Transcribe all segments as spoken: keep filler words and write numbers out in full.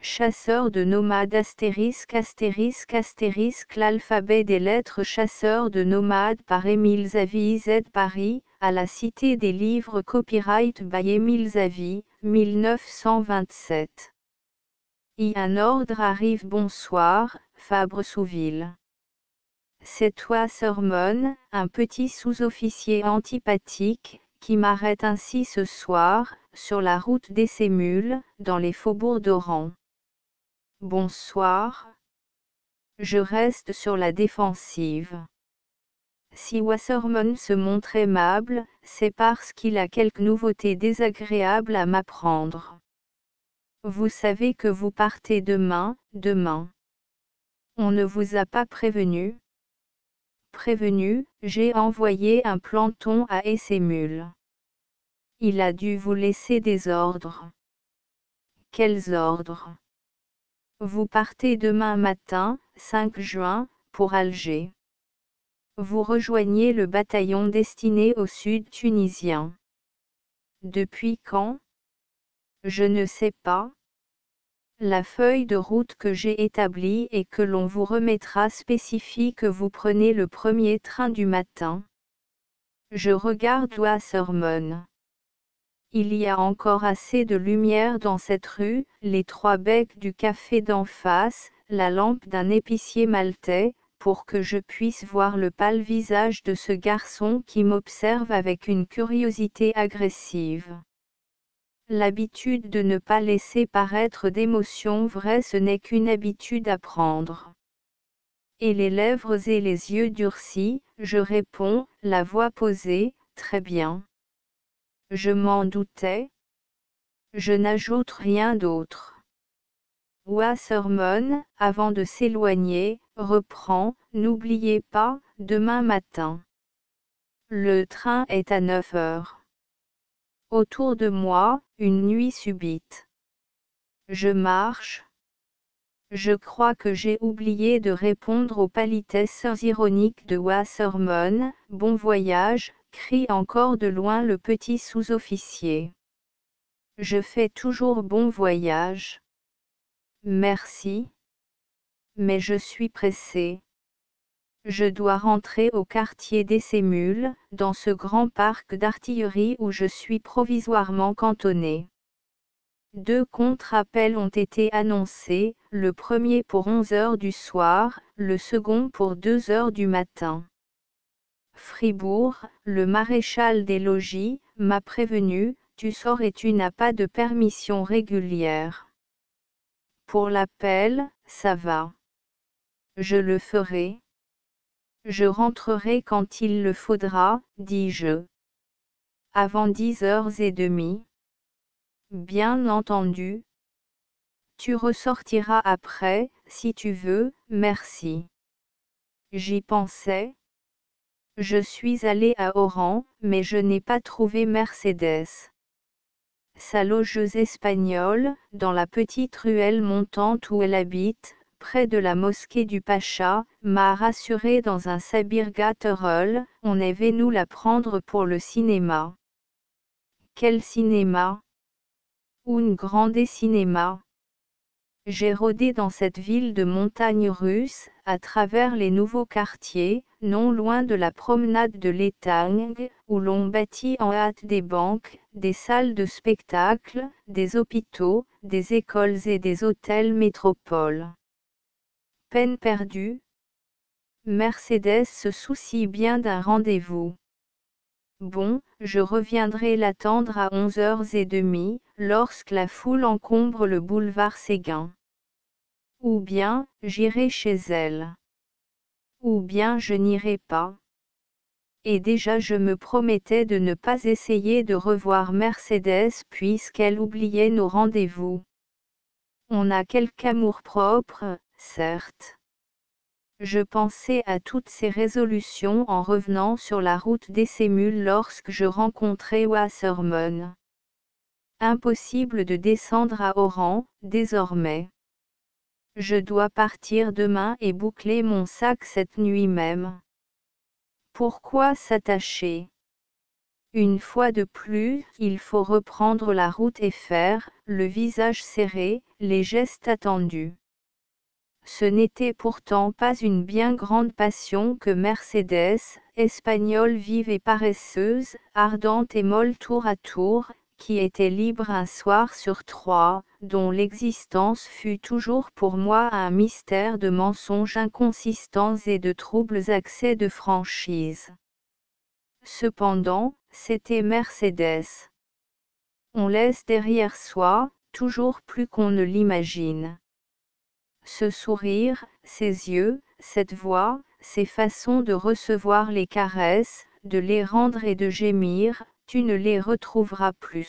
chasseur de nomades astérisque astérisque astérisque l'alphabet des lettres chasseur de nomades par Émile Zavy Z Paris, à la Cité des livres copyright by Émile Zavy, mille neuf cent vingt-sept. Y un ordre arrive bonsoir, Fabre Souville. C'est toi Sermon, un petit sous-officier antipathique, qui m'arrête ainsi ce soir, sur la route des Sémules, dans les faubourgs d'Oran. Bonsoir. Je reste sur la défensive. Si Wasserman se montre aimable, c'est parce qu'il a quelque nouveauté désagréable à m'apprendre. Vous savez que vous partez demain, demain. On ne vous a pas prévenu? Prévenu, j'ai envoyé un planton à Essémule. Il a dû vous laisser des ordres. Quels ordres? Vous partez demain matin, cinq juin, pour Alger. Vous rejoignez le bataillon destiné au sud tunisien. Depuis quand? Je ne sais pas. La feuille de route que j'ai établie et que l'on vous remettra spécifie que vous prenez le premier train du matin. Je regarde Wasserman. Il y a encore assez de lumière dans cette rue, les trois becs du café d'en face, la lampe d'un épicier maltais, pour que je puisse voir le pâle visage de ce garçon qui m'observe avec une curiosité agressive. L'habitude de ne pas laisser paraître d'émotions vraies, ce n'est qu'une habitude à prendre. Et les lèvres et les yeux durcis, je réponds, la voix posée, très bien. Je m'en doutais. Je n'ajoute rien d'autre. Wasserman, avant de s'éloigner, reprend, n'oubliez pas, demain matin. Le train est à neuf heures. Autour de moi, une nuit subite. Je marche. Je crois que j'ai oublié de répondre aux politesses ironiques de Wasserman. Bon voyage, crie encore de loin le petit sous-officier. Je fais toujours bon voyage. Merci. Mais je suis pressé. Je dois rentrer au quartier des Sémules, dans ce grand parc d'artillerie où je suis provisoirement cantonné. Deux contre-appels ont été annoncés, le premier pour onze heures du soir, le second pour deux heures du matin. Fribourg, le maréchal des logis, m'a prévenu, tu sors et tu n'as pas de permission régulière. Pour l'appel, ça va. Je le ferai. Je rentrerai quand il le faudra, dis-je. Avant dix heures et demie. Bien entendu. Tu ressortiras après, si tu veux, merci. J'y pensais. Je suis allé à Oran, mais je n'ai pas trouvé Mercedes. Sa logeuse espagnole, dans la petite ruelle montante où elle habite, près de la mosquée du Pacha, m'a rassuré dans un Sabir Gatterol, on est venu la prendre pour le cinéma. Quel cinéma? Un grande cinéma. J'ai rôdé dans cette ville de montagne russe, à travers les nouveaux quartiers, non loin de la promenade de l'Étang, où l'on bâtit en hâte des banques, des salles de spectacle, des hôpitaux, des écoles et des hôtels métropoles. Peine perdue. Mercedes se soucie bien d'un rendez-vous. Bon, je reviendrai l'attendre à onze heures trente, lorsque la foule encombre le boulevard Séguin. Ou bien, j'irai chez elle. Ou bien je n'irai pas. Et déjà je me promettais de ne pas essayer de revoir Mercedes puisqu'elle oubliait nos rendez-vous. On a quelque amour-propre, certes. Je pensais à toutes ces résolutions en revenant sur la route des Sémules lorsque je rencontrai Wasserman. Impossible de descendre à Oran, désormais. Je dois partir demain et boucler mon sac cette nuit même. Pourquoi s'attacher? Une fois de plus, il faut reprendre la route et faire, le visage serré, les gestes attendus. Ce n'était pourtant pas une bien grande passion que Mercédès, espagnole vive et paresseuse, ardente et molle tour à tour, qui était libre un soir sur trois, dont l'existence fut toujours pour moi un mystère de mensonges inconsistants et de troubles accès de franchise. Cependant, c'était Mercédès. On laisse derrière soi, toujours plus qu'on ne l'imagine. Ce sourire, ces yeux, cette voix, ces façons de recevoir les caresses, de les rendre et de gémir, tu ne les retrouveras plus.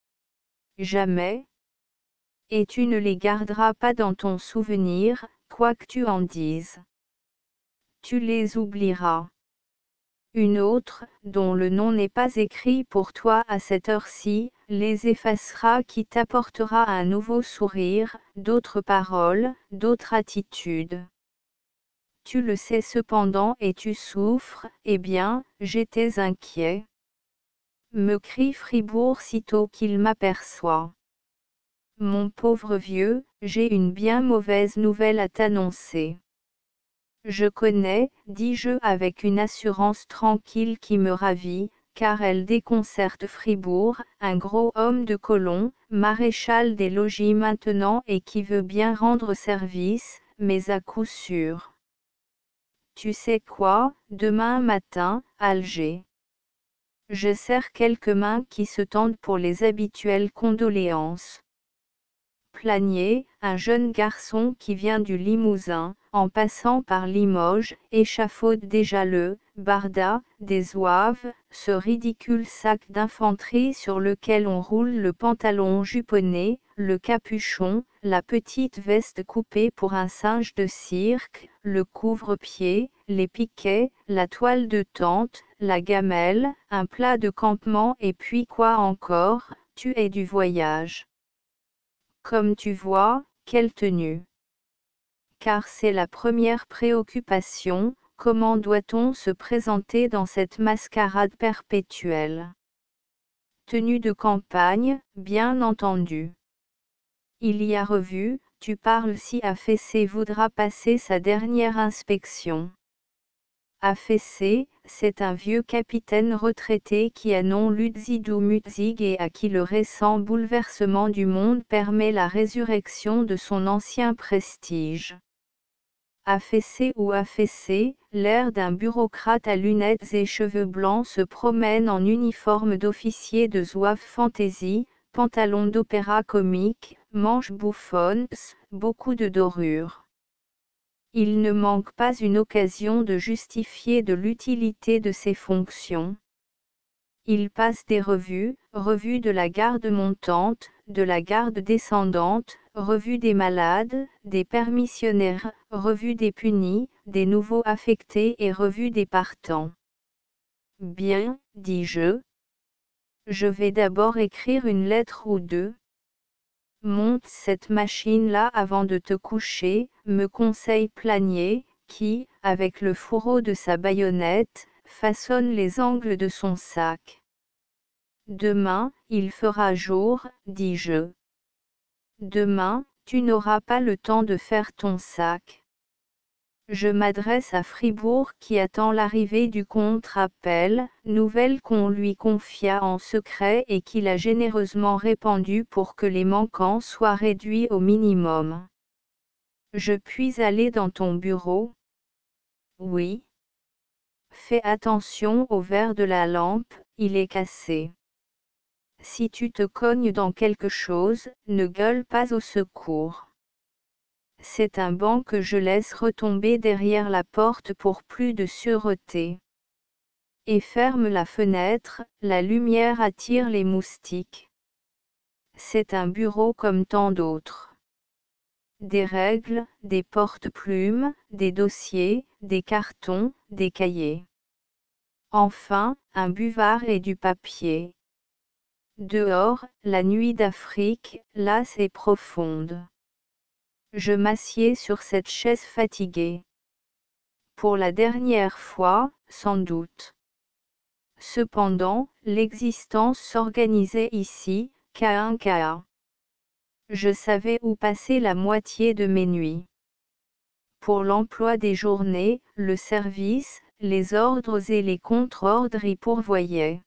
Jamais. Et tu ne les garderas pas dans ton souvenir, quoi que tu en dises. Tu les oublieras. Une autre, dont le nom n'est pas écrit pour toi à cette heure-ci, les effacera, qui t'apportera un nouveau sourire, d'autres paroles, d'autres attitudes. Tu le sais cependant et tu souffres, eh bien, j'étais inquiet. Me crie Fribourg sitôt qu'il m'aperçoit. Mon pauvre vieux, j'ai une bien mauvaise nouvelle à t'annoncer. Je connais, dis-je avec une assurance tranquille qui me ravit, car elle déconcerte Fribourg, un gros homme de colon, maréchal des logis maintenant et qui veut bien rendre service, mais à coup sûr. Tu sais quoi, demain matin, Alger. Je serre quelques mains qui se tendent pour les habituelles condoléances. Planier, un jeune garçon qui vient du Limousin, en passant par Limoges, échafaude déjà le barda des zouaves, ce ridicule sac d'infanterie sur lequel on roule le pantalon juponné, le capuchon, la petite veste coupée pour un singe de cirque, le couvre-pied, les piquets, la toile de tente, la gamelle, un plat de campement et puis quoi encore, tu es du voyage. Comme tu vois, quelle tenue. Car c'est la première préoccupation, comment doit-on se présenter dans cette mascarade perpétuelle? Tenue de campagne, bien entendu. Il y a revue, tu parles si Afessé voudra passer sa dernière inspection. Afessé, c'est un vieux capitaine retraité qui a non Lutzidou Mutzig et à qui le récent bouleversement du monde permet la résurrection de son ancien prestige. Affaissé ou affaissé, l'air d'un bureaucrate à lunettes et cheveux blancs se promène en uniforme d'officier de zouave fantaisie, pantalon d'opéra comique, manches bouffonnes, beaucoup de dorures. Il ne manque pas une occasion de justifier de l'utilité de ses fonctions. Il passe des revues, revues de la garde montante, de la garde descendante, revue des malades, des permissionnaires, revue des punis, des nouveaux affectés et revue des partants. Bien, dis-je. Je vais d'abord écrire une lettre ou deux. Monte cette machine-là avant de te coucher, me conseille Planier, qui, avec le fourreau de sa baïonnette, façonne les angles de son sac. Demain, il fera jour, dis-je. Demain, tu n'auras pas le temps de faire ton sac. Je m'adresse à Fribourg qui attend l'arrivée du contre-appel, nouvelle qu'on lui confia en secret et qu'il a généreusement répandue pour que les manquants soient réduits au minimum. Je puis aller dans ton bureau? Oui. Fais attention au verre de la lampe, il est cassé. Si tu te cognes dans quelque chose, ne gueule pas au secours. C'est un banc que je laisse retomber derrière la porte pour plus de sûreté. Et ferme la fenêtre, la lumière attire les moustiques. C'est un bureau comme tant d'autres. Des règles, des porte-plumes, des dossiers, des cartons, des cahiers. Enfin, un buvard et du papier. Dehors, la nuit d'Afrique, lasse et profonde. Je m'assieds sur cette chaise fatiguée. Pour la dernière fois, sans doute. Cependant, l'existence s'organisait ici, cas un cas. Je savais où passer la moitié de mes nuits. Pour l'emploi des journées, le service, les ordres et les contre-ordres y pourvoyaient.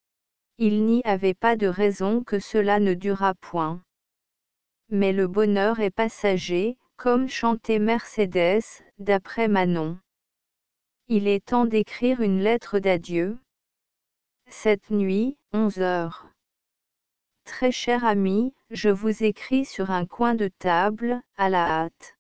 Il n'y avait pas de raison que cela ne durât point. Mais le bonheur est passager, comme chantait Mercédès, d'après Manon. Il est temps d'écrire une lettre d'adieu. Cette nuit, onze heures. Très cher ami, je vous écris sur un coin de table, à la hâte.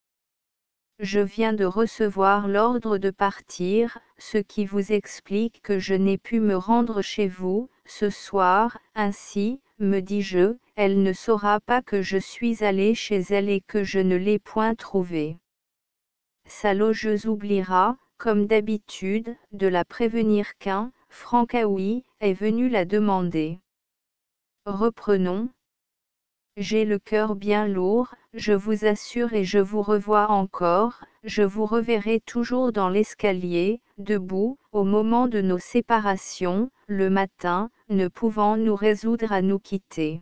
Je viens de recevoir l'ordre de partir, ce qui vous explique que je n'ai pu me rendre chez vous, ce soir, ainsi, me dis-je, elle ne saura pas que je suis allé chez elle et que je ne l'ai point trouvée. Sa logeuse oubliera, comme d'habitude, de la prévenir qu'un Francaoui est venu la demander. Reprenons. J'ai le cœur bien lourd, je vous assure et je vous revois encore, je vous reverrai toujours dans l'escalier, debout, au moment de nos séparations, le matin, ne pouvant nous résoudre à nous quitter.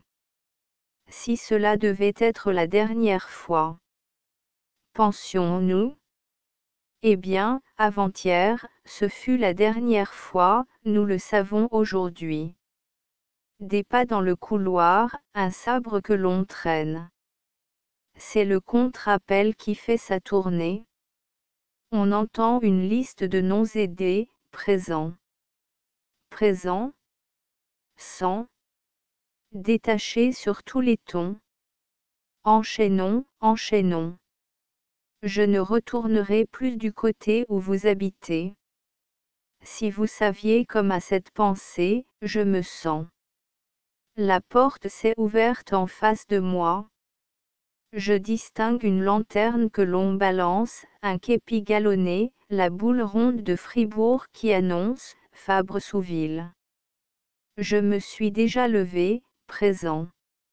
Si cela devait être la dernière fois. Pensions-nous ? Eh bien, avant-hier, ce fut la dernière fois, nous le savons aujourd'hui. Des pas dans le couloir, un sabre que l'on traîne. C'est le contre-appel qui fait sa tournée. On entend une liste de noms aidés, présents. Présent. Sans. Détaché sur tous les tons. Enchaînons, enchaînons. Je ne retournerai plus du côté où vous habitez. Si vous saviez comme à cette pensée, je me sens. La porte s'est ouverte en face de moi. Je distingue une lanterne que l'on balance, un képi galonné, la boule ronde de Fribourg qui annonce « Fabre-Souville ». Je me suis déjà levé, présent.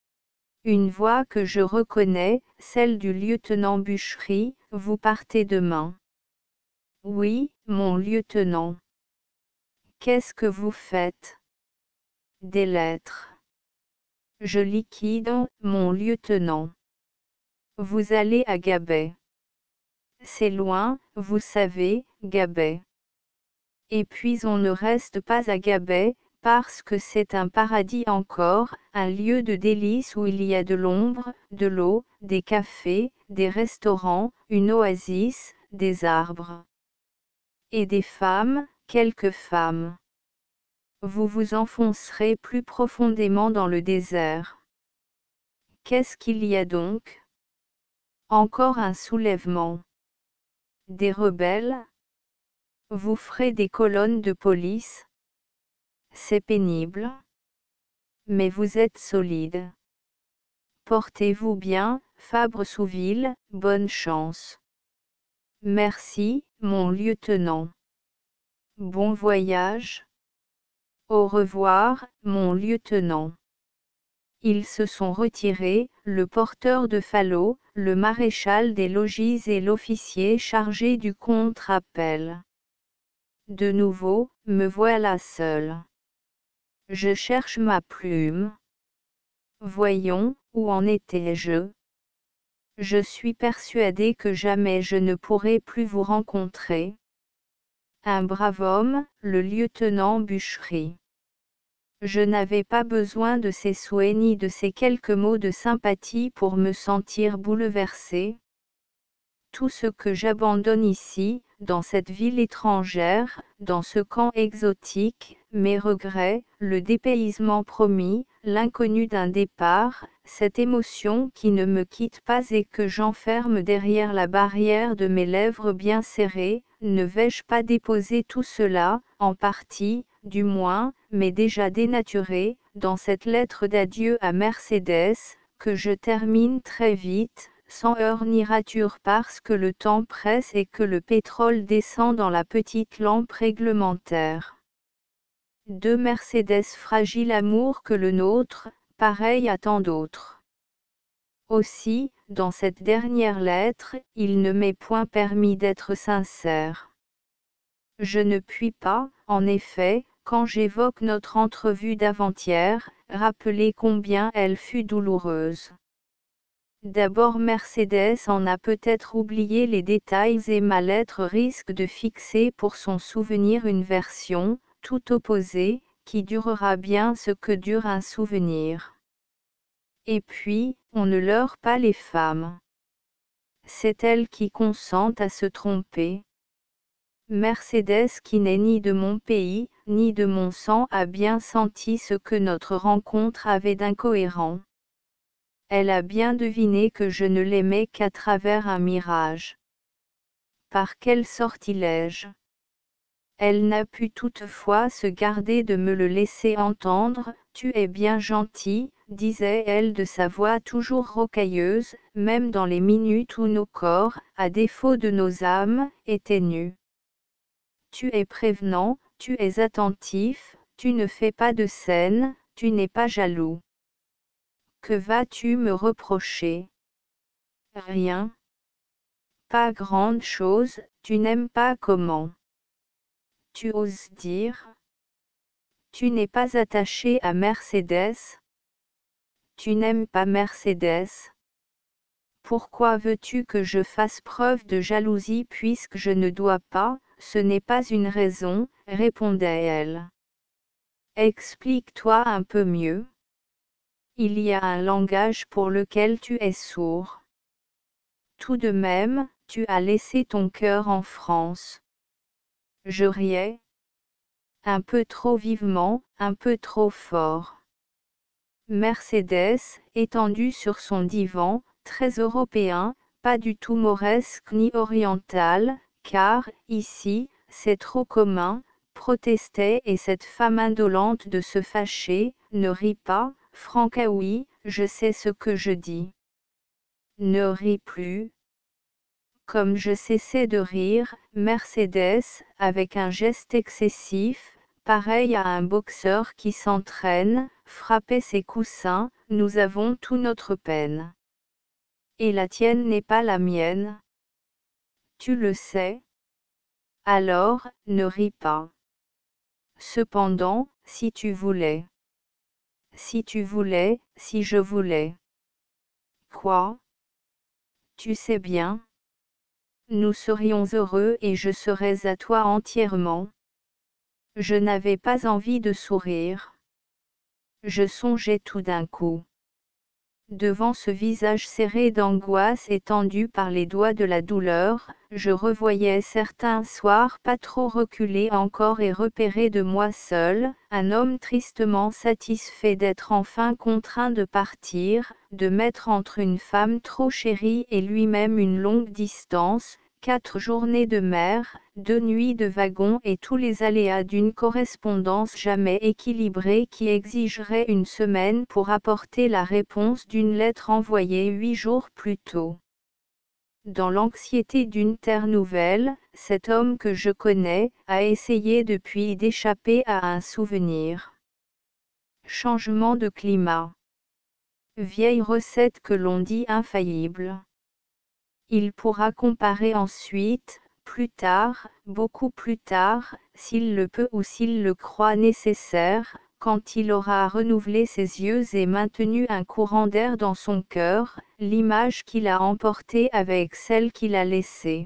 Une voix que je reconnais, celle du lieutenant Bûchery, vous partez demain. Oui, mon lieutenant. Qu'est-ce que vous faites? Des lettres. Je liquide, mon lieutenant. Vous allez à Gabet. C'est loin, vous savez, Gabet. Et puis on ne reste pas à Gabet, parce que c'est un paradis encore, un lieu de délices où il y a de l'ombre, de l'eau, des cafés, des restaurants, une oasis, des arbres. Et des femmes, quelques femmes. Vous vous enfoncerez plus profondément dans le désert. Qu'est-ce qu'il y a donc? Encore un soulèvement. Des rebelles? Vous ferez des colonnes de police? C'est pénible. Mais vous êtes solide. Portez-vous bien, Fabre-Souville, bonne chance. Merci, mon lieutenant. Bon voyage. Au revoir, mon lieutenant. Ils se sont retirés, le porteur de falot, le maréchal des logis et l'officier chargé du contre-appel. De nouveau, me voilà seul. Je cherche ma plume. Voyons, où en étais-je? Je suis persuadé que jamais je ne pourrai plus vous rencontrer. Un brave homme, le lieutenant Bûchery. Je n'avais pas besoin de ses souhaits ni de ses quelques mots de sympathie pour me sentir bouleversé. Tout ce que j'abandonne ici, dans cette ville étrangère, dans ce camp exotique, mes regrets, le dépaysement promis, l'inconnu d'un départ, cette émotion qui ne me quitte pas et que j'enferme derrière la barrière de mes lèvres bien serrées, ne vais-je pas déposer tout cela, en partie, du moins, mais déjà dénaturé, dans cette lettre d'adieu à Mercédès, que je termine très vite, sans heurts ni rature parce que le temps presse et que le pétrole descend dans la petite lampe réglementaire. Deux Mercédès fragile amour que le nôtre, pareil à tant d'autres. Aussi, dans cette dernière lettre, il ne m'est point permis d'être sincère. Je ne puis pas, en effet, quand j'évoque notre entrevue d'avant-hier, rappeler combien elle fut douloureuse. D'abord Mercedes en a peut-être oublié les détails et ma lettre risque de fixer pour son souvenir une version, tout opposée, qui durera bien ce que dure un souvenir. Et puis, on ne leurre pas les femmes. C'est elles qui consentent à se tromper. Mercedes qui n'est ni de mon pays, ni de mon sang a bien senti ce que notre rencontre avait d'incohérent. Elle a bien deviné que je ne l'aimais qu'à travers un mirage. Par quel sortilège? Elle n'a pu toutefois se garder de me le laisser entendre. Tu es bien gentil, disait-elle de sa voix toujours rocailleuse, même dans les minutes où nos corps, à défaut de nos âmes, étaient nus. Tu es prévenant, tu es attentif, tu ne fais pas de scène, tu n'es pas jaloux. Que vas-tu me reprocher? Rien. Pas grande chose, tu n'aimes pas comment? Tu oses dire? Tu n'es pas attaché à Mercedes? Tu n'aimes pas Mercedes? Pourquoi veux-tu que je fasse preuve de jalousie puisque je ne dois pas? Ce n'est pas une raison, répondait-elle. Explique-toi un peu mieux. Il y a un langage pour lequel tu es sourd. Tout de même, tu as laissé ton cœur en France. Je riais. Un peu trop vivement, un peu trop fort. Mercedes, étendue sur son divan, très européen, pas du tout mauresque ni oriental, car, ici, c'est trop commun, protestait et cette femme indolente de se fâcher, ne ris pas, Francaoui, je sais ce que je dis. Ne ris plus. Comme je cessais de rire, Mercedes, avec un geste excessif, pareil à un boxeur qui s'entraîne, frappait ses coussins. Nous avons tout notre peine. Et la tienne n'est pas la mienne. Tu le sais. Alors, ne ris pas. Cependant, si tu voulais. Si tu voulais, si je voulais. Quoi? Tu sais bien. Nous serions heureux et je serais à toi entièrement. Je n'avais pas envie de sourire. Je songeais tout d'un coup. Devant ce visage serré d'angoisse et tendu par les doigts de la douleur, je revoyais certains soirs pas trop reculés encore et repérés de moi seul, un homme tristement satisfait d'être enfin contraint de partir, de mettre entre une femme trop chérie et lui-même une longue distance, quatre journées de mer, deux nuits de wagon et tous les aléas d'une correspondance jamais équilibrée qui exigerait une semaine pour apporter la réponse d'une lettre envoyée huit jours plus tôt. Dans l'anxiété d'une terre nouvelle, cet homme que je connais, a essayé depuis d'échapper à un souvenir. Changement de climat. Vieille recette que l'on dit infaillible. Il pourra comparer ensuite, plus tard, beaucoup plus tard, s'il le peut ou s'il le croit nécessaire, quand il aura renouvelé ses yeux et maintenu un courant d'air dans son cœur, l'image qu'il a emportée avec celle qu'il a laissée.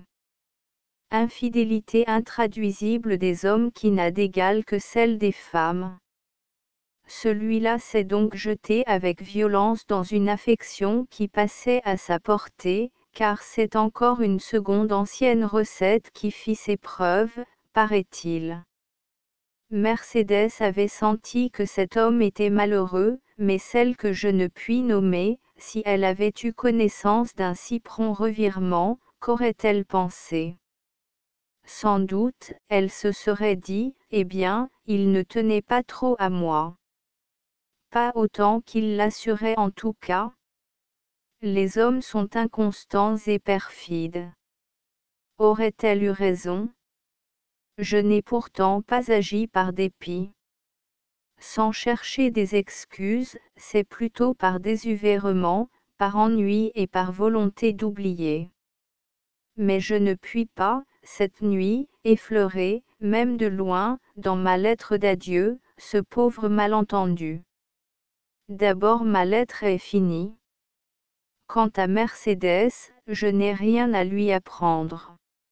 Infidélité intraduisible des hommes qui n'a d'égal que celle des femmes. Celui-là s'est donc jeté avec violence dans une affection qui passait à sa portée, car c'est encore une seconde ancienne recette qui fit ses preuves, paraît-il. Mercedes avait senti que cet homme était malheureux, mais celle que je ne puis nommer, si elle avait eu connaissance d'un si prompt revirement, qu'aurait-elle pensé? Sans doute, elle se serait dit, eh bien, il ne tenait pas trop à moi. Pas autant qu'il l'assurait en tout cas. Les hommes sont inconstants et perfides. Aurait-elle eu raison? Je n'ai pourtant pas agi par dépit. Sans chercher des excuses, c'est plutôt par désuvérement, par ennui et par volonté d'oublier. Mais je ne puis pas, cette nuit, effleurer, même de loin, dans ma lettre d'adieu, ce pauvre malentendu. D'abord ma lettre est finie. Quant à Mercedes, je n'ai rien à lui apprendre.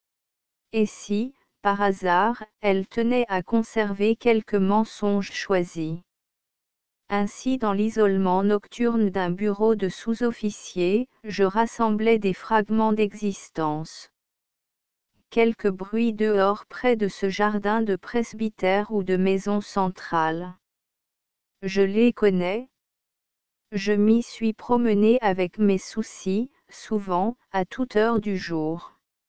Et si, par hasard, elle tenait à conserver quelques mensonges choisis. Ainsi dans l'isolement nocturne d'un bureau de sous-officier, je rassemblais des fragments d'existence. Quelques bruits dehors près de ce jardin de presbytère ou de maison centrale. Je les connais. Je m'y suis promené avec mes soucis, souvent, à toute heure du jour.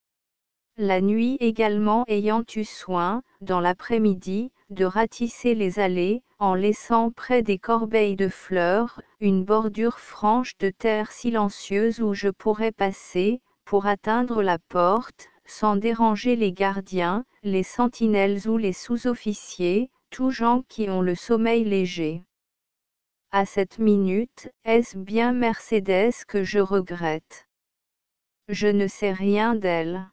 La nuit également ayant eu soin, dans l'après-midi, de ratisser les allées, en laissant près des corbeilles de fleurs, une bordure franche de terre silencieuse où je pourrais passer, pour atteindre la porte, sans déranger les gardiens, les sentinelles ou les sous-officiers, tous gens qui ont le sommeil léger. À cette minute, est-ce bien Mercedes que je regrette? Je ne sais rien d'elle.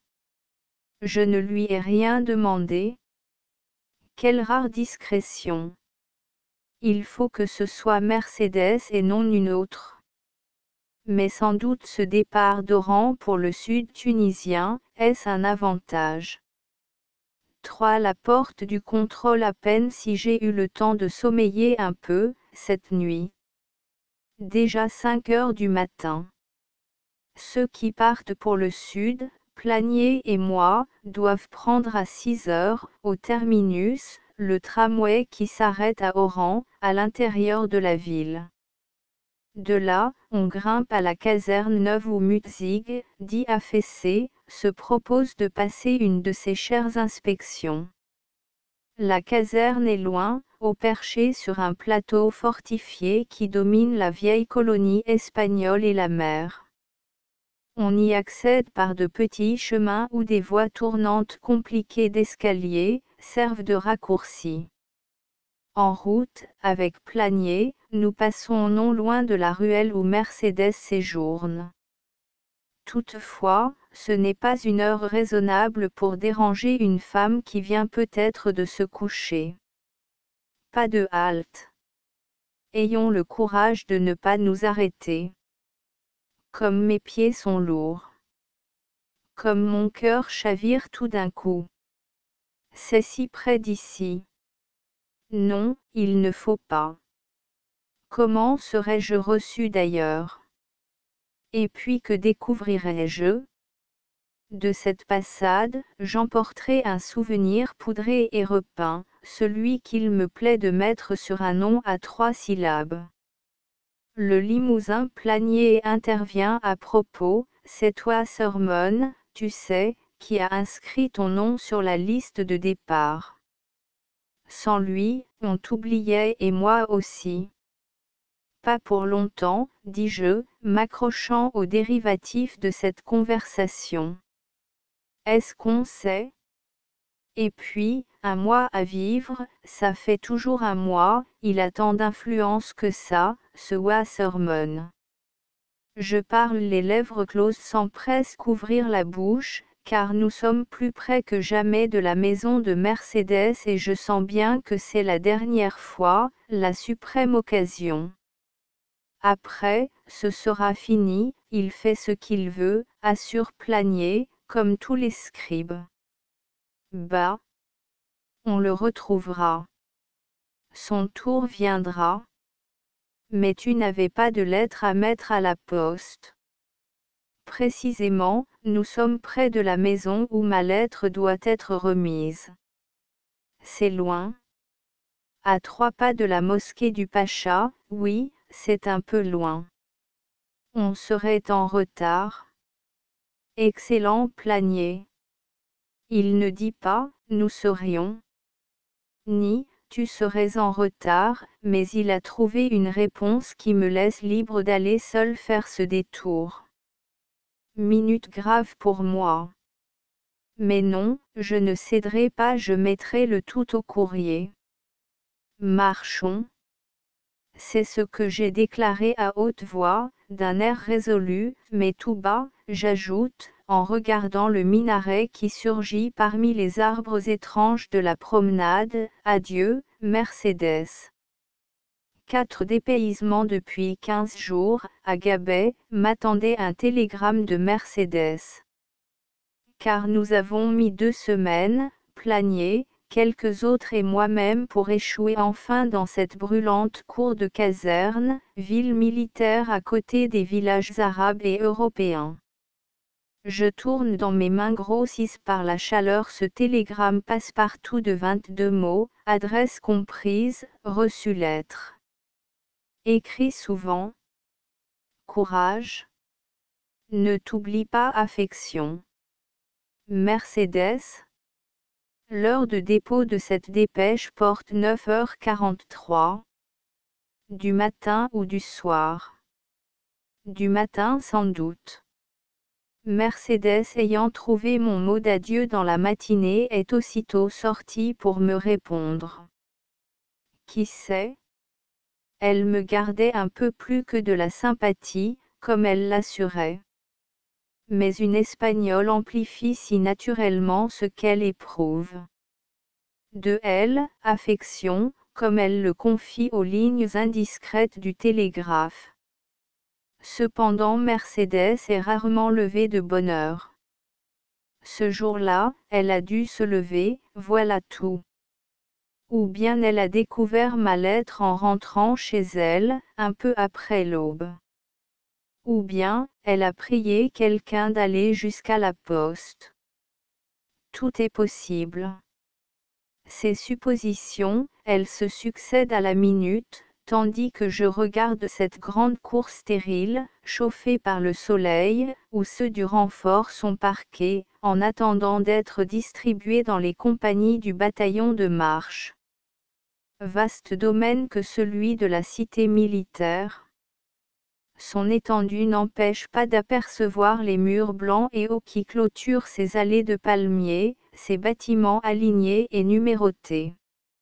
Je ne lui ai rien demandé. Quelle rare discrétion. Il faut que ce soit Mercedes et non une autre. Mais sans doute ce départ d'Oran pour le sud tunisien, est-ce un avantage? trois La porte du contrôle à peine si j'ai eu le temps de sommeiller un peu, cette nuit. Déjà cinq heures du matin. Ceux qui partent pour le sud, Planier et moi, doivent prendre à six heures, au terminus, le tramway qui s'arrête à Oran, à l'intérieur de la ville. De là, on grimpe à la caserne neuve où Mutzig, dit affaissé, se propose de passer une de ses chères inspections. La caserne est loin, au perché sur un plateau fortifié qui domine la vieille colonie espagnole et la mer. On y accède par de petits chemins où des voies tournantes compliquées d'escalier, servent de raccourci. En route, avec Planier, nous passons non loin de la ruelle où Mercedes séjourne. Toutefois, ce n'est pas une heure raisonnable pour déranger une femme qui vient peut-être de se coucher. Pas de halte. Ayons le courage de ne pas nous arrêter. Comme mes pieds sont lourds. Comme mon cœur chavire tout d'un coup. C'est si près d'ici. Non, il ne faut pas. Comment serais-je reçu d'ailleurs? Et puis que découvrirais-je? De cette passade, j'emporterai un souvenir poudré et repeint, celui qu'il me plaît de mettre sur un nom à trois syllabes. Le Limousin Planier intervient à propos, c'est toi Sermon, tu sais, qui a inscrit ton nom sur la liste de départ. Sans lui, on t'oubliait et moi aussi. Pas pour longtemps, dis-je, m'accrochant au dérivatif de cette conversation. Est-ce qu'on sait? Et puis, un mois à vivre, ça fait toujours un mois, il a tant d'influence que ça, ce Wasserman. Je parle les lèvres closes sans presque ouvrir la bouche, car nous sommes plus près que jamais de la maison de Mercedes et je sens bien que c'est la dernière fois, la suprême occasion. Après, ce sera fini, il fait ce qu'il veut, assure Planier, comme tous les scribes. Bah! On le retrouvera. Son tour viendra. Mais tu n'avais pas de lettre à mettre à la poste. Précisément, nous sommes près de la maison où ma lettre doit être remise. C'est loin. À trois pas de la mosquée du Pacha, oui, c'est un peu loin. On serait en retard. Excellent Planier. Il ne dit pas, nous serions. Ni, tu serais en retard, mais il a trouvé une réponse qui me laisse libre d'aller seul faire ce détour. Minute grave pour moi. Mais non, je ne céderai pas, je mettrai le tout au courrier. Marchons. C'est ce que j'ai déclaré à haute voix, d'un air résolu, mais tout bas, j'ajoute, en regardant le minaret qui surgit parmi les arbres étranges de la promenade, adieu, Mercedes. quatre dépaysements depuis quinze jours, à Gabet, m'attendait un télégramme de Mercedes. Car nous avons mis deux semaines, Planier, quelques autres et moi-même pour échouer enfin dans cette brûlante cour de caserne, ville militaire à côté des villages arabes et européens. Je tourne dans mes mains grossies par la chaleur ce télégramme passe-partout de vingt-deux mots, adresse comprise, reçu lettre. Écrit souvent. Courage. Ne t'oublie pas affection. Mercedes. L'heure de dépôt de cette dépêche porte neuf heures quarante-trois. Du matin ou du soir. Du matin sans doute. Mercedes ayant trouvé mon mot d'adieu dans la matinée est aussitôt sortie pour me répondre. Qui sait? Elle me gardait un peu plus que de la sympathie, comme elle l'assurait. Mais une Espagnole amplifie si naturellement ce qu'elle éprouve. De elle, affection, comme elle le confie aux lignes indiscrètes du télégraphe. Cependant Mercedes est rarement levée de bonne heure. Ce jour-là, elle a dû se lever, voilà tout. Ou bien elle a découvert ma lettre en rentrant chez elle, un peu après l'aube. Ou bien, elle a prié quelqu'un d'aller jusqu'à la poste. Tout est possible. Ces suppositions, elles se succèdent à la minute, tandis que je regarde cette grande cour stérile, chauffée par le soleil, où ceux du renfort sont parqués, en attendant d'être distribués dans les compagnies du bataillon de marche. Vaste domaine que celui de la cité militaire. Son étendue n'empêche pas d'apercevoir les murs blancs et hauts qui clôturent ces allées de palmiers, ces bâtiments alignés et numérotés.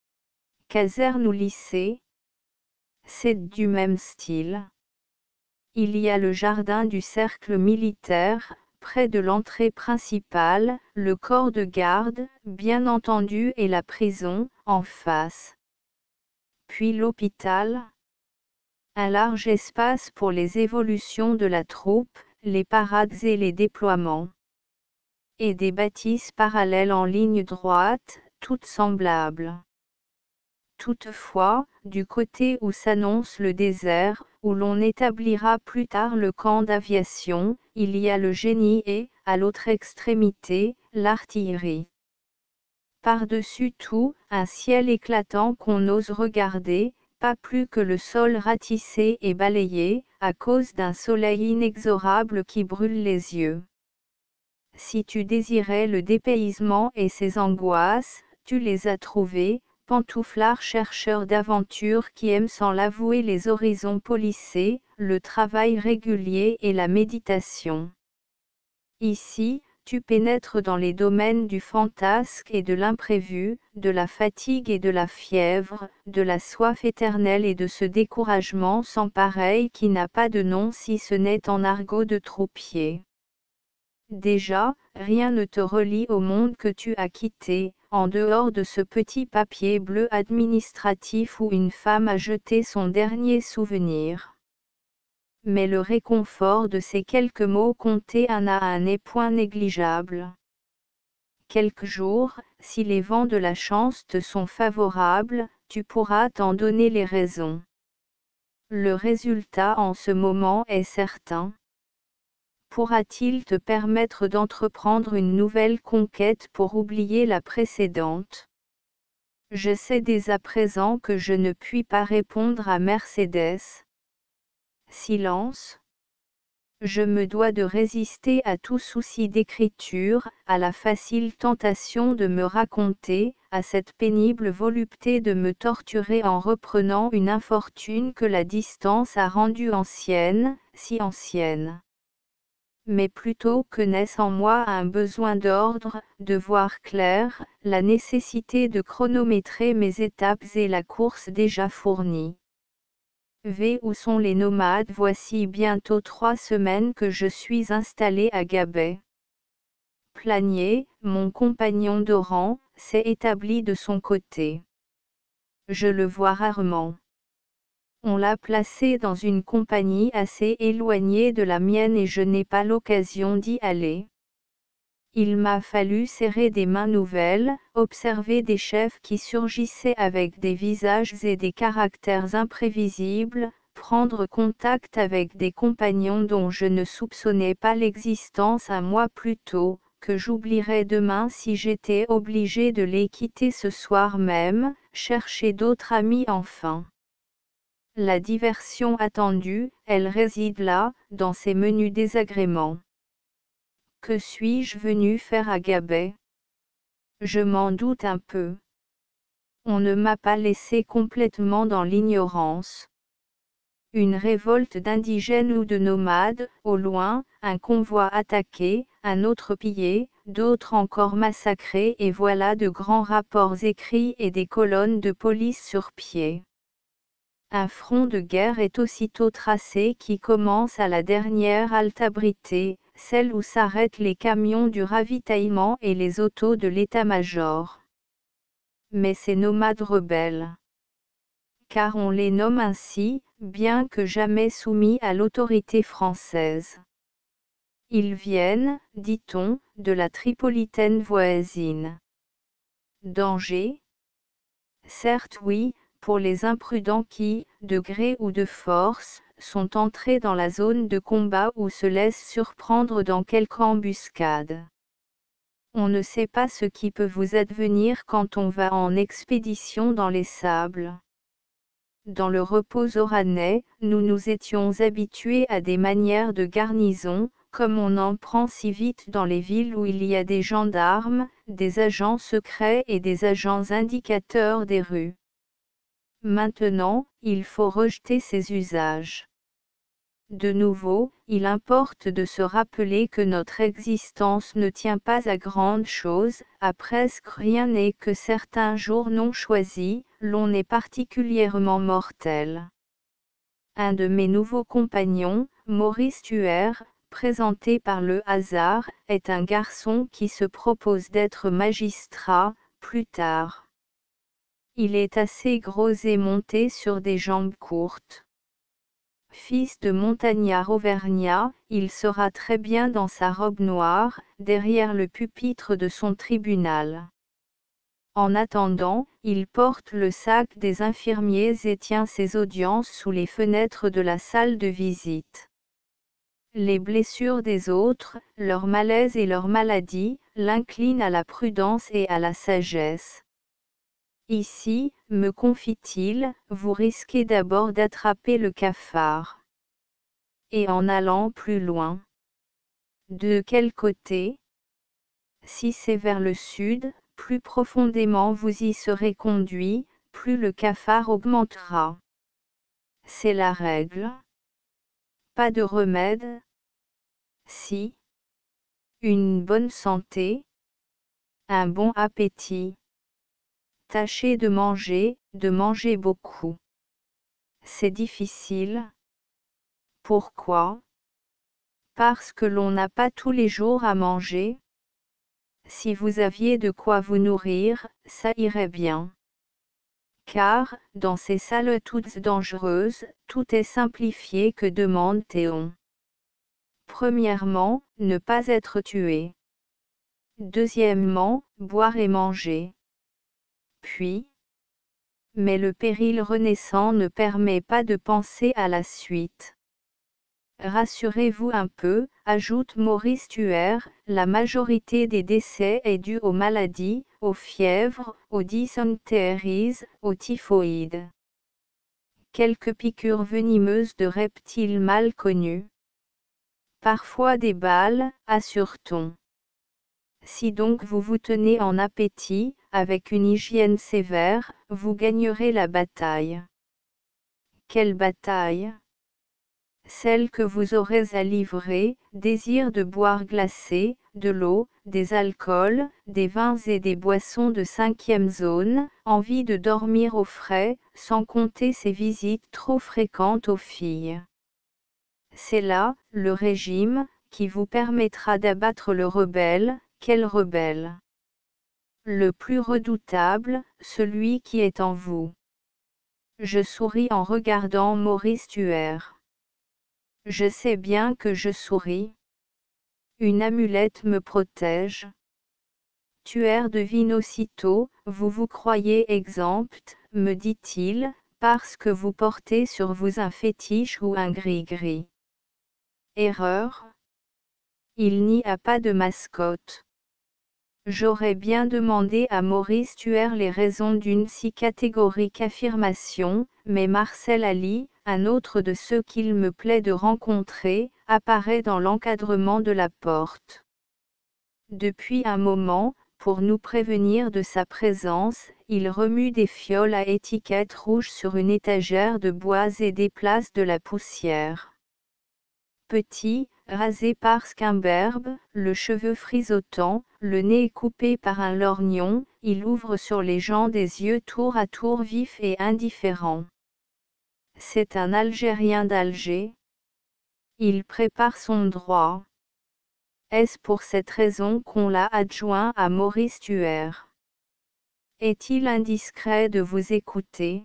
Caserne ou lycée? C'est du même style. Il y a le jardin du cercle militaire, près de l'entrée principale, le corps de garde, bien entendu, et la prison, en face. Puis l'hôpital. Un large espace pour les évolutions de la troupe, les parades et les déploiements. Et des bâtisses parallèles en ligne droite, toutes semblables. Toutefois, du côté où s'annonce le désert, où l'on établira plus tard le camp d'aviation, il y a le génie et, à l'autre extrémité, l'artillerie. Par-dessus tout, un ciel éclatant qu'on ose regarder, pas plus que le sol ratissé et balayé, à cause d'un soleil inexorable qui brûle les yeux. Si tu désirais le dépaysement et ses angoisses, tu les as trouvées, pantouflard chercheur d'aventure qui aime sans l'avouer les horizons polissés, le travail régulier et la méditation. Ici, tu pénètres dans les domaines du fantasque et de l'imprévu, de la fatigue et de la fièvre, de la soif éternelle et de ce découragement sans pareil qui n'a pas de nom si ce n'est en argot de troupier. Déjà, rien ne te relie au monde que tu as quitté, en dehors de ce petit papier bleu administratif où une femme a jeté son dernier souvenir. Mais le réconfort de ces quelques mots comptés en a un n'est point négligeable. Quelques jours, si les vents de la chance te sont favorables, tu pourras t'en donner les raisons. Le résultat en ce moment est certain. Pourra-t-il te permettre d'entreprendre une nouvelle conquête pour oublier la précédente? Je sais dès à présent que je ne puis pas répondre à Mercedes. Silence. Je me dois de résister à tout souci d'écriture, à la facile tentation de me raconter, à cette pénible volupté de me torturer en reprenant une infortune que la distance a rendue ancienne, si ancienne. Mais plutôt que naisse en moi un besoin d'ordre, de voir clair, la nécessité de chronométrer mes étapes et la course déjà fournie. V. Où sont les nomades? Voici bientôt trois semaines que je suis installé à Gabet. Planier, mon compagnon de rang, s'est établi de son côté. Je le vois rarement. On l'a placé dans une compagnie assez éloignée de la mienne et je n'ai pas l'occasion d'y aller. Il m'a fallu serrer des mains nouvelles, observer des chefs qui surgissaient avec des visages et des caractères imprévisibles, prendre contact avec des compagnons dont je ne soupçonnais pas l'existence un mois plus tôt, que j'oublierais demain si j'étais obligé de les quitter ce soir même, chercher d'autres amis enfin. La diversion attendue, elle réside là, dans ces menus désagréments. Que suis-je venu faire à Gabet? Je m'en doute un peu. On ne m'a pas laissé complètement dans l'ignorance. Une révolte d'indigènes ou de nomades, au loin, un convoi attaqué, un autre pillé, d'autres encore massacrés et voilà de grands rapports écrits et des colonnes de police sur pied. Un front de guerre est aussitôt tracé qui commence à la dernière halte abritée, celle où s'arrêtent les camions du ravitaillement et les autos de l'état-major. Mais ces nomades rebelles, car on les nomme ainsi, bien que jamais soumis à l'autorité française. Ils viennent, dit-on, de la Tripolitaine voisine. Danger? Certes oui, pour les imprudents qui, de gré ou de force, sont entrés dans la zone de combat ou se laissent surprendre dans quelque embuscade. On ne sait pas ce qui peut vous advenir quand on va en expédition dans les sables. Dans le repos oranais, nous nous étions habitués à des manières de garnison, comme on en prend si vite dans les villes où il y a des gendarmes, des agents secrets et des agents indicateurs des rues. Maintenant, il faut rejeter ces usages. De nouveau, il importe de se rappeler que notre existence ne tient pas à grande chose, à presque rien et que certains jours non choisis, l'on est particulièrement mortel. Un de mes nouveaux compagnons, Maurice Thuer, présenté par le hasard, est un garçon qui se propose d'être magistrat, plus tard. Il est assez gros et monté sur des jambes courtes. Fils de montagnard auvergnat, il sera très bien dans sa robe noire, derrière le pupitre de son tribunal. En attendant, il porte le sac des infirmiers et tient ses audiences sous les fenêtres de la salle de visite. Les blessures des autres, leur malaise et leur maladie, l'inclinent à la prudence et à la sagesse. Ici, me confie-t-il, vous risquez d'abord d'attraper le cafard. Et en allant plus loin. De quel côté? Si c'est vers le sud, plus profondément vous y serez conduit, plus le cafard augmentera. C'est la règle. Pas de remède? Si. Une bonne santé. Un bon appétit. Tâchez de manger, de manger beaucoup. C'est difficile. Pourquoi? Parce que l'on n'a pas tous les jours à manger. Si vous aviez de quoi vous nourrir, ça irait bien. Car, dans ces salles toutes dangereuses, tout est simplifié que demande Théon. Premièrement, ne pas être tué. Deuxièmement, boire et manger. Puis, mais le péril renaissant ne permet pas de penser à la suite. Rassurez-vous un peu, ajoute Maurice Thuer, la majorité des décès est due aux maladies, aux fièvres, aux dysenteries, aux typhoïdes. Quelques piqûres venimeuses de reptiles mal connus. Parfois des balles, assure-t-on. Si donc vous vous tenez en appétit, avec une hygiène sévère, vous gagnerez la bataille. Quelle bataille? Celle que vous aurez à livrer, désir de boire glacé, de l'eau, des alcools, des vins et des boissons de cinquième zone, envie de dormir au frais, sans compter ces visites trop fréquentes aux filles. C'est là, le régime, qui vous permettra d'abattre le rebelle. Quel rebelle? Le plus redoutable, celui qui est en vous. Je souris en regardant Maurice Tuer. Je sais bien que je souris. Une amulette me protège. Tuer devine aussitôt, vous vous croyez exempt, me dit-il, parce que vous portez sur vous un fétiche ou un gris-gris. Erreur. Il n'y a pas de mascotte. J'aurais bien demandé à Maurice Tuer les raisons d'une si catégorique affirmation, mais Marcel Ali, un autre de ceux qu'il me plaît de rencontrer, apparaît dans l'encadrement de la porte. Depuis un moment, pour nous prévenir de sa présence, il remue des fioles à étiquettes rouges sur une étagère de bois et déplace de la poussière. Petit, rasé par Skimberbe, le cheveu frisottant, le nez coupé par un lorgnon, il ouvre sur les gens des yeux tour à tour vifs et indifférents. C'est un Algérien d'Alger. Il prépare son droit. Est-ce pour cette raison qu'on l'a adjoint à Maurice Tuer? Est-il indiscret de vous écouter?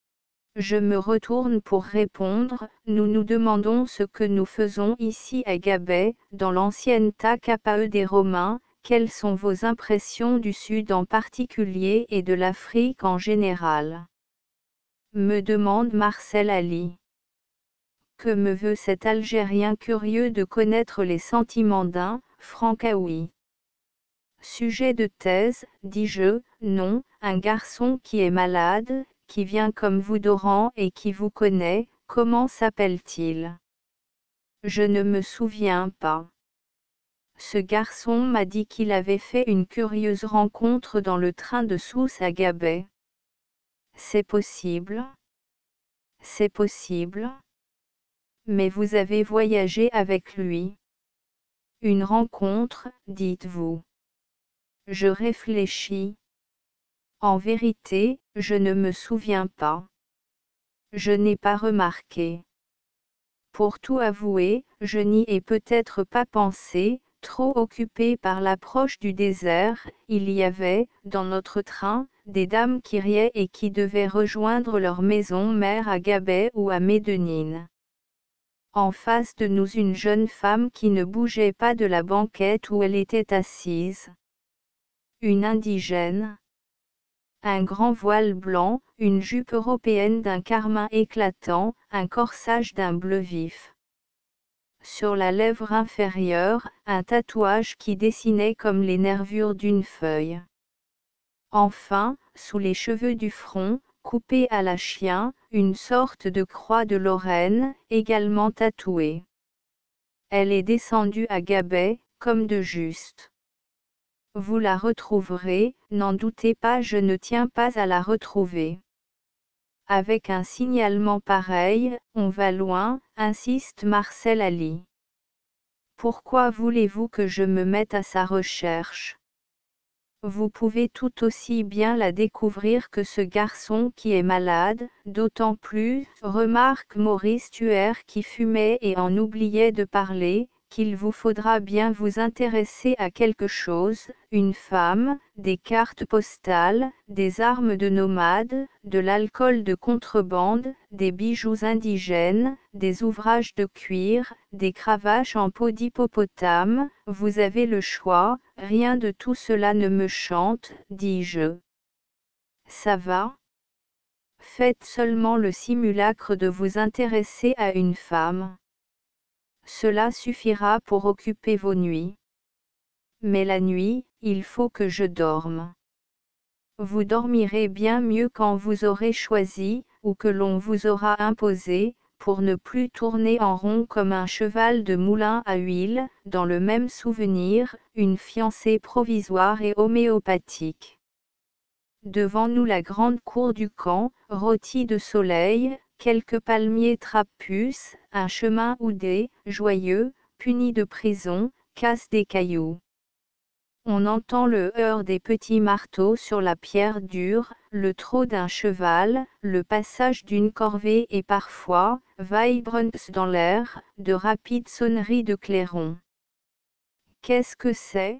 Je me retourne pour répondre, nous nous demandons ce que nous faisons ici à Gabet, dans l'ancienne Takapae des Romains, quelles sont vos impressions du Sud en particulier et de l'Afrique en général? Me demande Marcel Ali. Que me veut cet Algérien curieux de connaître les sentiments d'un Francaoui? Sujet de thèse, dis-je, non, un garçon qui est malade, qui vient comme vous d'Oran et qui vous connaît, comment s'appelle-t-il? Je ne me souviens pas. Ce garçon m'a dit qu'il avait fait une curieuse rencontre dans le train de Sousse à Gabet. C'est possible. C'est possible. Mais vous avez voyagé avec lui. Une rencontre, dites-vous. Je réfléchis. En vérité, je ne me souviens pas. Je n'ai pas remarqué. Pour tout avouer, je n'y ai peut-être pas pensé, trop occupé par l'approche du désert, il y avait, dans notre train, des dames qui riaient et qui devaient rejoindre leur maison mère à Gabet ou à Médénine. En face de nous une jeune femme qui ne bougeait pas de la banquette où elle était assise. Une indigène. Un grand voile blanc, une jupe européenne d'un carmin éclatant, un corsage d'un bleu vif. Sur la lèvre inférieure, un tatouage qui dessinait comme les nervures d'une feuille. Enfin, sous les cheveux du front, coupée à la chien, une sorte de croix de Lorraine, également tatouée. Elle est descendue à Gabet, comme de juste. Vous la retrouverez, n'en doutez pas, je ne tiens pas à la retrouver. Avec un signalement pareil, on va loin, insiste Marcel Ali. Pourquoi voulez-vous que je me mette à sa recherche? Vous pouvez tout aussi bien la découvrir que ce garçon qui est malade, d'autant plus, remarque Maurice Tuer qui fumait et en oubliait de parler, qu'il vous faudra bien vous intéresser à quelque chose, une femme, des cartes postales, des armes de nomades, de l'alcool de contrebande, des bijoux indigènes, des ouvrages de cuir, des cravaches en peau d'hippopotame, vous avez le choix, rien de tout cela ne me chante, dis-je. Ça va? Faites seulement le simulacre de vous intéresser à une femme. Cela suffira pour occuper vos nuits. Mais la nuit, il faut que je dorme. Vous dormirez bien mieux quand vous aurez choisi, ou que l'on vous aura imposé, pour ne plus tourner en rond comme un cheval de moulin à huile, dans le même souvenir, une fiancée provisoire et homéopathique. Devant nous la grande cour du camp, rôtie de soleil, quelques palmiers trapus, un chemin houdé, joyeux, puni de prison, casse des cailloux. On entend le heurt des petits marteaux sur la pierre dure, le trot d'un cheval, le passage d'une corvée et parfois, vibrant dans l'air, de rapides sonneries de clairons. Qu'est-ce que c'est?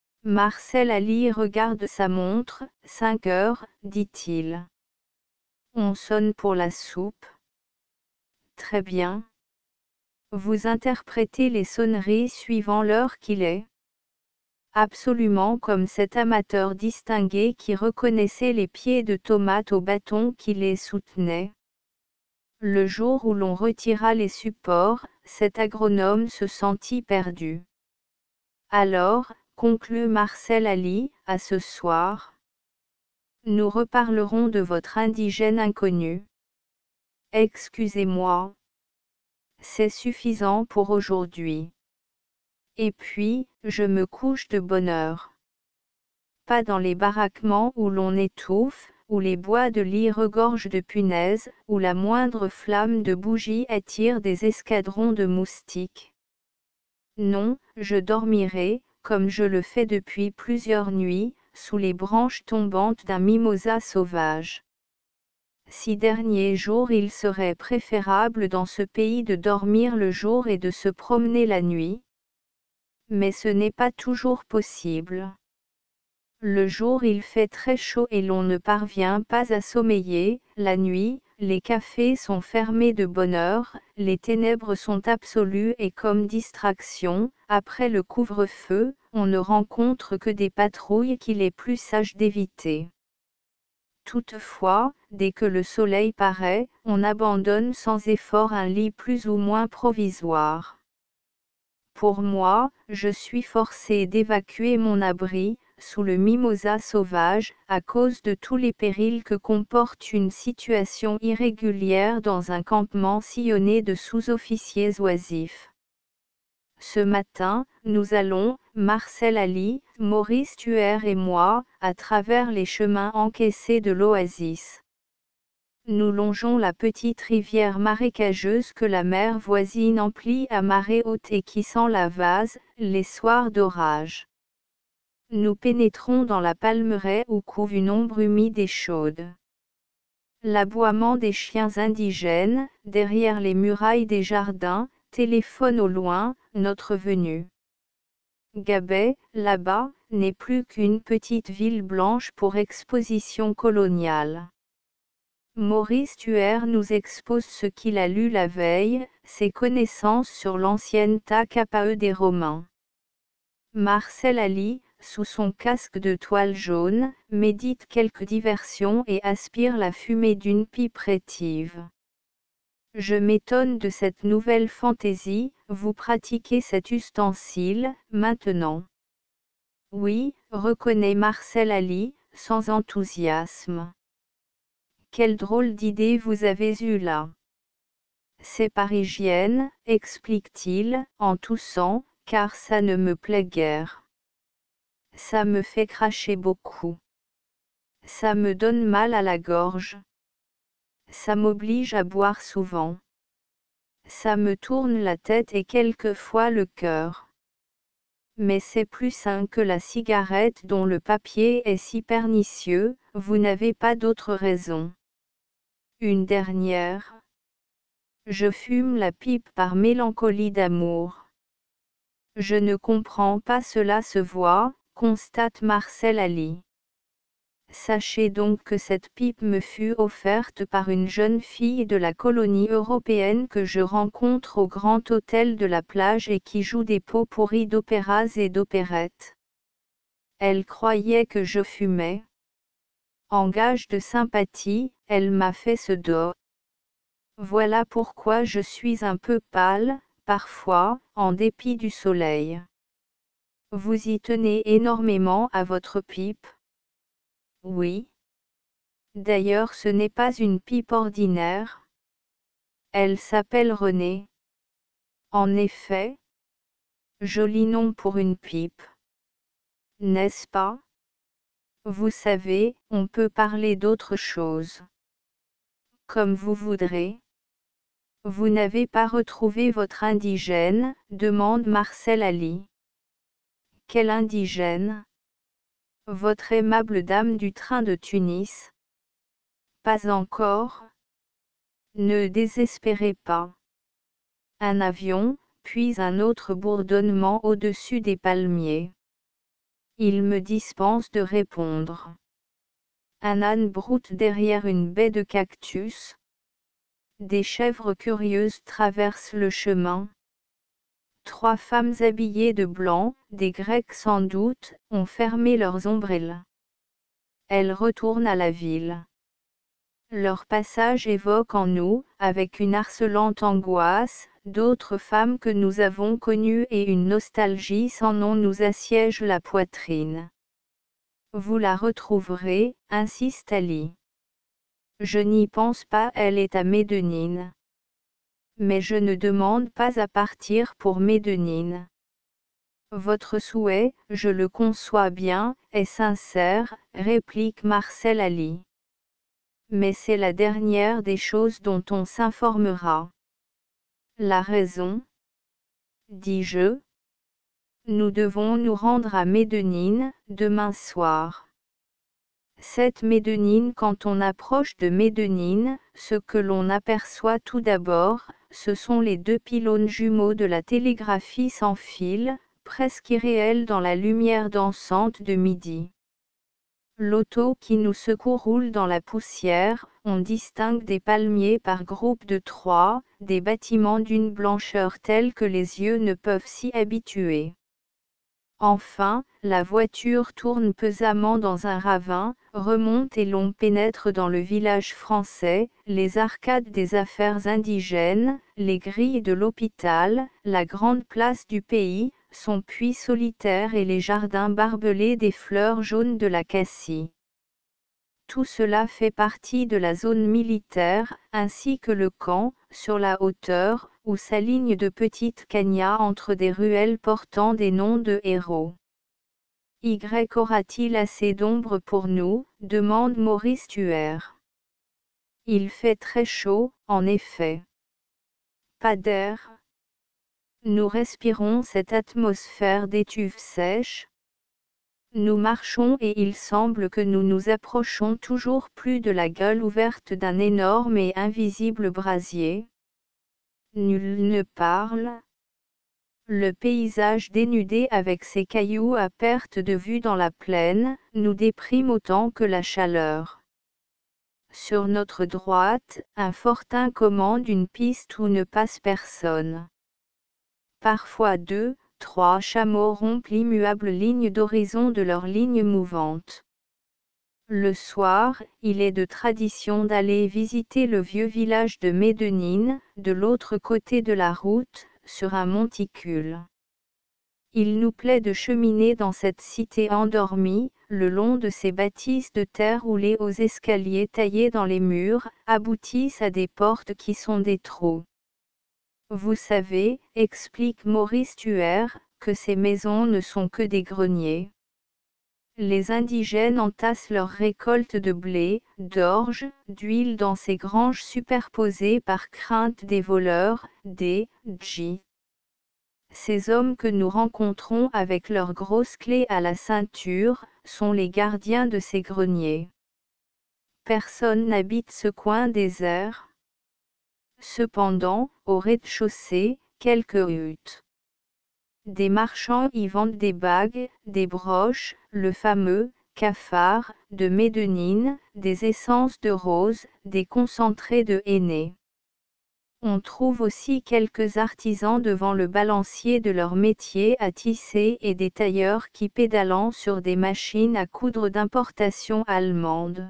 Marcel Ali regarde sa montre, cinq heures, dit-il. On sonne pour la soupe. Très bien. Vous interprétez les sonneries suivant l'heure qu'il est. Absolument comme cet amateur distingué qui reconnaissait les pieds de tomates au bâton qui les soutenait. Le jour où l'on retira les supports, cet agronome se sentit perdu. Alors, conclut Marcel Ali, à ce soir. Nous reparlerons de votre indigène inconnu. Excusez-moi. C'est suffisant pour aujourd'hui. Et puis, je me couche de bonne heure. Pas dans les baraquements où l'on étouffe, où les bois de lit regorgent de punaises, où la moindre flamme de bougie attire des escadrons de moustiques. Non, je dormirai, comme je le fais depuis plusieurs nuits, sous les branches tombantes d'un mimosa sauvage. Six derniers jours il serait préférable dans ce pays de dormir le jour et de se promener la nuit. Mais ce n'est pas toujours possible. Le jour il fait très chaud et l'on ne parvient pas à sommeiller, la nuit, les cafés sont fermés de bonne heure, les ténèbres sont absolues et comme distraction, après le couvre-feu, on ne rencontre que des patrouilles qu'il est plus sage d'éviter. Toutefois, dès que le soleil paraît, on abandonne sans effort un lit plus ou moins provisoire. Pour moi, je suis forcé d'évacuer mon abri, sous le mimosa sauvage, à cause de tous les périls que comporte une situation irrégulière dans un campement sillonné de sous-officiers oisifs. Ce matin, nous allons, Marcel Ali, Maurice Tuer et moi, à travers les chemins encaissés de l'oasis. Nous longeons la petite rivière marécageuse que la mer voisine emplit à marée haute et qui sent la vase, les soirs d'orage. Nous pénétrons dans la palmeraie où couve une ombre humide et chaude. L'aboiement des chiens indigènes, derrière les murailles des jardins, téléphone au loin, notre venue. Gabet, là-bas, n'est plus qu'une petite ville blanche pour exposition coloniale. Maurice Tuer nous expose ce qu'il a lu la veille, ses connaissances sur l'ancienne T K P E des Romains. Marcel Ali, sous son casque de toile jaune, médite quelques diversions et aspire la fumée d'une pipe rétive. Je m'étonne de cette nouvelle fantaisie, vous pratiquez cet ustensile, maintenant. Oui, reconnaît Marcel Ali, sans enthousiasme. Quelle drôle d'idée vous avez eue là. C'est par hygiène, explique-t-il, en toussant, car ça ne me plaît guère. Ça me fait cracher beaucoup. Ça me donne mal à la gorge. Ça m'oblige à boire souvent. Ça me tourne la tête et quelquefois le cœur. Mais c'est plus sain que la cigarette dont le papier est si pernicieux, vous n'avez pas d'autre raison. Une dernière. Je fume la pipe par mélancolie d'amour. Je ne comprends pas, cela se voit, constate Marcel Ali. Sachez donc que cette pipe me fut offerte par une jeune fille de la colonie européenne que je rencontre au grand hôtel de la plage et qui joue des pots pourris d'opéras et d'opérettes. Elle croyait que je fumais. En gage de sympathie, elle m'a fait ce dos. Voilà pourquoi je suis un peu pâle, parfois, en dépit du soleil. Vous y tenez énormément à votre pipe? Oui. D'ailleurs ce n'est pas une pipe ordinaire. Elle s'appelle Renée. En effet. Joli nom pour une pipe. N'est-ce pas? Vous savez, on peut parler d'autre chose. Comme vous voudrez. Vous n'avez pas retrouvé votre indigène, demande Marcel Ali. Quel indigène? Votre aimable dame du train de Tunis? Pas encore. Ne désespérez pas. Un avion, puis un autre bourdonnement au-dessus des palmiers. Il me dispense de répondre. un âne broute derrière une baie de cactus. Des chèvres curieuses traversent le chemin. Trois femmes habillées de blanc, des Grecs sans doute, ont fermé leurs ombrelles. Elles retournent à la ville. Leur passage évoque en nous, avec une harcelante angoisse, d'autres femmes que nous avons connues et une nostalgie sans nom nous assiège la poitrine. Vous la retrouverez, insiste Ali. Je n'y pense pas, elle est à Médénine. Mais je ne demande pas à partir pour Médénine. Votre souhait, je le conçois bien, est sincère, réplique Marcel Ali. Mais c'est la dernière des choses dont on s'informera. La raison, dis-je. Nous devons nous rendre à Médénine, demain soir. Cette Médénine, quand on approche de Médénine, ce que l'on aperçoit tout d'abord, ce sont les deux pylônes jumeaux de la télégraphie sans fil, presque irréels dans la lumière dansante de midi. L'auto qui nous secoue roule dans la poussière, on distingue des palmiers par groupes de trois, des bâtiments d'une blancheur telle que les yeux ne peuvent s'y habituer. Enfin, la voiture tourne pesamment dans un ravin, remonte et l'on pénètre dans le village français, les arcades des affaires indigènes, les grilles de l'hôpital, la grande place du pays, son puits solitaire et les jardins barbelés des fleurs jaunes de la cassie. Tout cela fait partie de la zone militaire, ainsi que le camp, sur la hauteur, où s'alignent de petites cagnards entre des ruelles portant des noms de héros. Y aura-t-il assez d'ombre pour nous, demande Maurice Thuer. Il fait très chaud, en effet. Pas d'air. Nous respirons cette atmosphère d'étuve sèche. Nous marchons et il semble que nous nous approchons toujours plus de la gueule ouverte d'un énorme et invisible brasier. Nul ne parle. Le paysage dénudé avec ses cailloux à perte de vue dans la plaine, nous déprime autant que la chaleur. Sur notre droite, un fortin commande une piste où ne passe personne. Parfois deux, trois chameaux rompent l'immuable ligne d'horizon de leur ligne mouvante. Le soir, il est de tradition d'aller visiter le vieux village de Médénine, de l'autre côté de la route, sur un monticule. Il nous plaît de cheminer dans cette cité endormie, le long de ces bâtisses de terre roulées aux escaliers taillés dans les murs, aboutissent à des portes qui sont des trous. Vous savez, explique Maurice Thuer, que ces maisons ne sont que des greniers. Les indigènes entassent leurs récoltes de blé, d'orge, d'huile dans ces granges superposées par crainte des voleurs, des djis. Ces hommes que nous rencontrons avec leurs grosses clés à la ceinture, sont les gardiens de ces greniers. Personne n'habite ce coin désert. Cependant, au rez-de-chaussée, quelques huttes. Des marchands y vendent des bagues, des broches, le fameux cafard de Médénine, des essences de rose, des concentrés de henné. On trouve aussi quelques artisans devant le balancier de leur métier à tisser et des tailleurs qui pédalant sur des machines à coudre d'importation allemande.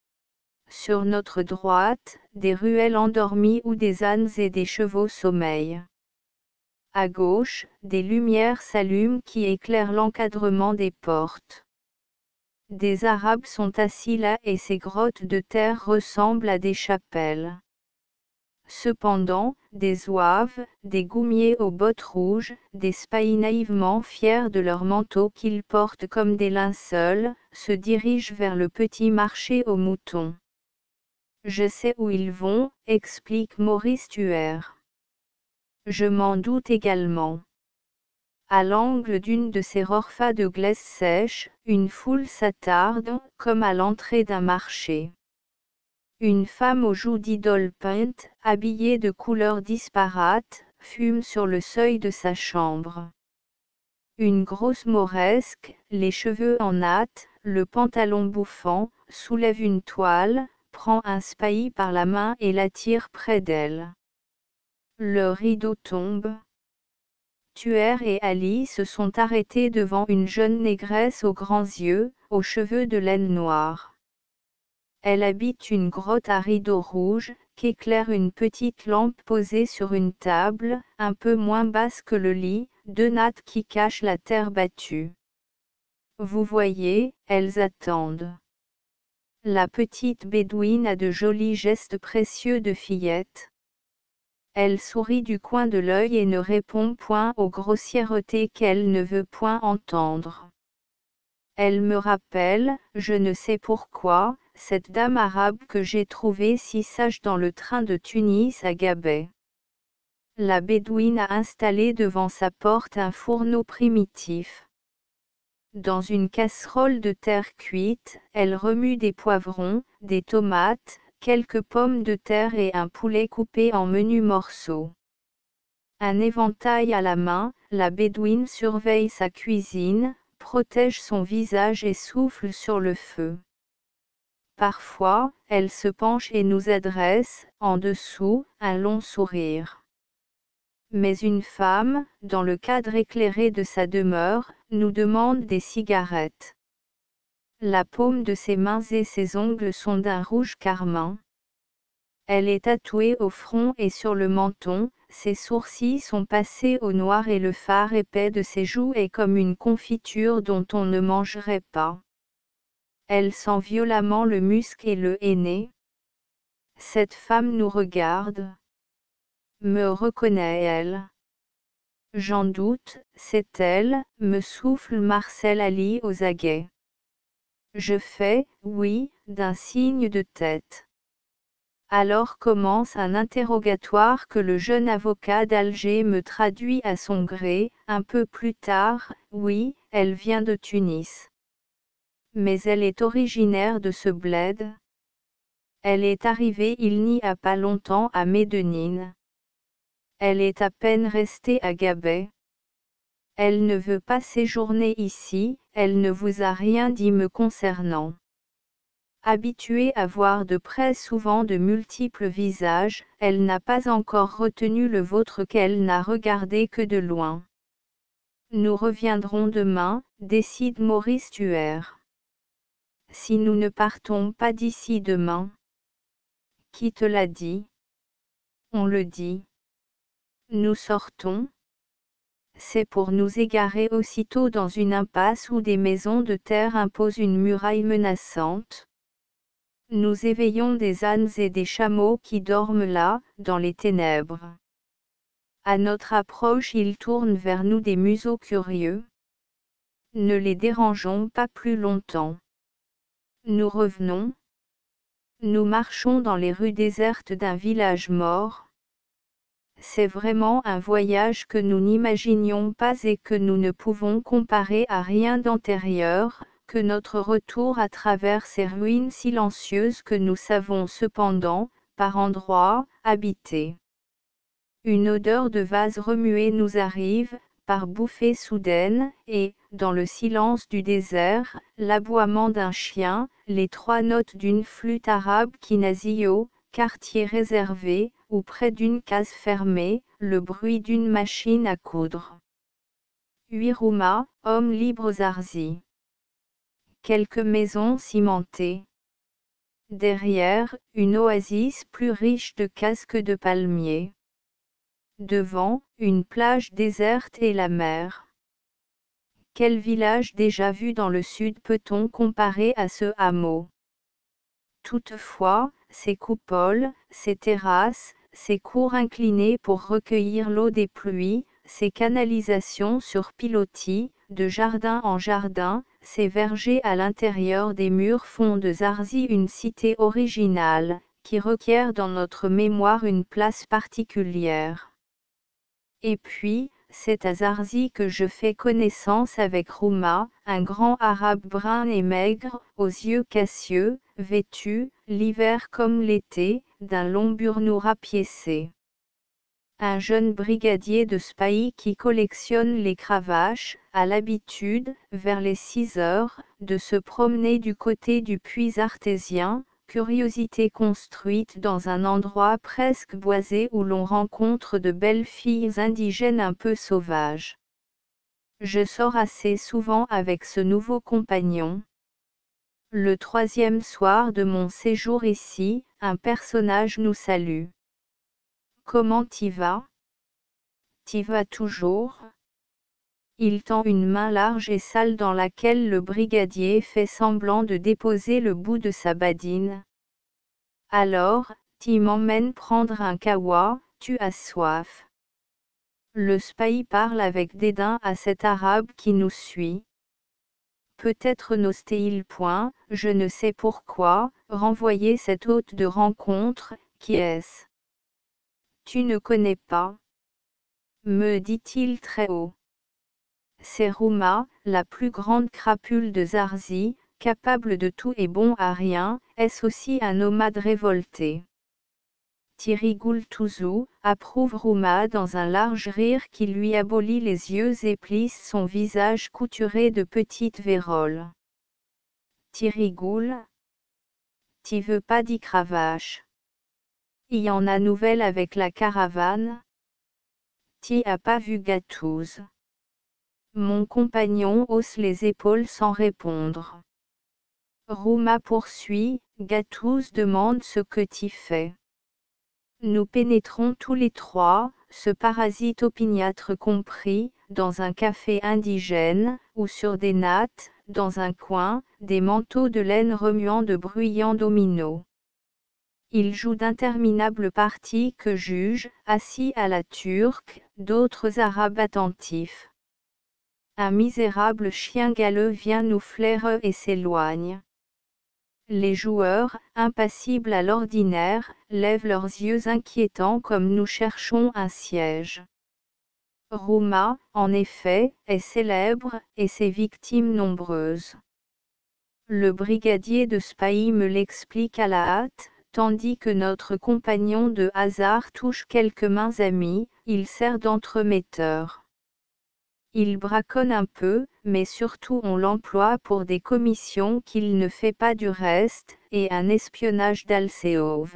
Sur notre droite, des ruelles endormies où des ânes et des chevaux sommeillent. À gauche, des lumières s'allument qui éclairent l'encadrement des portes. Des Arabes sont assis là et ces grottes de terre ressemblent à des chapelles. Cependant, des zouaves, des goumiers aux bottes rouges, des spahis naïvement fiers de leurs manteaux qu'ils portent comme des linceuls, se dirigent vers le petit marché aux moutons. Je sais où ils vont, explique Maurice Thuer. Je m'en doute également. À l'angle d'une de ces rorfas de glaise sèche, une foule s'attarde, comme à l'entrée d'un marché. Une femme aux joues d'idole peintes, habillée de couleurs disparates, fume sur le seuil de sa chambre. Une grosse mauresque, les cheveux en natte, le pantalon bouffant, soulève une toile, prend un spahis par la main et l'attire près d'elle. Le rideau tombe. Tuer et Ali se sont arrêtés devant une jeune négresse aux grands yeux, aux cheveux de laine noire. Elle habite une grotte à rideaux rouges, qu'éclaire une petite lampe posée sur une table, un peu moins basse que le lit, deux nattes qui cachent la terre battue. Vous voyez, elles attendent. La petite bédouine a de jolis gestes précieux de fillette. Elle sourit du coin de l'œil et ne répond point aux grossièretés qu'elle ne veut point entendre. Elle me rappelle, je ne sais pourquoi, cette dame arabe que j'ai trouvée si sage dans le train de Tunis à Gabès. La bédouine a installé devant sa porte un fourneau primitif. Dans une casserole de terre cuite, elle remue des poivrons, des tomates, quelques pommes de terre et un poulet coupé en menus morceaux. Un éventail à la main, la bédouine surveille sa cuisine, protège son visage et souffle sur le feu. Parfois, elle se penche et nous adresse, en dessous, un long sourire. Mais une femme, dans le cadre éclairé de sa demeure, nous demande des cigarettes. La paume de ses mains et ses ongles sont d'un rouge carmin. Elle est tatouée au front et sur le menton, ses sourcils sont passés au noir et le fard épais de ses joues est comme une confiture dont on ne mangerait pas. Elle sent violemment le musc et le henné. Cette femme nous regarde. Me reconnaît-elle? J'en doute, c'est elle, me souffle Marcel Ali aux aguets. Je fais, oui, d'un signe de tête. Alors commence un interrogatoire que le jeune avocat d'Alger me traduit à son gré, un peu plus tard, oui, elle vient de Tunis. Mais elle est originaire de ce bled. Elle est arrivée il n'y a pas longtemps à Médénine. Elle est à peine restée à Gabès. Elle ne veut pas séjourner ici, elle ne vous a rien dit me concernant. Habituée à voir de près souvent de multiples visages, elle n'a pas encore retenu le vôtre qu'elle n'a regardé que de loin. Nous reviendrons demain, décide Maurice Tuer. Si nous ne partons pas d'ici demain. Qui te l'a dit? On le dit. Nous sortons. C'est pour nous égarer aussitôt dans une impasse où des maisons de terre imposent une muraille menaçante. Nous éveillons des ânes et des chameaux qui dorment là, dans les ténèbres. À notre approche ils tournent vers nous des museaux curieux. Ne les dérangeons pas plus longtemps. Nous revenons. Nous marchons dans les rues désertes d'un village mort. C'est vraiment un voyage que nous n'imaginions pas et que nous ne pouvons comparer à rien d'antérieur, que notre retour à travers ces ruines silencieuses que nous savons cependant, par endroits, habiter. Une odeur de vase remué nous arrive, par bouffées soudaines, et, dans le silence du désert, l'aboiement d'un chien, les trois notes d'une flûte arabe qui nasit au quartier réservé, ou près d'une case fermée, le bruit d'une machine à coudre. Huit roumas, hommes libres Zarzi. Quelques maisons cimentées. Derrière, une oasis plus riche de cases que de palmiers. Devant, une plage déserte et la mer. Quel village déjà vu dans le sud peut-on comparer à ce hameau? Toutefois, ces coupoles, ces terrasses, ces cours inclinés pour recueillir l'eau des pluies, ces canalisations sur pilotis, de jardin en jardin, ces vergers à l'intérieur des murs font de Zarzi une cité originale, qui requiert dans notre mémoire une place particulière. Et puis, c'est à Zarzi que je fais connaissance avec Rouma, un grand arabe brun et maigre, aux yeux cassieux, vêtu, l'hiver comme l'été, d'un long burnous rapiécé. Un jeune brigadier de Spahis qui collectionne les cravaches, a l'habitude, vers les six heures, de se promener du côté du puits artésien, curiosité construite dans un endroit presque boisé où l'on rencontre de belles filles indigènes un peu sauvages. Je sors assez souvent avec ce nouveau compagnon. Le troisième soir de mon séjour ici, un personnage nous salue. Comment t'y vas? T'y vas toujours? Il tend une main large et sale dans laquelle le brigadier fait semblant de déposer le bout de sa badine. Alors, t'y m'emmènes prendre un kawa, tu as soif. Le Spahi parle avec dédain à cet arabe qui nous suit. Peut-être n'ose-t-il point, je ne sais pourquoi, renvoyer cet hôte de rencontre, qui est-ce? Tu ne connais pas? Me dit-il très haut. C'est Rouma, la plus grande crapule de Zarzy, capable de tout et bon à rien, est-ce aussi un nomade révolté? Tirigul Touzou, approuve Rouma dans un large rire qui lui abolit les yeux et plisse son visage couturé de petites véroles. Tirigul? T'y veux pas dit Cravache? Y en a nouvelle avec la caravane? T'y as pas vu Gatouze? Mon compagnon hausse les épaules sans répondre. Rouma poursuit, Gatouze demande ce que t'y fais. Nous pénétrons tous les trois, ce parasite opiniâtre compris, dans un café indigène, ou sur des nattes, dans un coin, des manteaux de laine remuant de bruyants dominos. Il joue d'interminables parties que jugent, assis à la turque, d'autres arabes attentifs. Un misérable chien galeux vient nous flairer et s'éloigne. Les joueurs, impassibles à l'ordinaire, lèvent leurs yeux inquiétants comme nous cherchons un siège. Rouma, en effet, est célèbre, et ses victimes nombreuses. Le brigadier de Spahis me l'explique à la hâte, tandis que notre compagnon de hasard touche quelques mains amies, il sert d'entremetteur. Il braconne un peu, mais surtout on l'emploie pour des commissions qu'il ne fait pas du reste, et un espionnage d'Alcéove.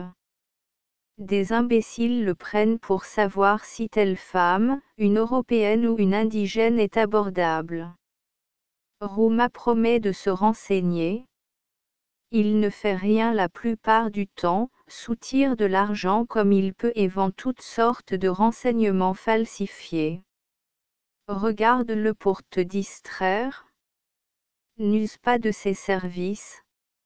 Des imbéciles le prennent pour savoir si telle femme, une européenne ou une indigène est abordable. Rouma promet de se renseigner. Il ne fait rien la plupart du temps, soutire de l'argent comme il peut et vend toutes sortes de renseignements falsifiés. Regarde-le pour te distraire. N'use pas de ses services.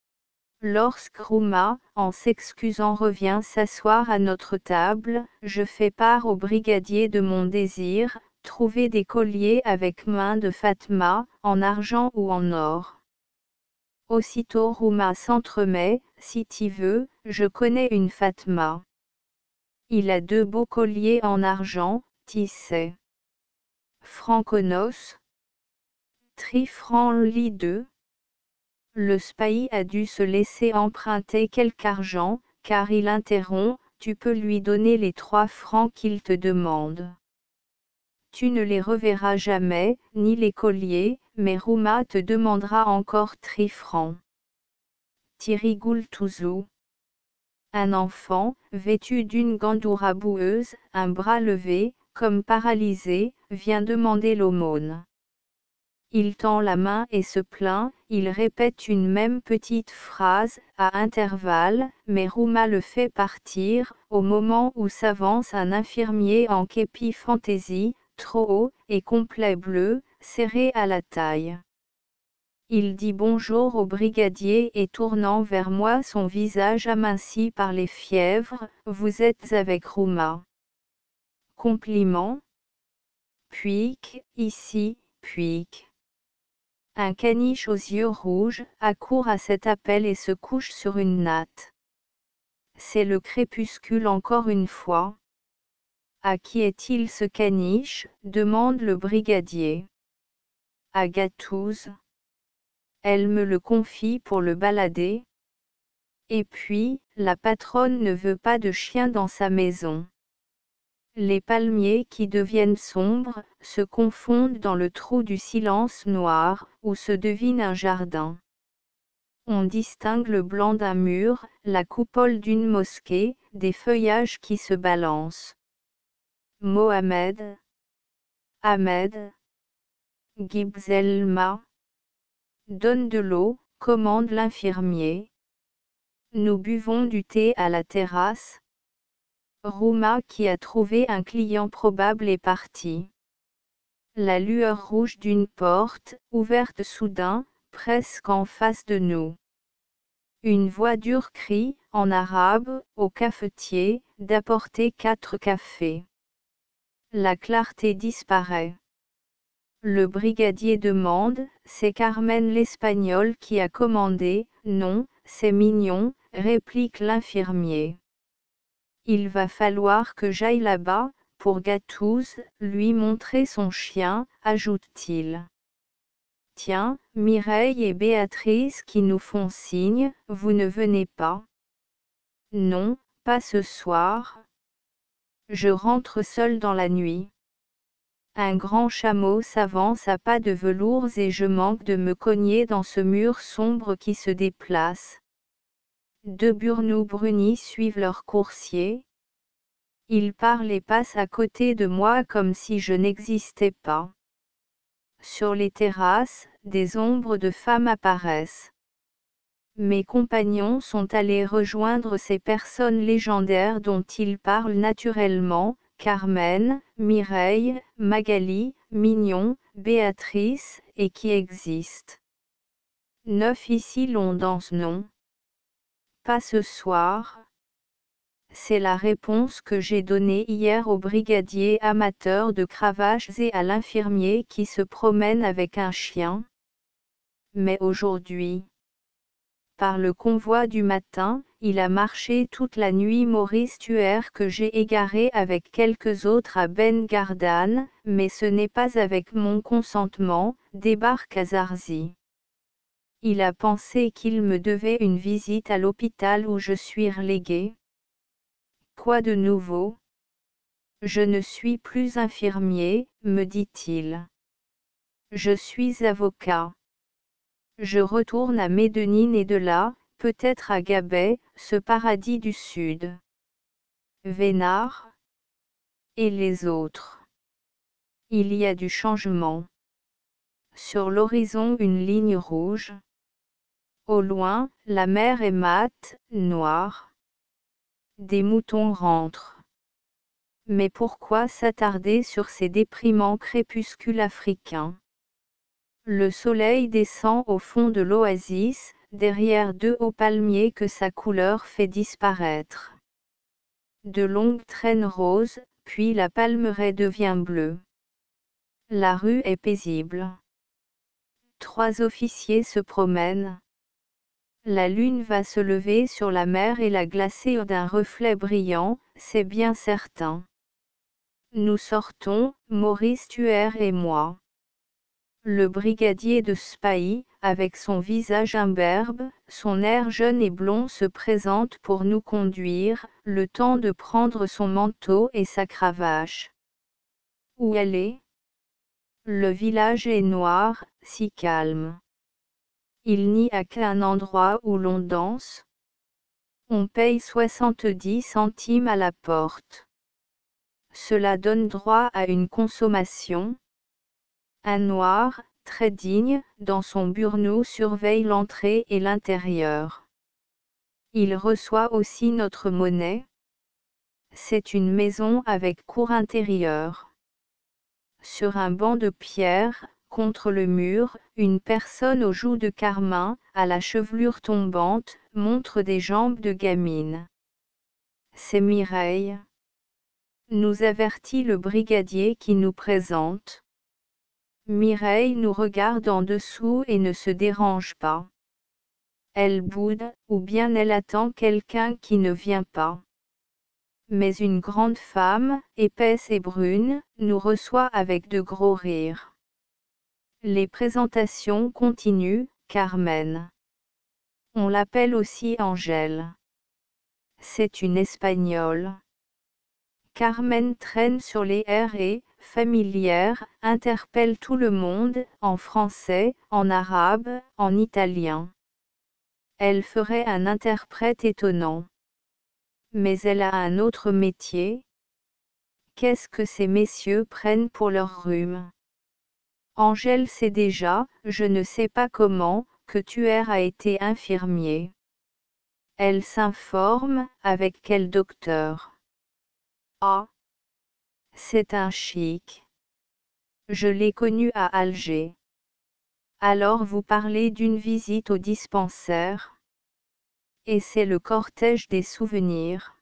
Lorsque Rouma, en s'excusant revient s'asseoir à notre table, je fais part au brigadier de mon désir, trouver des colliers avec main de Fatma, en argent ou en or. Aussitôt Rouma s'entremet, si t'y veux, je connais une Fatma. Il a deux beaux colliers en argent, t'y sais. Franconos. Trifranli deux. Le Spahi a dû se laisser emprunter quelque argent, car il interrompt, tu peux lui donner les trois francs qu'il te demande. Tu ne les reverras jamais, ni les colliers, mais Rouma te demandera encore trifrancs. Tirigul Touzou. Un enfant, vêtu d'une gandoura boueuse, un bras levé, comme paralysé, vient demander l'aumône. Il tend la main et se plaint, il répète une même petite phrase, à intervalles, mais Rouma le fait partir, au moment où s'avance un infirmier en képi fantaisie, trop haut, et complet bleu, serré à la taille. Il dit bonjour au brigadier et tournant vers moi son visage aminci par les fièvres, vous êtes avec Rouma. Compliment. Puic, ici, Puic. Un caniche aux yeux rouges, accourt à cet appel et se couche sur une natte. C'est le crépuscule encore une fois. À qui est-il ce caniche? Demande le brigadier. À Gatouze. Elle me le confie pour le balader. Et puis, la patronne ne veut pas de chien dans sa maison. Les palmiers qui deviennent sombres, se confondent dans le trou du silence noir, où se devine un jardin. On distingue le blanc d'un mur, la coupole d'une mosquée, des feuillages qui se balancent. Mohamed, Ahmed, Gibzelma. Donne de l'eau, commande l'infirmier. Nous buvons du thé à la terrasse. Rouma qui a trouvé un client probable est parti. La lueur rouge d'une porte, ouverte soudain, presque en face de nous. Une voix dure crie, en arabe, au cafetier, d'apporter quatre cafés. La clarté disparaît. Le brigadier demande, c'est Carmen l'Espagnol qui a commandé, non, c'est Mignon, réplique l'infirmier. Il va falloir que j'aille là-bas, pour Gatouz, lui montrer son chien, ajoute-t-il. Tiens, Mireille et Béatrice qui nous font signe, vous ne venez pas? Non, pas ce soir. Je rentre seul dans la nuit. Un grand chameau s'avance à pas de velours et je manque de me cogner dans ce mur sombre qui se déplace. Deux burnous brunis suivent leur coursier. Ils parlent et passent à côté de moi comme si je n'existais pas. Sur les terrasses, des ombres de femmes apparaissent. Mes compagnons sont allés rejoindre ces personnes légendaires dont ils parlent naturellement, Carmen, Mireille, Magali, Mignon, Béatrice, et qui existent. Neuf ici l'on danse non. Pas ce soir. C'est la réponse que j'ai donnée hier au brigadier amateur de cravaches et à l'infirmier qui se promène avec un chien. Mais aujourd'hui, par le convoi du matin, il a marché toute la nuit Maurice Tuer que j'ai égaré avec quelques autres à Ben Gardan, mais ce n'est pas avec mon consentement, débarque à Zarzi. Il a pensé qu'il me devait une visite à l'hôpital où je suis relégué. Quoi de nouveau? Je ne suis plus infirmier, me dit-il. Je suis avocat. Je retourne à Médénine et de là, peut-être à Gabet, ce paradis du Sud. Vénard. Et les autres. Il y a du changement. Sur l'horizon une ligne rouge. Au loin, la mer est mate, noire. Des moutons rentrent. Mais pourquoi s'attarder sur ces déprimants crépuscules africains? Le soleil descend au fond de l'oasis, derrière deux hauts palmiers que sa couleur fait disparaître. De longues traînes roses, puis la palmeraie devient bleue. La rue est paisible. Trois officiers se promènent. La lune va se lever sur la mer et la glacer d'un reflet brillant, c'est bien certain. Nous sortons, Maurice Tuer et moi. Le brigadier de Spahi, avec son visage imberbe, son air jeune et blond se présente pour nous conduire, le temps de prendre son manteau et sa cravache. Où aller? Le village est noir, si calme. Il n'y a qu'un endroit où l'on danse. On paye soixante-dix centimes à la porte. Cela donne droit à une consommation. Un noir, très digne, dans son burnous surveille l'entrée et l'intérieur. Il reçoit aussi notre monnaie. C'est une maison avec cour intérieure. Sur un banc de pierre, contre le mur, une personne aux joues de carmin, à la chevelure tombante, montre des jambes de gamine. C'est Mireille. Nous avertit le brigadier qui nous présente. Mireille nous regarde en dessous et ne se dérange pas. Elle boude, ou bien elle attend quelqu'un qui ne vient pas. Mais une grande femme, épaisse et brune, nous reçoit avec de gros rires. Les présentations continuent, Carmen. On l'appelle aussi Angèle. C'est une Espagnole. Carmen traîne sur les airs et, familière, interpelle tout le monde, en français, en arabe, en italien. Elle ferait un interprète étonnant. Mais elle a un autre métier. Qu'est-ce que ces messieurs prennent pour leur rhume? Angèle sait déjà, je ne sais pas comment, que Tuer a été infirmier. Elle s'informe, avec quel docteur? Ah! C'est un chic. Je l'ai connu à Alger. Alors vous parlez d'une visite au dispensaire? Et c'est le cortège des souvenirs.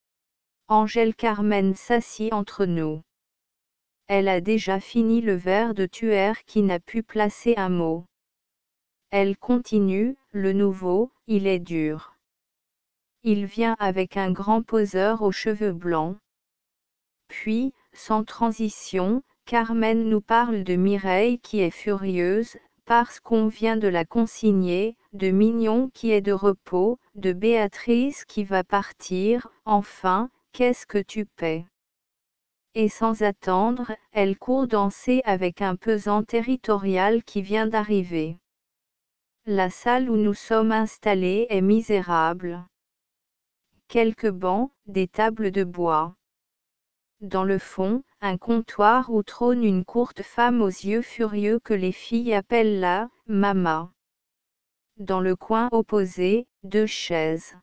Angèle Carmen s'assit entre nous. Elle a déjà fini le verre de Tuer qui n'a pu placer un mot. Elle continue, le nouveau, il est dur. Il vient avec un grand poseur aux cheveux blancs. Puis, sans transition, Carmen nous parle de Mireille qui est furieuse, parce qu'on vient de la consigner, de Mignon qui est de repos, de Béatrice qui va partir, enfin, qu'est-ce que tu paies? Et sans attendre, elle court danser avec un pesant territorial qui vient d'arriver. La salle où nous sommes installés est misérable. Quelques bancs, des tables de bois. Dans le fond, un comptoir où trône une courte femme aux yeux furieux que les filles appellent la « mama ». Dans le coin opposé, deux chaises.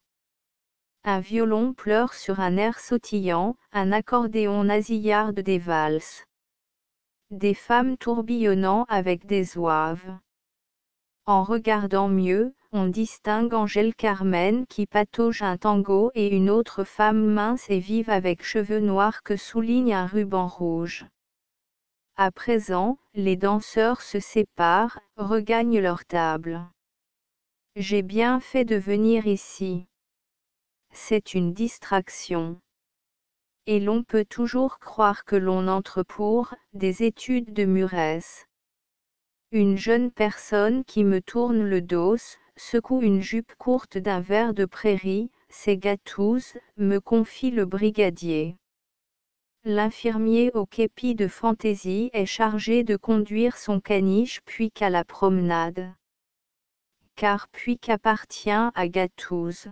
Un violon pleure sur un air sautillant, un accordéon nasillarde des valses. Des femmes tourbillonnant avec des ouaves. En regardant mieux, on distingue Angèle Carmen qui patauge un tango et une autre femme mince et vive avec cheveux noirs que souligne un ruban rouge. À présent, les danseurs se séparent, regagnent leur table. J'ai bien fait de venir ici. C'est une distraction. Et l'on peut toujours croire que l'on entre pour des études de muresse. Une jeune personne qui me tourne le dos, secoue une jupe courte d'un vert de prairie, c'est Gatouze, me confie le brigadier. L'infirmier au képi de fantaisie est chargé de conduire son caniche puis qu'à la promenade. Car puis qu'appartient à Gatouze.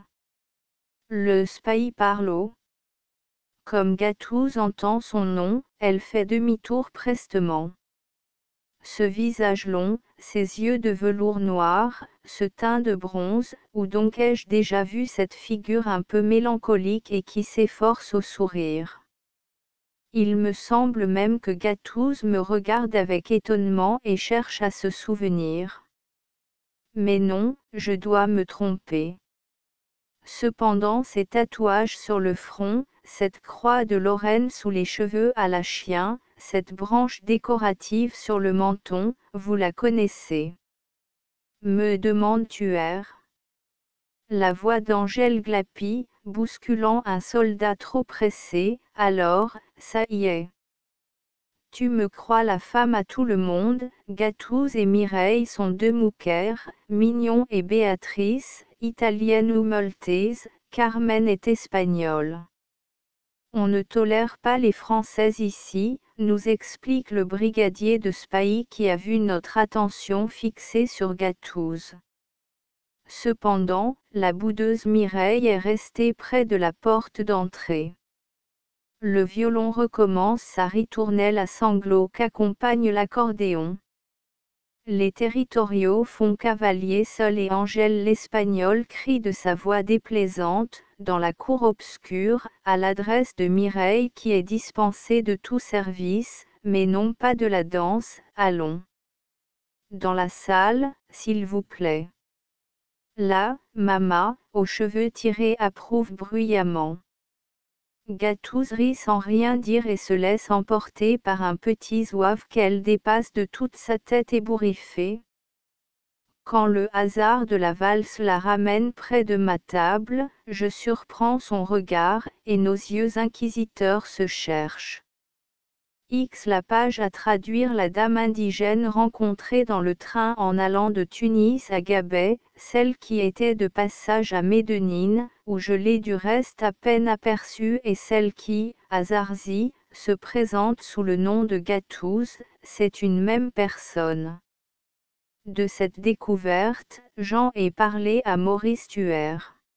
Le spahi parlo. Comme Gatouze entend son nom, elle fait demi-tour prestement. Ce visage long, ces yeux de velours noir, ce teint de bronze, où donc ai-je déjà vu cette figure un peu mélancolique et qui s'efforce au sourire? Il me semble même que Gatouze me regarde avec étonnement et cherche à se souvenir. Mais non, je dois me tromper. Cependant ces tatouages sur le front, cette croix de Lorraine sous les cheveux à la chien, cette branche décorative sur le menton, vous la connaissez. Me demande Tuer. La voix d'Angèle glapit, bousculant un soldat trop pressé, alors, ça y est. Tu me crois la femme à tout le monde, Gatouze et Mireille sont deux mouquères, Mignon et Béatrice, italienne ou maltaise, Carmen est espagnole. On ne tolère pas les Françaises ici, nous explique le brigadier de Spahi qui a vu notre attention fixée sur Gatouze. Cependant, la boudeuse Mireille est restée près de la porte d'entrée. Le violon recommence sa ritournelle à sanglots qu'accompagne l'accordéon. Les territoriaux font cavalier seul et Angèle l'Espagnole crie de sa voix déplaisante, dans la cour obscure, à l'adresse de Mireille qui est dispensée de tout service, mais non pas de la danse, allons. Dans la salle, s'il vous plaît. Là, Mama, aux cheveux tirés approuve bruyamment. Gatouze rit sans rien dire et se laisse emporter par un petit zouave qu'elle dépasse de toute sa tête ébouriffée. Quand le hasard de la valse la ramène près de ma table, je surprends son regard, et nos yeux inquisiteurs se cherchent. X la page à traduire la dame indigène rencontrée dans le train en allant de Tunis à Gabès, celle qui était de passage à Médénine, où je l'ai du reste à peine aperçue et celle qui, à Zarzy, se présente sous le nom de Gatouz, c'est une même personne. De cette découverte, j'en ai parlé à Maurice Thuer.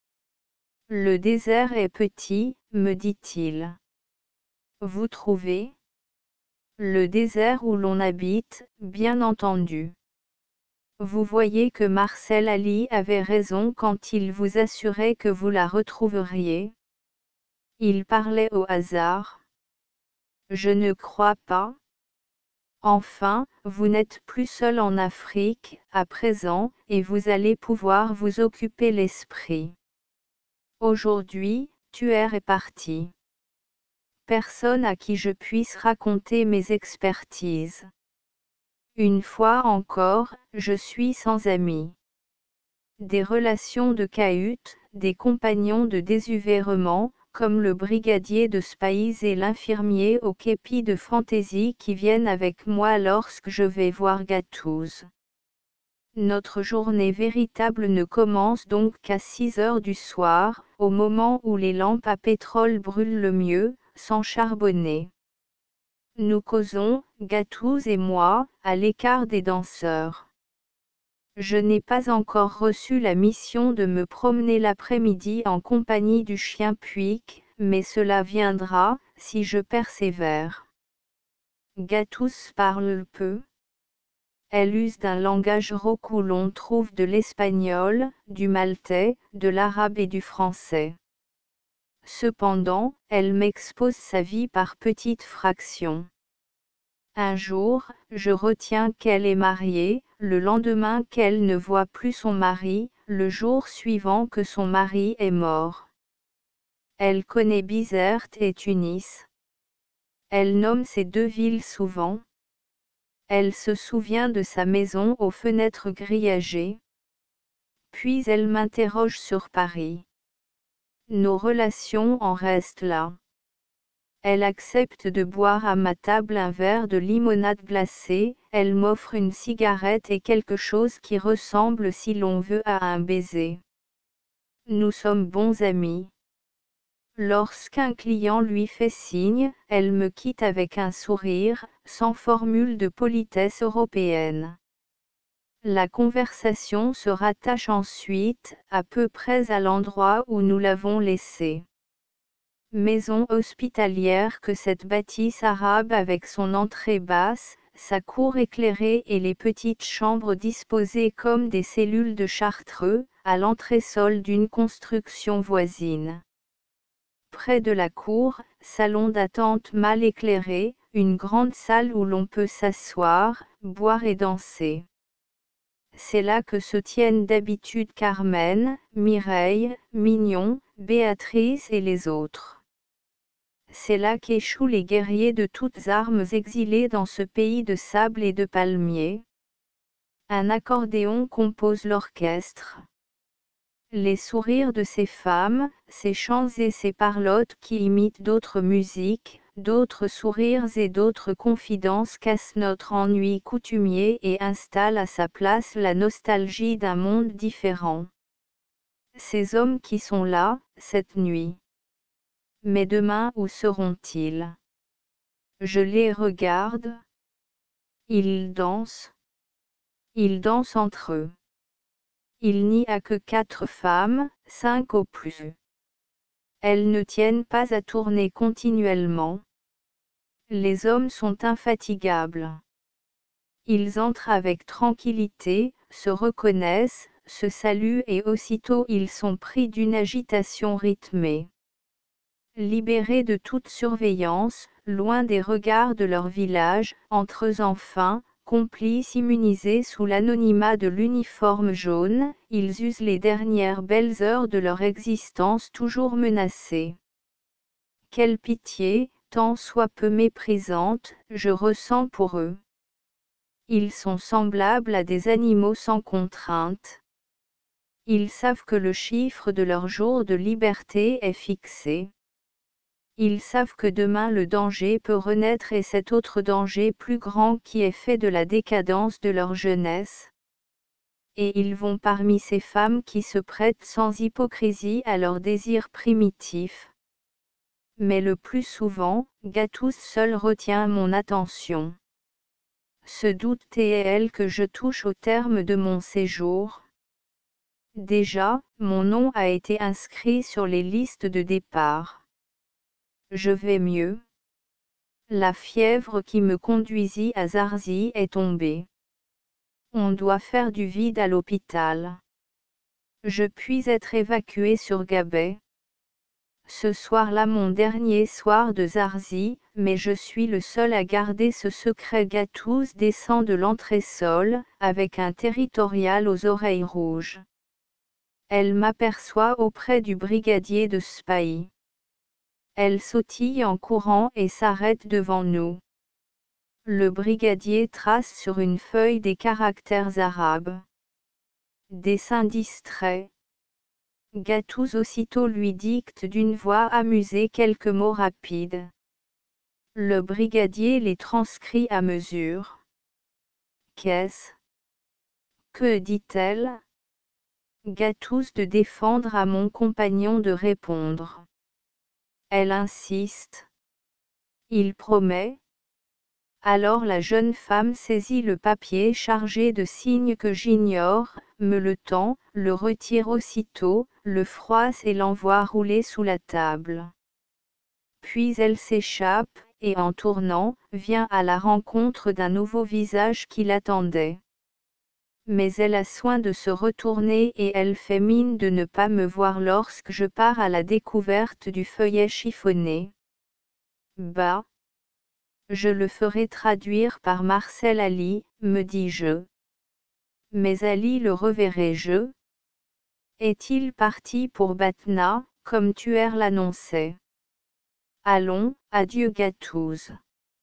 Le désert est petit, me dit-il. Vous trouvez ? Le désert où l'on habite, bien entendu. Vous voyez que Marcel Ali avait raison quand il vous assurait que vous la retrouveriez. Il parlait au hasard. Je ne crois pas. Enfin, vous n'êtes plus seul en Afrique, à présent, et vous allez pouvoir vous occuper l'esprit. Aujourd'hui, Thuer est parti. Personne à qui je puisse raconter mes expertises. Une fois encore, je suis sans amis. Des relations de cahute, des compagnons de désuvèrement, comme le brigadier de Spaïs et l'infirmier au képi de fantaisie qui viennent avec moi lorsque je vais voir Gatouz. Notre journée véritable ne commence donc qu'à six heures du soir, au moment où les lampes à pétrole brûlent le mieux, sans charbonner. Nous causons, Gatouz et moi, à l'écart des danseurs. Je n'ai pas encore reçu la mission de me promener l'après-midi en compagnie du chien Puig, mais cela viendra, si je persévère. Gatouz parle peu. Elle use d'un langage rauque où l'on trouve de l'espagnol, du maltais, de l'arabe et du français. Cependant, elle m'expose sa vie par petites fractions. Un jour, je retiens qu'elle est mariée, le lendemain qu'elle ne voit plus son mari, le jour suivant que son mari est mort. Elle connaît Bizerte et Tunis. Elle nomme ces deux villes souvent. Elle se souvient de sa maison aux fenêtres grillagées. Puis elle m'interroge sur Paris. Nos relations en restent là. Elle accepte de boire à ma table un verre de limonade glacée, elle m'offre une cigarette et quelque chose qui ressemble si l'on veut à un baiser. Nous sommes bons amis. Lorsqu'un client lui fait signe, elle me quitte avec un sourire, sans formule de politesse européenne. La conversation se rattache ensuite, à peu près à l'endroit où nous l'avons laissée. Maison hospitalière que cette bâtisse arabe avec son entrée basse, sa cour éclairée et les petites chambres disposées comme des cellules de Chartreux, à l'entresol d'une construction voisine. Près de la cour, salon d'attente mal éclairé, une grande salle où l'on peut s'asseoir, boire et danser. C'est là que se tiennent d'habitude Carmen, Mireille, Mignon, Béatrice et les autres. C'est là qu'échouent les guerriers de toutes armes exilés dans ce pays de sable et de palmiers. Un accordéon compose l'orchestre. Les sourires de ces femmes, ces chants et ces parlottes qui imitent d'autres musiques, d'autres sourires et d'autres confidences cassent notre ennui coutumier et installent à sa place la nostalgie d'un monde différent. Ces hommes qui sont là, cette nuit. Mais demain où seront-ils? Je les regarde. Ils dansent. Ils dansent entre eux. Il n'y a que quatre femmes, cinq au plus. Elles ne tiennent pas à tourner continuellement. Les hommes sont infatigables. Ils entrent avec tranquillité, se reconnaissent, se saluent et aussitôt ils sont pris d'une agitation rythmée. Libérés de toute surveillance, loin des regards de leur village, entre eux enfin, complices immunisés sous l'anonymat de l'uniforme jaune, ils usent les dernières belles heures de leur existence toujours menacée. Quelle pitié, tant soit peu méprisante, je ressens pour eux. Ils sont semblables à des animaux sans contrainte. Ils savent que le chiffre de leur jour de liberté est fixé. Ils savent que demain le danger peut renaître et cet autre danger plus grand qui est fait de la décadence de leur jeunesse. Et ils vont parmi ces femmes qui se prêtent sans hypocrisie à leurs désirs primitifs. Mais le plus souvent, Gattuso seul retient mon attention. Ce doute est elle que je touche au terme de mon séjour. Déjà, mon nom a été inscrit sur les listes de départ. Je vais mieux. La fièvre qui me conduisit à Zarzis est tombée. On doit faire du vide à l'hôpital. Je puis être évacué sur Gabet. Ce soir-là mon dernier soir de Zarzis, mais je suis le seul à garder ce secret. Gattuso descend de l'entresol, avec un territorial aux oreilles rouges. Elle m'aperçoit auprès du brigadier de Spahis. Elle sautille en courant et s'arrête devant nous. Le brigadier trace sur une feuille des caractères arabes. Dessin distrait. Gattuso aussitôt lui dicte d'une voix amusée quelques mots rapides. Le brigadier les transcrit à mesure. Qu'est-ce? Que dit-elle? Gattuso de défendre à mon compagnon de répondre. Elle insiste. Il promet. Alors la jeune femme saisit le papier chargé de signes que j'ignore, me le tend, le retire aussitôt, le froisse et l'envoie rouler sous la table. Puis elle s'échappe, et en tournant, vient à la rencontre d'un nouveau visage qui l'attendait. Mais elle a soin de se retourner et elle fait mine de ne pas me voir lorsque je pars à la découverte du feuillet chiffonné. Bah! Je le ferai traduire par Marcel Ali, me dis-je. Mais Ali le reverrai-je? Est-il parti pour Batna, comme Thuers l'annonçait? Allons, adieu Gattuso.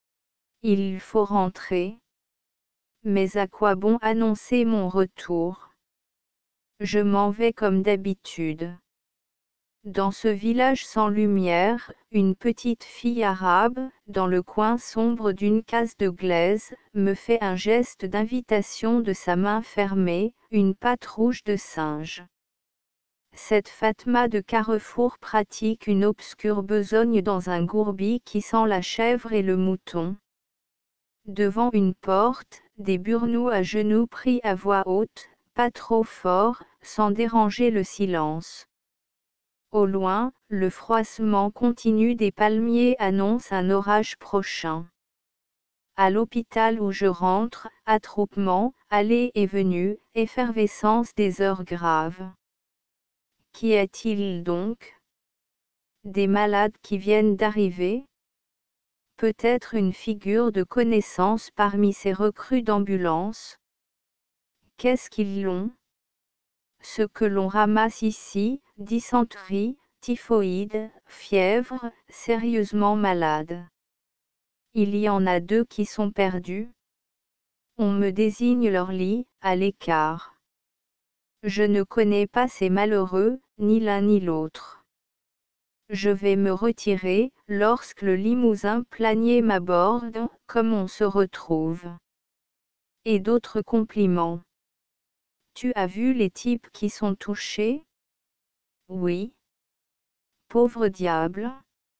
Il faut rentrer. Mais à quoi bon annoncer mon retour? Je m'en vais comme d'habitude. Dans ce village sans lumière, une petite fille arabe, dans le coin sombre d'une case de glaise, me fait un geste d'invitation de sa main fermée, une patte rouge de singe. Cette Fatma de Carrefour pratique une obscure besogne dans un gourbi qui sent la chèvre et le mouton. Devant une porte, des burnous à genoux prient à voix haute, pas trop fort, sans déranger le silence. Au loin, le froissement continu des palmiers annonce un orage prochain. À l'hôpital où je rentre, attroupement, allées et venues, effervescence des heures graves. Qu'y a-t-il donc? Des malades qui viennent d'arriver? Peut-être une figure de connaissance parmi ces recrues d'ambulance? Qu'est-ce qu'ils l'ont? Ce que l'on ramasse ici, dysenterie, typhoïde, fièvre, sérieusement malade. Il y en a deux qui sont perdus. On me désigne leur lit, à l'écart. Je ne connais pas ces malheureux, ni l'un ni l'autre. Je vais me retirer, lorsque le limousin planier m'aborde, comme on se retrouve. Et d'autres compliments. Tu as vu les types qui sont touchés? Oui. Pauvre diable.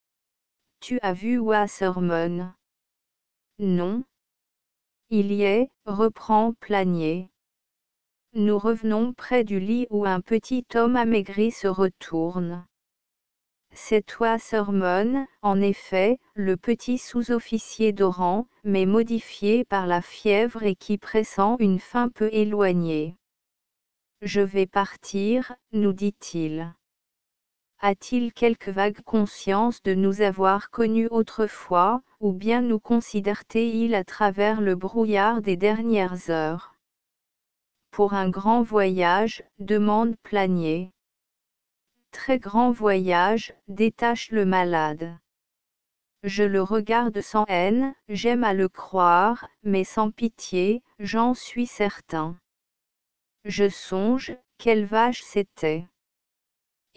Tu as vu Wasserman? Non. Il y est, reprend Planier. Nous revenons près du lit où un petit homme amaigri se retourne. C'est Wasserman, en effet, le petit sous-officier d'Oran, mais modifié par la fièvre et qui pressent une fin peu éloignée. Je vais partir, nous dit-il. A-t-il quelque vague conscience de nous avoir connus autrefois, ou bien nous considère-t-il à travers le brouillard des dernières heures? Pour un grand voyage, demande Planier. Très grand voyage, détache le malade. Je le regarde sans haine, j'aime à le croire, mais sans pitié, j'en suis certain. Je songe, quelle vache c'était.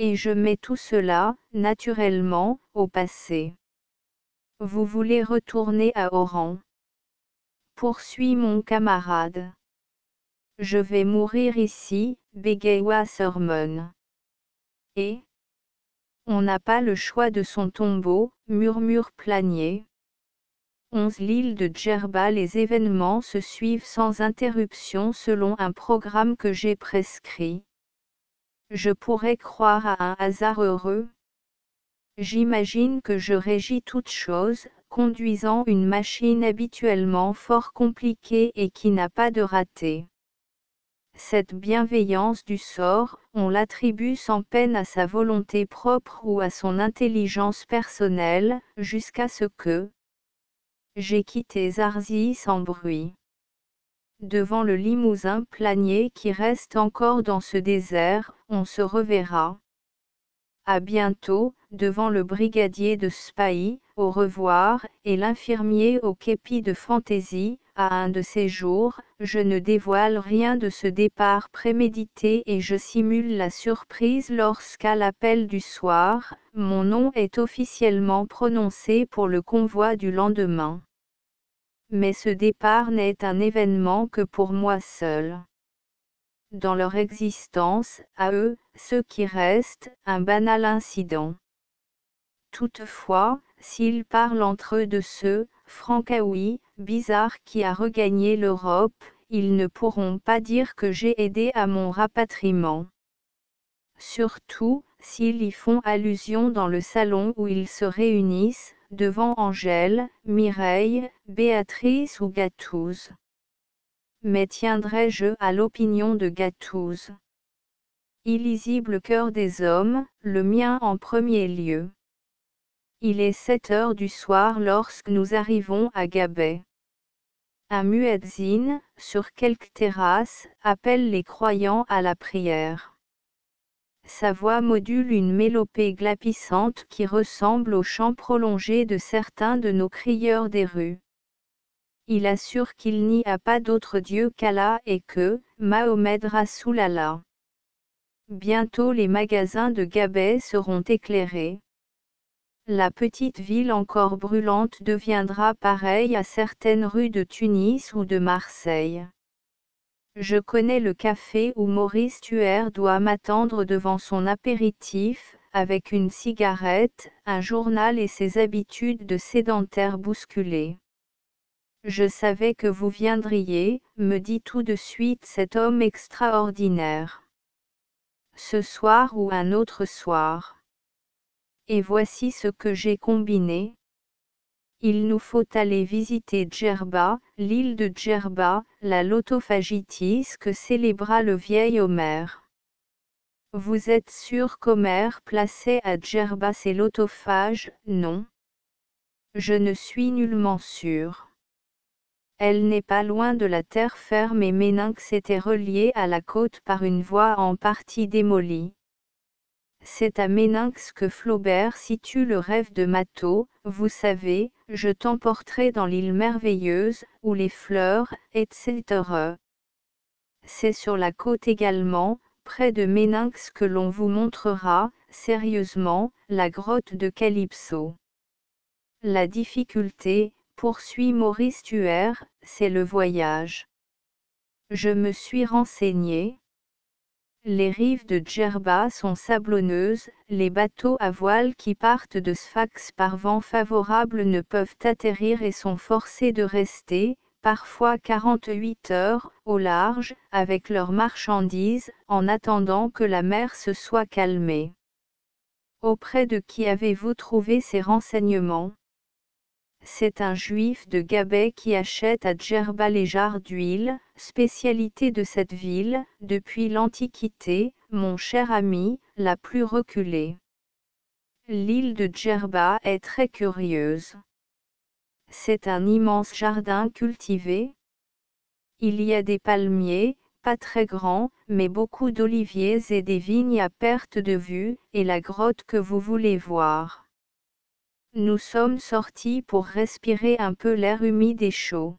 Et je mets tout cela, naturellement, au passé. Vous voulez retourner à Oran. Poursuit mon camarade. Je vais mourir ici, bégaya Sermon. Et on n'a pas le choix de son tombeau, murmure Planier. onze L'île de Djerba. Les événements se suivent sans interruption selon un programme que j'ai prescrit. Je pourrais croire à un hasard heureux. J'imagine que je régis toutes choses, conduisant une machine habituellement fort compliquée et qui n'a pas de raté. Cette bienveillance du sort, on l'attribue sans peine à sa volonté propre ou à son intelligence personnelle, jusqu'à ce que j'ai quitté Zarzy sans bruit. Devant le Limousin Planier qui reste encore dans ce désert, on se reverra. À bientôt, devant le brigadier de Spahi, au revoir, et l'infirmier au képi de fantaisie, à un de ces jours, je ne dévoile rien de ce départ prémédité et je simule la surprise lorsqu'à l'appel du soir, mon nom est officiellement prononcé pour le convoi du lendemain. Mais ce départ n'est un événement que pour moi seul. Dans leur existence, à eux, ceux qui restent, un banal incident. Toutefois, s'ils parlent entre eux de ce Francaoui bizarre qui a regagné l'Europe, ils ne pourront pas dire que j'ai aidé à mon rapatriement. Surtout, s'ils y font allusion dans le salon où ils se réunissent, devant Angèle, Mireille, Béatrice ou Gatouze. Mais tiendrai-je à l'opinion de Gatouze? Illisible cœur des hommes, le mien en premier lieu. Il est sept heures du soir lorsque nous arrivons à Gabet. Un muezzin, sur quelque terrasse, appelle les croyants à la prière. Sa voix module une mélopée glapissante qui ressemble au chant prolongé de certains de nos crieurs des rues. Il assure qu'il n'y a pas d'autre Dieu qu'Allah et que, Mahomed Rasulallah. Bientôt les magasins de Gabet seront éclairés. La petite ville encore brûlante deviendra pareille à certaines rues de Tunis ou de Marseille. Je connais le café où Maurice Tuer doit m'attendre devant son apéritif, avec une cigarette, un journal et ses habitudes de sédentaire bousculées. Je savais que vous viendriez, me dit tout de suite cet homme extraordinaire. Ce soir ou un autre soir. Et voici ce que j'ai combiné. Il nous faut aller visiter Djerba, l'île de Djerba, la lotophagitis que célébra le vieil Homère. Vous êtes sûr qu'Homère plaçait à Djerba ses lotophages? Non. Je ne suis nullement sûr. Elle n'est pas loin de la terre ferme et Méninx était reliée à la côte par une voie en partie démolie. C'est à Méninx que Flaubert situe le rêve de Mathot, vous savez, je t'emporterai dans l'île merveilleuse, où les fleurs, et cetera. C'est sur la côte également, près de Méninx que l'on vous montrera, sérieusement, la grotte de Calypso. La difficulté, poursuit Maurice Tuer, c'est le voyage. Je me suis renseigné. Les rives de Djerba sont sablonneuses, les bateaux à voile qui partent de Sfax par vent favorable ne peuvent atterrir et sont forcés de rester, parfois quarante-huit heures, au large, avec leurs marchandises, en attendant que la mer se soit calmée. Auprès de qui avez-vous trouvé ces renseignements? C'est un juif de Gabet qui achète à Djerba les jarres d'huile, spécialité de cette ville, depuis l'Antiquité, mon cher ami, la plus reculée. L'île de Djerba est très curieuse. C'est un immense jardin cultivé. Il y a des palmiers, pas très grands, mais beaucoup d'oliviers et des vignes à perte de vue, et la grotte que vous voulez voir. Nous sommes sortis pour respirer un peu l'air humide et chaud.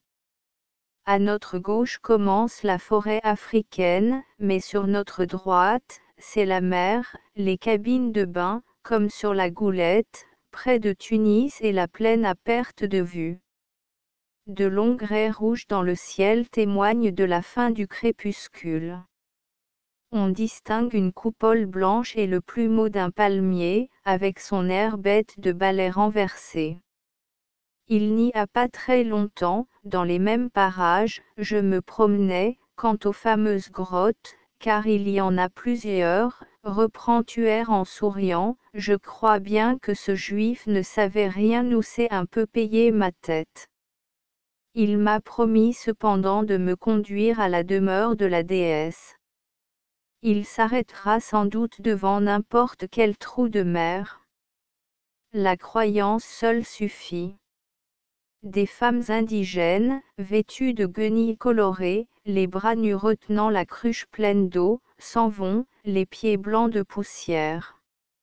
À notre gauche commence la forêt africaine, mais sur notre droite, c'est la mer, les cabines de bain, comme sur la Goulette, près de Tunis et la plaine à perte de vue. De longues raies rouges dans le ciel témoignent de la fin du crépuscule. On distingue une coupole blanche et le plumeau d'un palmier, avec son air bête de balai renversé. Il n'y a pas très longtemps, dans les mêmes parages, je me promenais, quant aux fameuses grottes, car il y en a plusieurs, reprend Thuer en souriant, je crois bien que ce juif ne savait rien ou s'est un peu payé ma tête. Il m'a promis cependant de me conduire à la demeure de la déesse. Il s'arrêtera sans doute devant n'importe quel trou de mer. La croyance seule suffit. Des femmes indigènes, vêtues de guenilles colorées, les bras nus retenant la cruche pleine d'eau, s'en vont, les pieds blancs de poussière.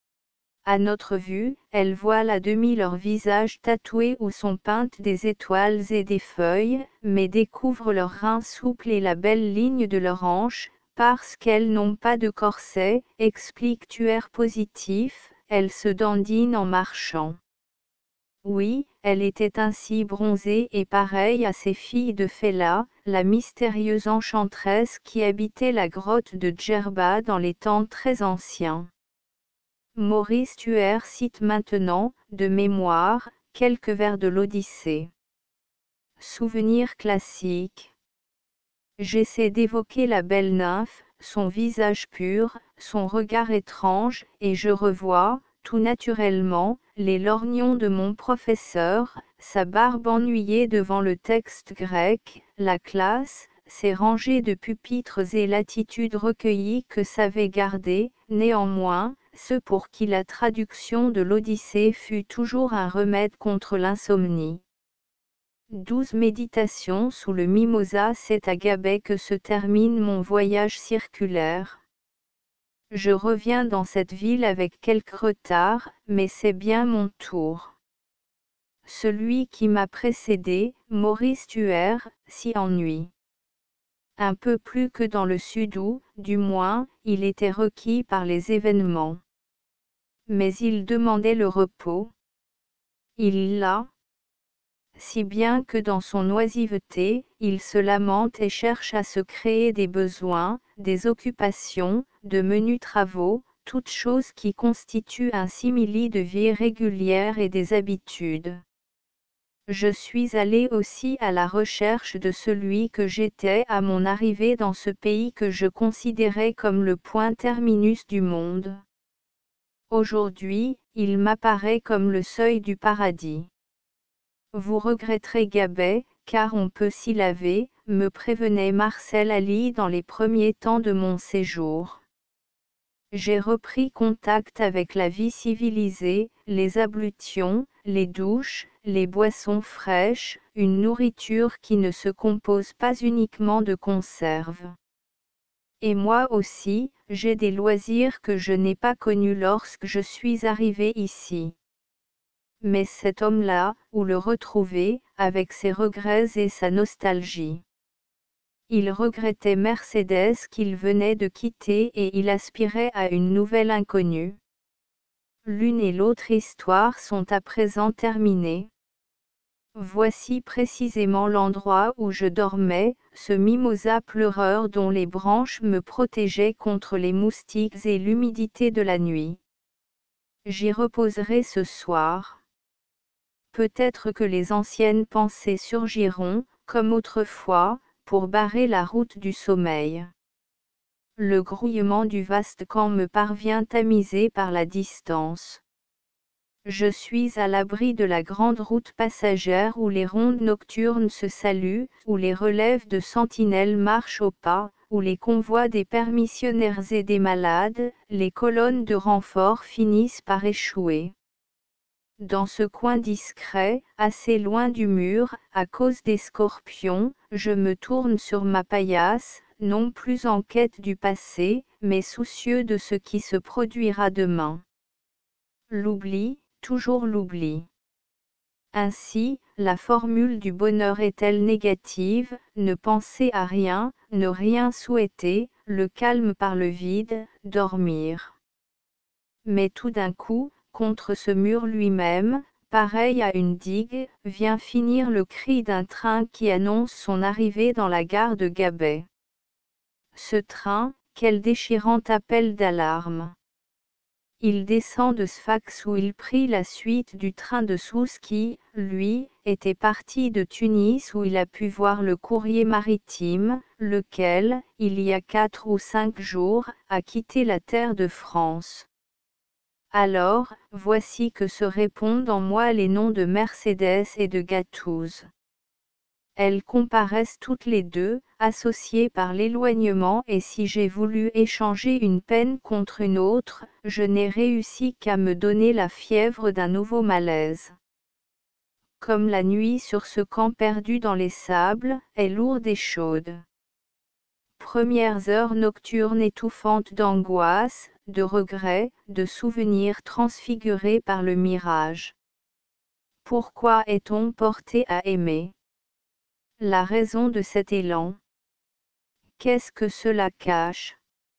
À notre vue, elles voilent à demi leurs visages tatoués où sont peintes des étoiles et des feuilles, mais découvrent leurs reins souples et la belle ligne de leurs hanches, parce qu'elles n'ont pas de corset, explique Thuer positif, elles se dandinent en marchant. Oui, elle était ainsi bronzée et pareille à ces filles de Féla, la mystérieuse enchanteresse qui habitait la grotte de Djerba dans les temps très anciens. Maurice Thuer cite maintenant, de mémoire, quelques vers de l'Odyssée. Souvenir classique. J'essaie d'évoquer la belle nymphe, son visage pur, son regard étrange, et je revois, tout naturellement, les lorgnons de mon professeur, sa barbe ennuyée devant le texte grec, la classe, ses rangées de pupitres et l'attitude recueillie que savait garder, néanmoins, ceux pour qui la traduction de l'Odyssée fut toujours un remède contre l'insomnie. Douze méditations sous le mimosa, c'est à Gabet que se termine mon voyage circulaire. Je reviens dans cette ville avec quelque retard, mais c'est bien mon tour. Celui qui m'a précédé, Maurice Thuer, s'y ennuie. Un peu plus que dans le sud où, du moins, il était requis par les événements. Mais il demandait le repos. Il l'a. Si bien que dans son oisiveté, il se lamente et cherche à se créer des besoins, des occupations, de menus travaux, toutes choses qui constituent un simili de vie régulière et des habitudes. Je suis allé aussi à la recherche de celui que j'étais à mon arrivée dans ce pays que je considérais comme le point terminus du monde. Aujourd'hui, il m'apparaît comme le seuil du paradis. Vous regretterez Gabet, car on peut s'y laver, me prévenait Marcel Ali dans les premiers temps de mon séjour. J'ai repris contact avec la vie civilisée, les ablutions, les douches, les boissons fraîches, une nourriture qui ne se compose pas uniquement de conserves. Et moi aussi, j'ai des loisirs que je n'ai pas connus lorsque je suis arrivé ici. Mais cet homme-là, où le retrouver, avec ses regrets et sa nostalgie? Il regrettait Mercedes qu'il venait de quitter et il aspirait à une nouvelle inconnue. L'une et l'autre histoire sont à présent terminées. Voici précisément l'endroit où je dormais, ce mimosa pleureur dont les branches me protégeaient contre les moustiques et l'humidité de la nuit. J'y reposerai ce soir. Peut-être que les anciennes pensées surgiront, comme autrefois, pour barrer la route du sommeil. Le grouillement du vaste camp me parvient tamisé par la distance. Je suis à l'abri de la grande route passagère où les rondes nocturnes se saluent, où les relèves de sentinelles marchent au pas, où les convois des permissionnaires et des malades, les colonnes de renfort finissent par échouer. Dans ce coin discret, assez loin du mur, à cause des scorpions, je me tourne sur ma paillasse, non plus en quête du passé, mais soucieux de ce qui se produira demain. L'oubli, toujours l'oubli. Ainsi, la formule du bonheur est-elle négative, ne penser à rien, ne rien souhaiter, le calme par le vide, dormir. Mais tout d'un coup, contre ce mur lui-même, pareil à une digue, vient finir le cri d'un train qui annonce son arrivée dans la gare de Gabet. Ce train, quel déchirant appel d'alarme! Il descend de Sfax où il prit la suite du train de Sousse qui, lui, était parti de Tunis où il a pu voir le courrier maritime, lequel, il y a quatre ou cinq jours, a quitté la terre de France. Alors, voici que se répondent en moi les noms de Mercédès et de Gatouze. Elles comparaissent toutes les deux, associées par l'éloignement, et si j'ai voulu échanger une peine contre une autre, je n'ai réussi qu'à me donner la fièvre d'un nouveau malaise. Comme la nuit sur ce camp perdu dans les sables, est lourde et chaude. Premières heures nocturnes étouffantes d'angoisse, de regrets, de souvenirs transfigurés par le mirage. Pourquoi est-on porté à aimer? La raison de cet élan. Qu'est-ce que cela cache?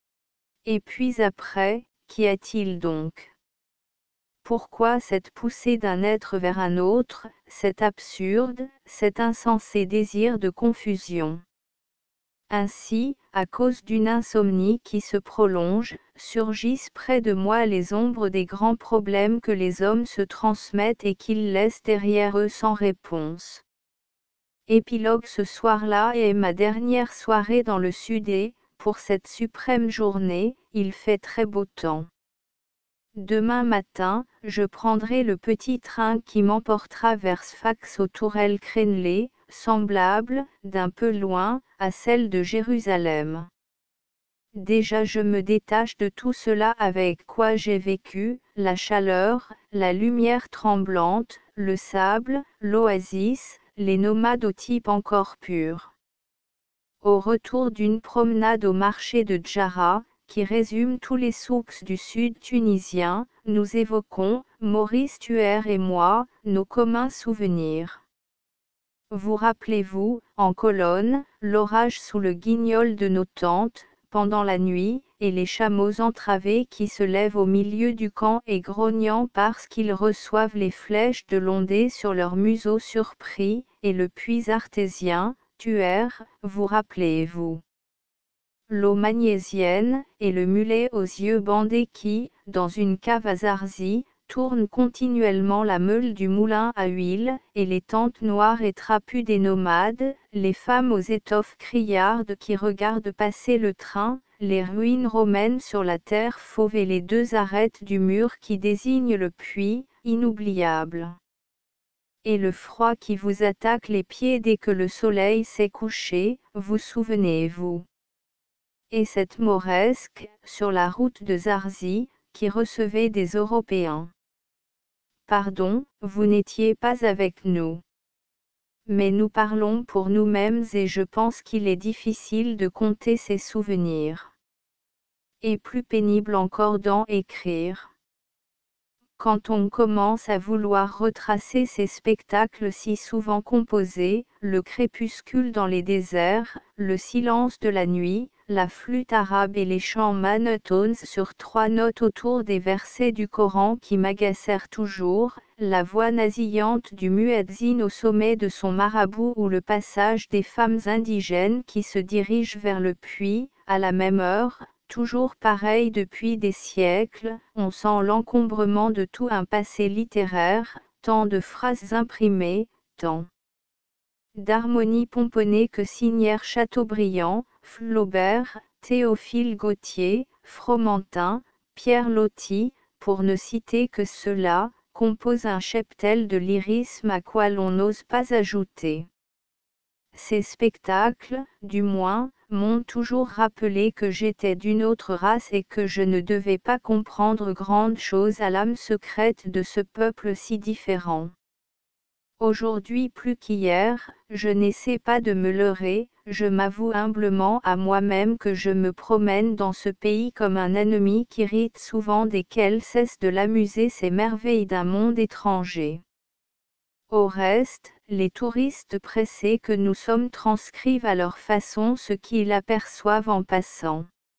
Et puis après, qu'y a-t-il donc? Pourquoi cette poussée d'un être vers un autre, cet absurde, cet insensé désir de confusion? Ainsi, à cause d'une insomnie qui se prolonge, surgissent près de moi les ombres des grands problèmes que les hommes se transmettent et qu'ils laissent derrière eux sans réponse. Épilogue: ce soir-là est ma dernière soirée dans le sud et, pour cette suprême journée, il fait très beau temps. Demain matin, je prendrai le petit train qui m'emportera vers Sfax aux tourelles crénelées, semblable, d'un peu loin, à celle de Jérusalem. Déjà je me détache de tout cela avec quoi j'ai vécu, la chaleur, la lumière tremblante, le sable, l'oasis, les nomades au type encore pur. Au retour d'une promenade au marché de Djara, qui résume tous les souks du sud tunisien, nous évoquons, Maurice Thuer et moi, nos communs souvenirs. Vous rappelez-vous, en colonne, l'orage sous le guignol de nos tentes, pendant la nuit, et les chameaux entravés qui se lèvent au milieu du camp et grognant parce qu'ils reçoivent les flèches de l'ondée sur leur museau surpris, et le puits artésien, Thuer, vous rappelez-vous? L'eau magnésienne, et le mulet aux yeux bandés qui, dans une cave à Zarzy, tourne continuellement la meule du moulin à huile, et les tentes noires et trapues des nomades, les femmes aux étoffes criardes qui regardent passer le train, les ruines romaines sur la terre fauve et les deux arêtes du mur qui désignent le puits, inoubliable. Et le froid qui vous attaque les pieds dès que le soleil s'est couché, vous souvenez-vous? Et cette mauresque, sur la route de Zarzy, qui recevait des Européens. Pardon, vous n'étiez pas avec nous. Mais nous parlons pour nous-mêmes et je pense qu'il est difficile de compter ces souvenirs. Et plus pénible encore d'en écrire. Quand on commence à vouloir retracer ces spectacles si souvent composés, le crépuscule dans les déserts, le silence de la nuit, la flûte arabe et les chants monotones sur trois notes autour des versets du Coran qui m'agacèrent toujours, la voix nasillante du muezzin au sommet de son marabout ou le passage des femmes indigènes qui se dirigent vers le puits, à la même heure, toujours pareil depuis des siècles, on sent l'encombrement de tout un passé littéraire, tant de phrases imprimées, tant d'harmonies pomponnées que signèrent Chateaubriand, Flaubert, Théophile Gautier, Fromentin, Pierre Loti, pour ne citer que ceux-là, composent un cheptel de lyrisme à quoi l'on n'ose pas ajouter. Ces spectacles, du moins, m'ont toujours rappelé que j'étais d'une autre race et que je ne devais pas comprendre grande chose à l'âme secrète de ce peuple si différent. Aujourd'hui plus qu'hier, je n'essaie pas de me leurrer, je m'avoue humblement à moi-même que je me promène dans ce pays comme un ennemi qui rit souvent desquels cesse de l'amuser ces merveilles d'un monde étranger. Au reste, les touristes pressés que nous sommes transcrivent à leur façon ce qu'ils aperçoivent en passant.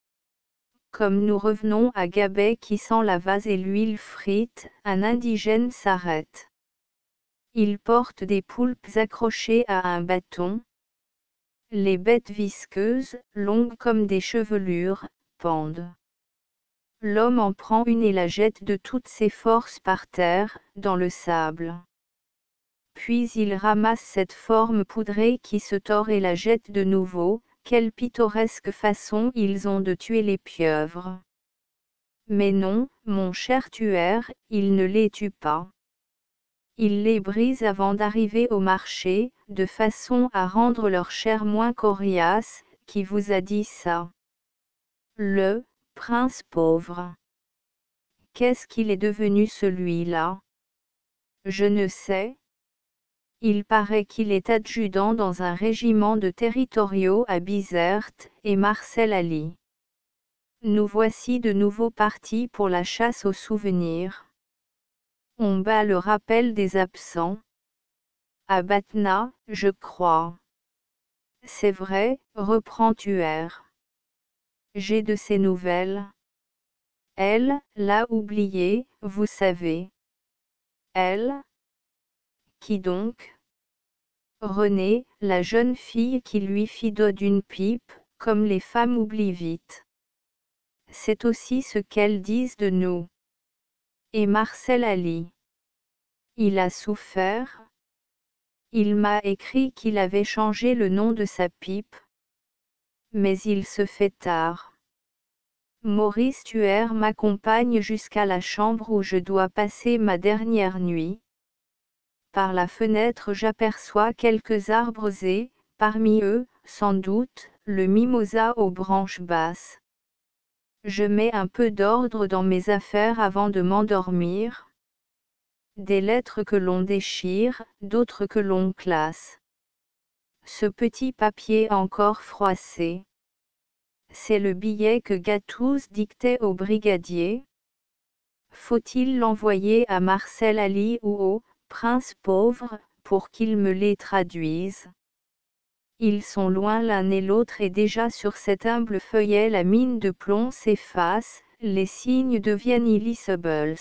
comme nous revenons à Gabet qui sent la vase et l'huile frite, un indigène s'arrête. Il porte des poulpes accrochées à un bâton. Les bêtes visqueuses, longues comme des chevelures, pendent. L'homme en prend une et la jette de toutes ses forces par terre, dans le sable. Puis il ramasse cette forme poudrée qui se tord et la jette de nouveau. Quelle pittoresque façon ils ont de tuer les pieuvres. Mais non, mon cher tueur, il ne les tue pas. Il les brise avant d'arriver au marché, de façon à rendre leur chair moins coriace. Qui vous a dit ça? Le prince pauvre. Qu'est-ce qu'il est devenu celui-là? Je ne sais. Il paraît qu'il est adjudant dans un régiment de territoriaux à Bizerte, et Marcel Ali. Nous voici de nouveau partis pour la chasse aux souvenirs. On bat le rappel des absents. À Batna, je crois. C'est vrai, reprend Tuer. J'ai de ces nouvelles. Elle, l'a oubliée, vous savez. Elle? Qui donc? Renée, la jeune fille qui lui fit don d'une pipe, comme les femmes oublient vite. C'est aussi ce qu'elles disent de nous. Et Marcel Ali. Il a souffert? Il m'a écrit qu'il avait changé le nom de sa pipe. Mais il se fait tard. Maurice Tuer m'accompagne jusqu'à la chambre où je dois passer ma dernière nuit. Par la fenêtre j'aperçois quelques arbres et, parmi eux, sans doute, le mimosa aux branches basses. Je mets un peu d'ordre dans mes affaires avant de m'endormir. Des lettres que l'on déchire, d'autres que l'on classe. Ce petit papier encore froissé. C'est le billet que Gatouz dictait au brigadier. Faut-il l'envoyer à Marcel Ali ou au prince pauvre, pour qu'il me les traduise? Ils sont loin l'un et l'autre et déjà sur cet humble feuillet la mine de plomb s'efface, les signes deviennent illisibles.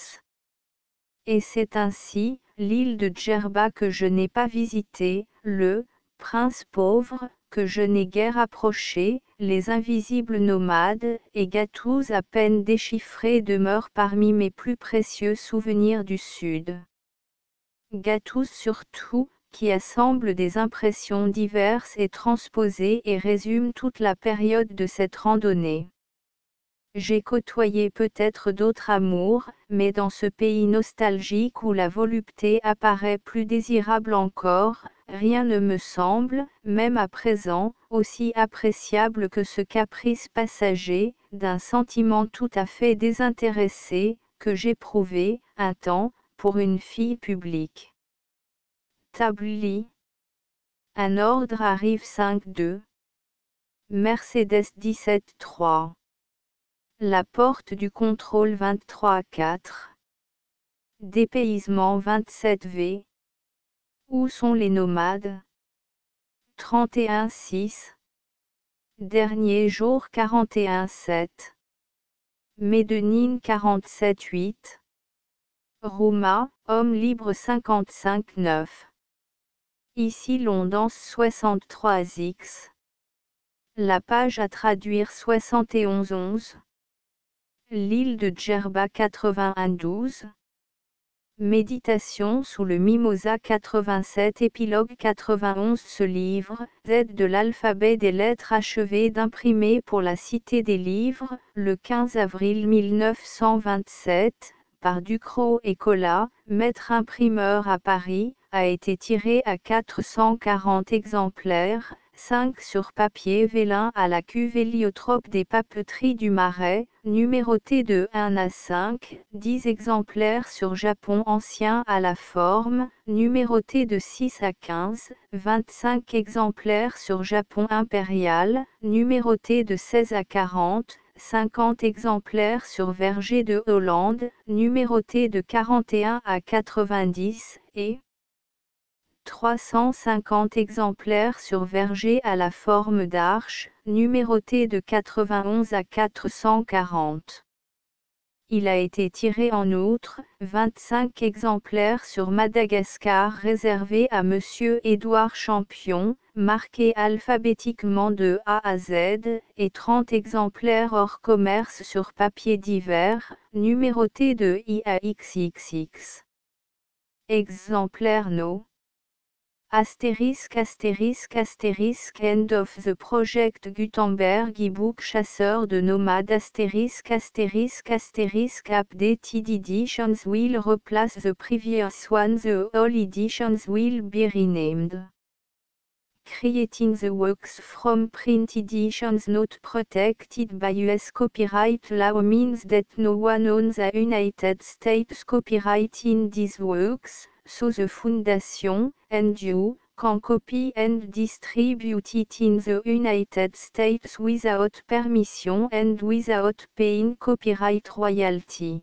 Et c'est ainsi, l'île de Djerba que je n'ai pas visitée, le prince pauvre, que je n'ai guère approché, les invisibles nomades, et Gatouz à peine déchiffré demeure parmi mes plus précieux souvenirs du Sud. Gatouz surtout, qui assemble des impressions diverses et transposées et résume toute la période de cette randonnée. J'ai côtoyé peut-être d'autres amours, mais dans ce pays nostalgique où la volupté apparaît plus désirable encore, rien ne me semble, même à présent, aussi appréciable que ce caprice passager, d'un sentiment tout à fait désintéressé, que j'éprouvais, un temps, pour une fille publique. Tabli. Un ordre arrive cinq deux. Mercedes dix-sept trois. La porte du contrôle vingt-trois quatre. Dépaysement vingt-sept V. Où sont les nomades? trente et un six. Dernier jour quarante et un sept. Médenine quarante-sept huit. Rouma, homme libre cinquante-cinq neuf. Ici l'on danse soixante-trois X. La page à traduire soixante et onze onze. L'île de Djerba quatre-vingt-un douze. Méditation sous le mimosa quatre-vingt-sept. Épilogue quatre-vingt-onze. Ce livre, Z de l'alphabet des lettres achevé d'imprimer pour la Cité des Livres, le quinze avril mille neuf cent vingt-sept, par Ducrot et Collat, maître imprimeur à Paris, a été tiré à quatre cent quarante exemplaires, cinq sur papier vélin à la cuve héliotrope des papeteries du Marais, numéroté de un à cinq, dix exemplaires sur Japon ancien à la forme, numéroté de six à quinze, vingt-cinq exemplaires sur Japon impérial, numéroté de seize à quarante, cinquante exemplaires sur Verger de Hollande, numéroté de quarante et un à quatre-vingt-dix, et trois cent cinquante exemplaires sur verger à la forme d'arche, numéroté de quatre-vingt-onze à quatre cent quarante. Il a été tiré en outre, vingt-cinq exemplaires sur Madagascar réservés à Monsieur Édouard Champion, marqués alphabétiquement de A à Z, et trente exemplaires hors commerce sur papier divers, numérotés de I à X X X. Exemplaire no. Astérisque astérisque astérisque End of the Project Gutenberg e-book Chasseur de nomades astérisque astérisque astérisque Updated editions will replace the previous one. The all editions will be renamed. Creating the works from print editions not protected by U S copyright law means that no one owns a United States copyright in these works, so the Foundation, and you, can copy and distribute it in the United States without permission and without paying copyright royalty.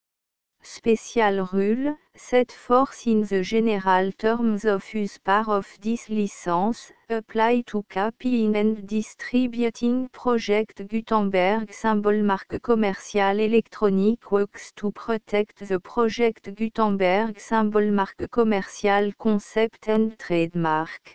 Special rule, set forth in the general terms of use part of this license, apply to copying and distributing Project Gutenberg symbol marque commercial electronic works to protect the Project Gutenberg symbol marque commercial concept and trademark.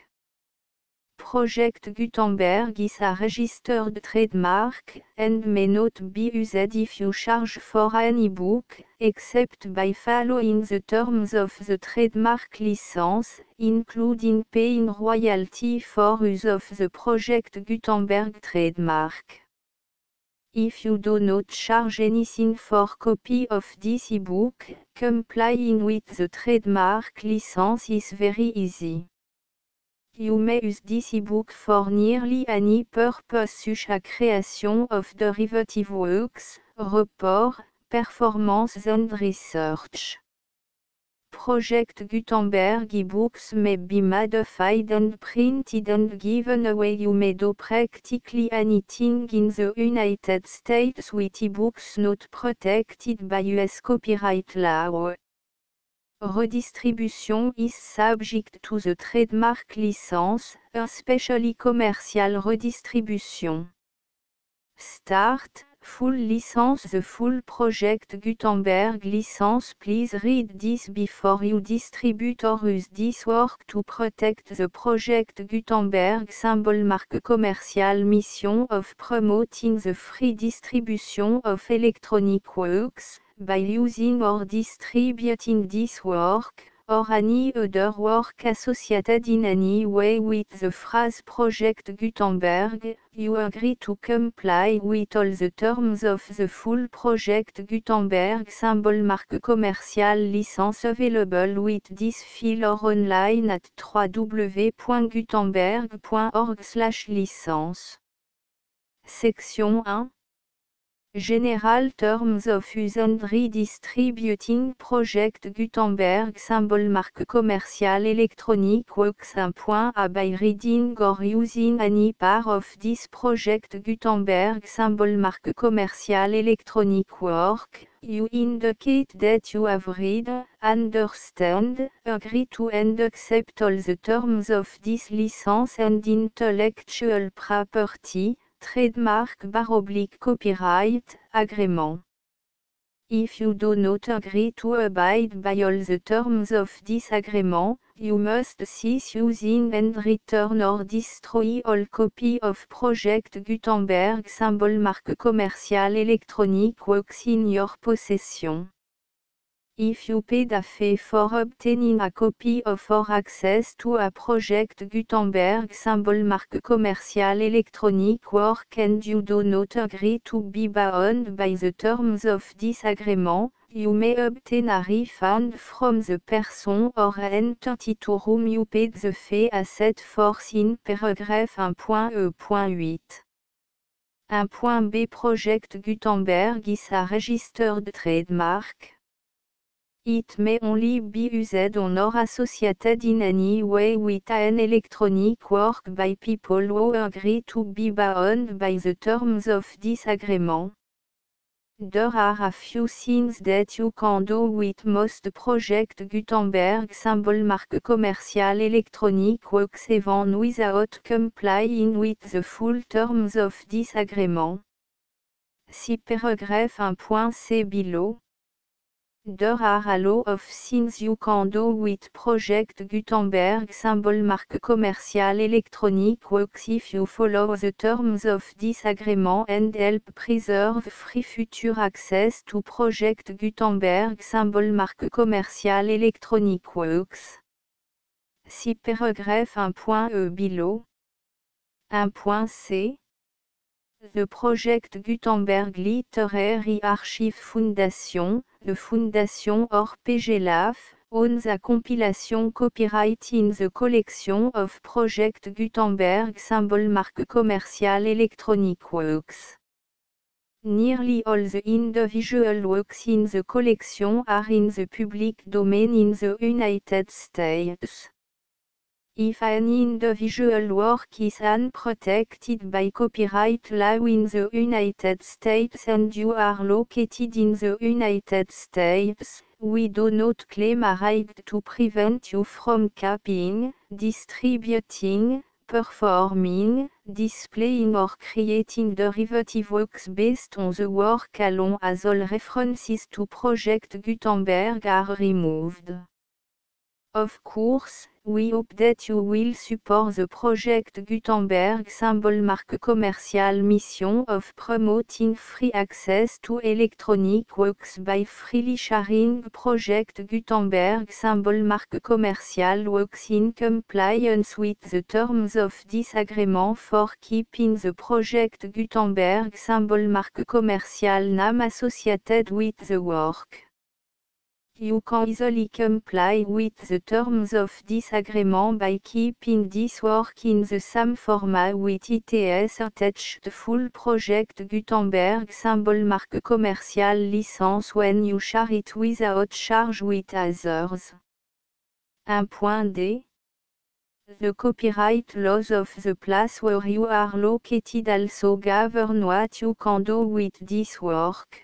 Project Gutenberg is a registered trademark, and may not be used if you charge for an e-book, except by following the terms of the trademark license, including paying royalty for use of the Project Gutenberg trademark. If you do not charge anything for copy of this e-book, complying with the trademark license is very easy. You may use this e-book for nearly any purpose such as creation of derivative works, report, performance and research. Project Gutenberg e-books may be modified and printed and given away. You may do practically anything in the United States with e-books not protected by U S copyright law. Redistribution is subject to the trademark license, especially commercial redistribution. Start, full license. The full Project Gutenberg license. Please read this before you distribute or use this work to protect the Project Gutenberg symbol marque commercial. Mission of promoting the free distribution of electronic works, by using or distributing this work, or any other work associated in any way with the phrase Project Gutenberg, you agree to comply with all the terms of the full Project Gutenberg symbol marque commercial license available with this file or online at w w w point gutenberg point org slash licence. Section un. General Terms of Use and Redistributing Project Gutenberg symbol marque commercial electronic works. A by reading or using any part of this Project Gutenberg symbol marque commercial electronic work, you indicate that you have read, understand, agree to and accept all the terms of this license and intellectual property, trademark bar oblique copyright, agrément. If you do not agree to abide by all the terms of this agreement, you must cease using and return or destroy all copy of Project Gutenberg symbol marque commercial electronic works in your possession. If you paid a fee for obtaining a copy of or access to a Project Gutenberg symbol marque commercial electronic work and you do not agree to be bound by the terms of this agreement, you may obtain a refund from the person or entity to whom you paid the fee as set forth in paragraph one point E point eight. one point B Project Gutenberg is a registered trademark. It may only be used on or associated in any way with an electronic work by people who agree to be bound by the terms of this agreement. There are a few things that you can do with most project Gutenberg symbol marque commercial electronic works even without complying with the full terms of this agreement. See paragraph one point c below. There are a lot of things you can do with Project Gutenberg symbol marque commercial electronic works if you follow the terms of this agreement and help preserve free future access to Project Gutenberg symbol marque commercial electronic works. See paragraph one point e below. one point c. The Project Gutenberg Literary Archive Foundation, the Foundation or P G L A F, owns a compilation copyright in the collection of Project Gutenberg symbol marque commercial electronic works. Nearly all the individual works in the collection are in the public domain in the United States. If an individual work is unprotected by copyright law in the United States and you are located in the United States, we do not claim a right to prevent you from copying, distributing, performing, displaying or creating derivative works based on the work alone as all references to Project Gutenberg are removed. Of course, we hope that you will support the Project Gutenberg symbol marque commercial mission of promoting free access to electronic works by freely sharing Project Gutenberg symbol marque commercial works in compliance with the terms of this agreement for keeping the Project Gutenberg symbol marque commercial name associated with the work. You can easily comply with the terms of this agreement by keeping this work in the same format with it is attached full Project Gutenberg symbol marque commercial license when you share it without charge with others. one point d. The copyright laws of the place where you are located also govern what you can do with this work.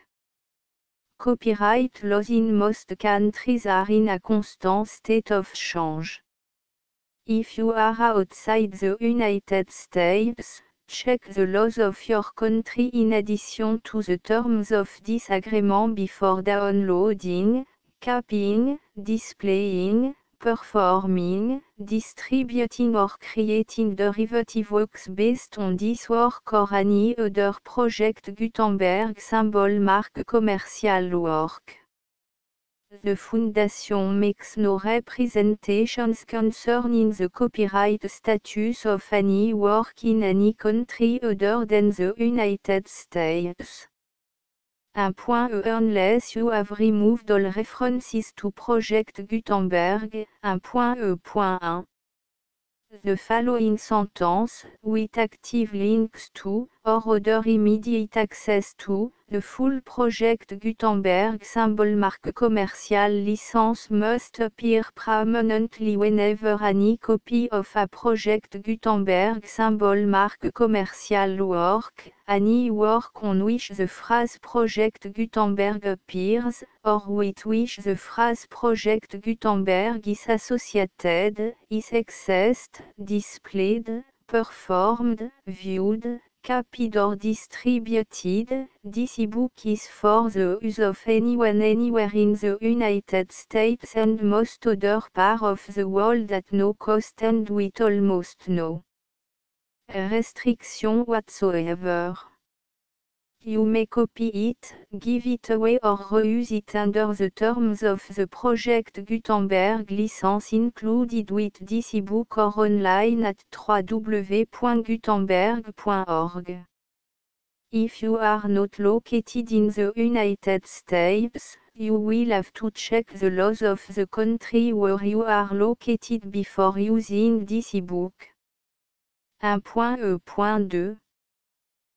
Copyright laws in most countries are in a constant state of change. If you are outside the United States, check the laws of your country in addition to the terms of this agreement before downloading, copying, displaying, performing, distributing or creating derivative works based on this work or any other Project Gutenberg symbol marque commercial work. The Foundation makes no representations concerning the copyright status of any work in any country other than the United States. one point e Unless you have removed all references to Project Gutenberg, one point e one. The following sentence, with active links to, or other immediate access to, the full Project Gutenberg symbol marque commercial license must appear prominently whenever any copy of a Project Gutenberg symbol marque commercial work, any work on which the phrase Project Gutenberg appears, or with which the phrase Project Gutenberg is associated, is accessed, displayed, performed, viewed, copied or distributed. This ebook is for the use of anyone anywhere in the United States and most other parts of the world at no cost and with almost no restriction whatsoever. You may copy it, give it away or reuse it under the terms of the Project Gutenberg license included with this ebook or online at w w w point gutenberg point org. If you are not located in the United States, you will have to check the laws of the country where you are located before using this ebook. one point e point deux.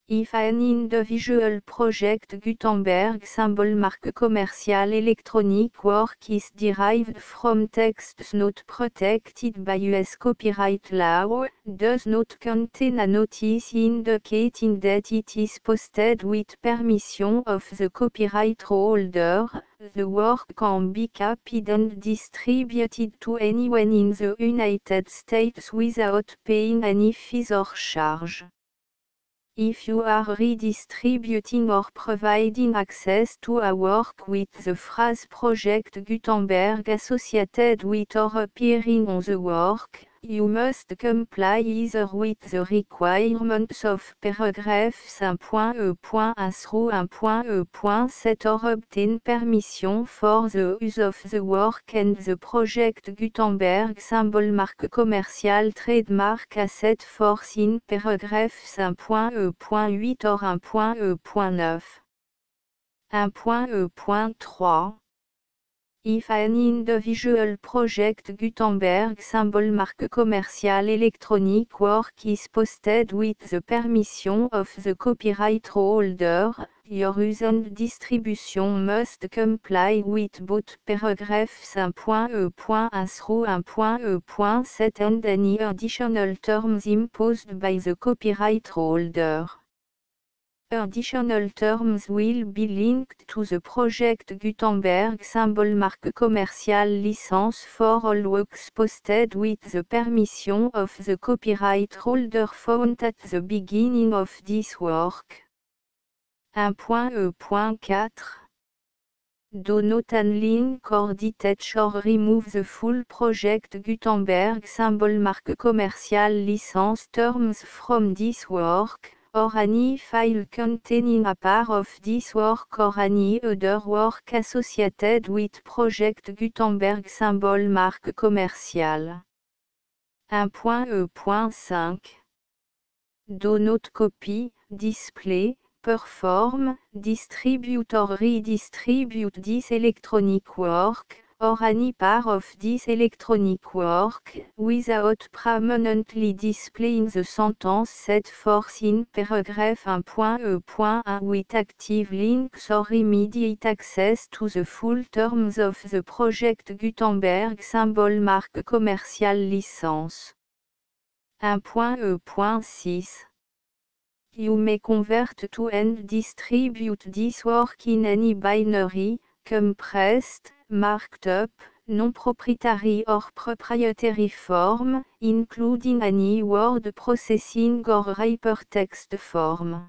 If an individual project Gutenberg symbol marque commercial electronic work is derived from texts not protected by U S copyright law, does not contain a notice indicating that it is posted with permission of the copyright holder, the work can be copied and distributed to anyone in the United States without paying any fees or charge. If you are redistributing or providing access to a work with the phrase Project Gutenberg associated with or appearing on the work, you must comply either with the requirements of paragraphs one point e point one through one point e point seven or obtain permission for the use of the work and the Project Gutenberg symbol marque commercial trademark asset force in paragraphs one point e point eight or one point e point nine. one point e point three. If an individual project Gutenberg symbol marque commercial electronic work is posted with the permission of the copyright holder, your use and distribution must comply with both paragraphs one point e point one through one point e point seven and any additional terms imposed by the copyright holder. Additional terms will be linked to the Project Gutenberg symbol marque commercial license for all works posted with the permission of the copyright holder found at the beginning of this work. one point e point four. Do not unlink or detach or remove the full Project Gutenberg symbol marque commercial license terms from this work, or any file containing a part of this work or any other work associated with Project Gutenberg symbol marque commercial. one point e point five. Do not copy, display, perform, distribute or redistribute this electronic work, or any part of this electronic work, without permanently displaying the sentence set forth in paragraph one point e point one with active links or immediate access to the full terms of the Project Gutenberg symbol marque commercial license. one point e point six. You may convert to and distribute this work in any binary, compressed, marked up, non-proprietary or proprietary form, including any word processing or hypertext form.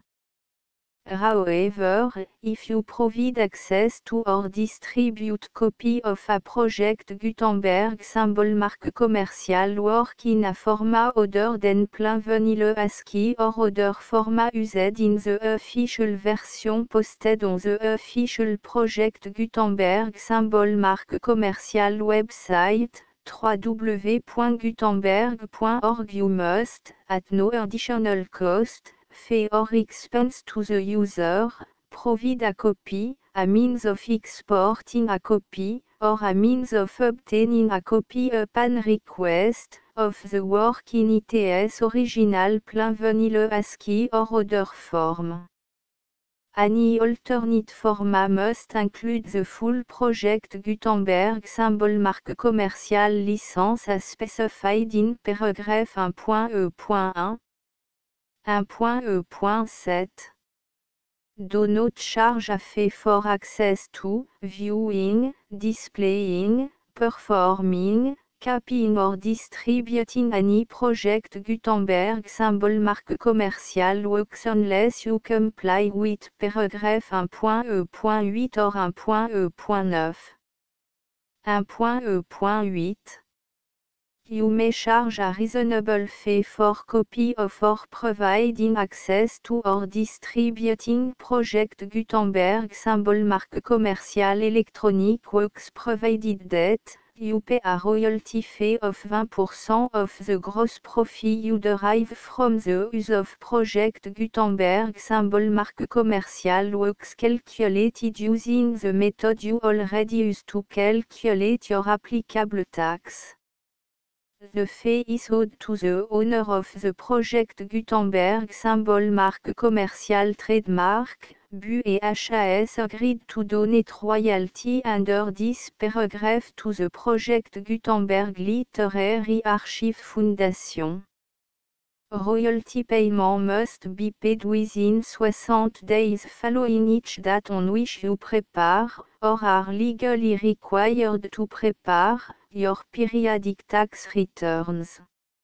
However, if you provide access to or distribute copy of a Project Gutenberg symbol marque commercial work in a format other than plain vanilla ASCII or other format used in the official version posted on the official Project Gutenberg symbol marque commercial website, w w w point gutenberg point org, you must, at no additional cost, fee or expense to the user, provide a copy, a means of exporting a copy, or a means of obtaining a copy upon request, of the work in its original plain vanilla ASCII or other form. Any alternate format must include the full Project Gutenberg symbol marque commercial license as specified in paragraph one point e point one. one point e point seven. Do not charge a fee for access to, viewing, displaying, performing, copying or distributing any Project Gutenberg symbol marque commercial works unless you comply with paragraph one point e point eight or one point e point nine. one point e point eight. You may charge a reasonable fee for copy of or providing access to or distributing Project Gutenberg symbol marque commercial electronic works provided that, you pay a royalty fee of twenty percent of the gross profit you derive from the use of Project Gutenberg symbol marque commercial works calculated using the method you already use to calculate your applicable tax. The fee is owed to the owner of the project Gutenberg symbol marque commercial trademark, B U et H A S agreed to donate royalty under this paragraph to the project Gutenberg Literary Archive Foundation. Royalty payment must be paid within sixty days following each date on which you prepare, or are legally required to prepare, your periodic tax returns.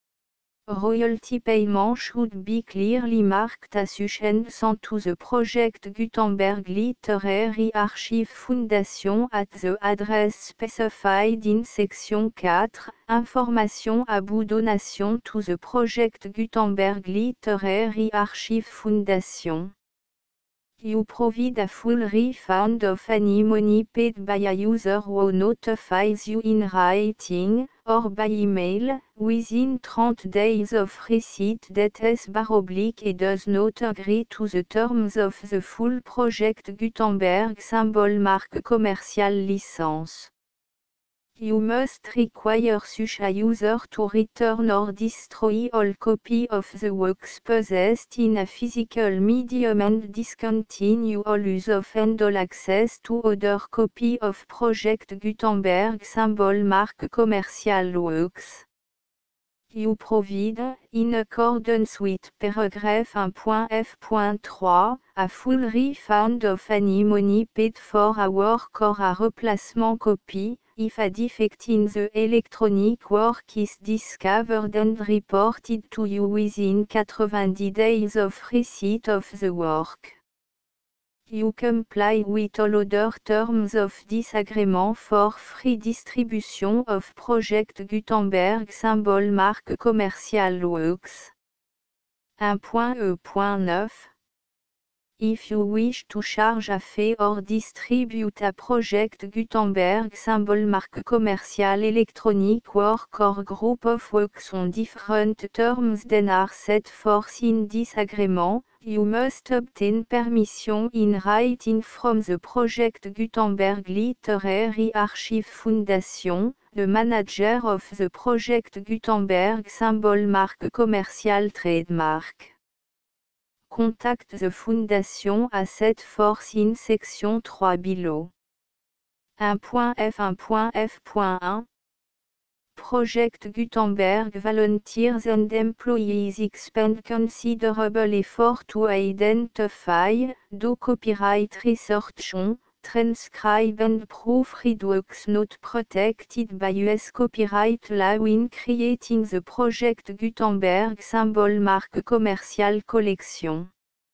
Royalty payment should be clearly marked as sent to the project Gutenberg Literary Archive Foundation at the address specified in section four, Information about donation to the project Gutenberg Literary Archive Foundation. You provide a full refund of any money paid by a user who notifies you in writing, or by email, within thirty days of receipt that is baroblique et does not agree to the terms of the full project Gutenberg symbol marque commercial license. You must require such a user to return or destroy all copy of the works possessed in a physical medium and discontinue all use of and all access to other copy of Project Gutenberg symbol marque commercial works. You provide, in accordance with paragraph one point F point three, a full refund of any money paid for a work or a replacement copy, if a defect in the electronic work is discovered and reported to you within ninety days of receipt of the work. You comply with all other terms of this agreement for free distribution of Project Gutenberg symbol marque commercial works. one point E point nine. If you wish to charge a fee or distribute a Project Gutenberg symbol marque commercial electronic work or group of works on different terms than are set forth in this agreement, you must obtain permission in writing from the Project Gutenberg Literary Archive Foundation, the manager of the Project Gutenberg symbol marque commercial trademark. Contact the Foundation as set forth in section three below. one point F one point F point one Project Gutenberg volunteers and employees expend considerable effort to identify, do copyright research on, transcribe and proofread works not protected by U S copyright law in creating the Project Gutenberg symbol marque commercial collection.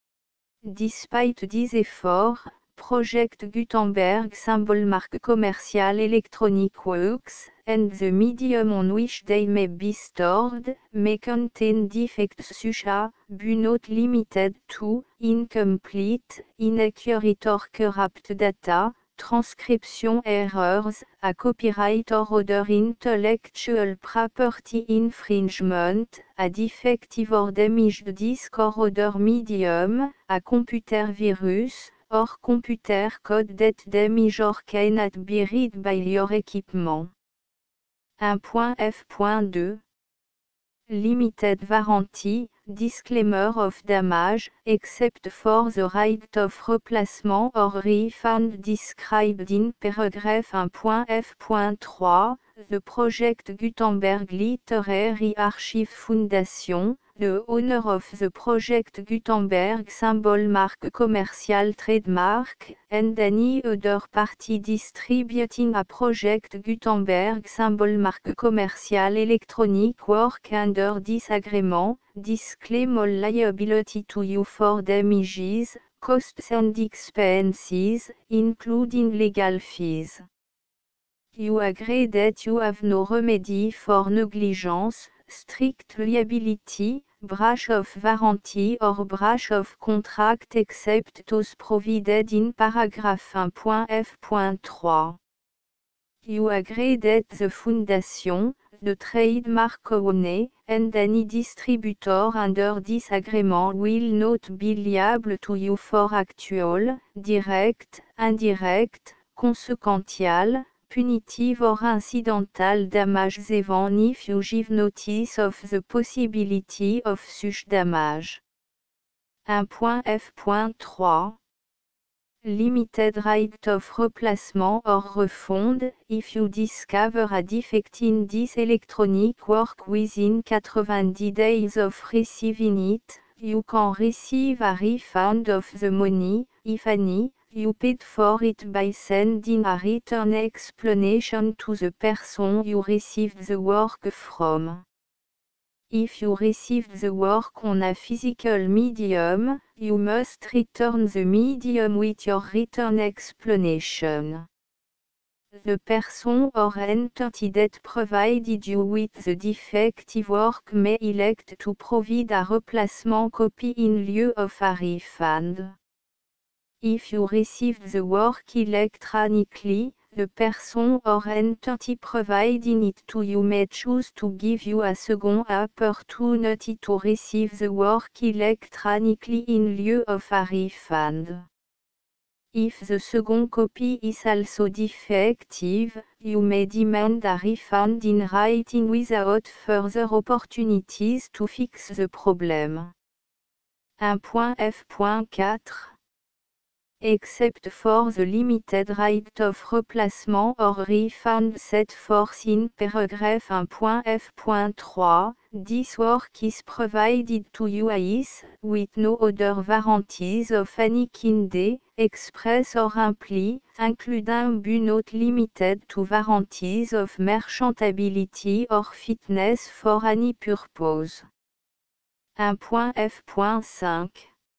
Despite these efforts, Project Gutenberg symbol marque commercial electronic works, and the medium on which they may be stored, may contain defects such as, but not limited to, incomplete, inaccurate or corrupt data, transcription errors, a copyright or other intellectual property infringement, a defective or damaged disk or other medium, a computer virus, or computer code that damage or cannot be read by your equipment. one point F point two Limited warranty, disclaimer of damage, except for the right of replacement or refund described in paragraph one point F point three, the Project Gutenberg Literary Archive Foundation, the owner of the Project Gutenberg symbol marque commercial trademark, and any other party distributing a Project Gutenberg symbol marque commercial electronic work under this agreement, disclaim all liability to you for damages, costs and expenses, including legal fees. You agree that you have no remedy for negligence, strict liability, breach of warranty or breach of contract except those provided in paragraph one point F point three. You agree that the Foundation, the trademark owner, and any distributor under this agreement will not be liable to you for actual, direct, indirect, consequential, punitive or incidental damages even if you give notice of the possibility of such damage. one point F point trois Limited right of replacement or refund, if you discover a defect in this electronic work within ninety days of receiving it, you can receive a refund of the money, if any, you paid for it by sending a return explanation to the person you received the work from. If you received the work on a physical medium, you must return the medium with your return explanation. The person or entity that provided you with the defective work may elect to provide a replacement copy in lieu of a refund. If you received the work electronically, the person or entity providing it to you may choose to give you a second opportunity to receive the work electronically in lieu of a refund. If the second copy is also defective, you may demand a refund in writing without further opportunities to fix the problem. one point F point quatre Except for the limited right of replacement or refund set forth in paragraph one point F point trois, this work is provided to you as, with no other warranties of any kind, express or imply, including but not limited to warranties of merchantability or fitness for any purpose. one point F point cinq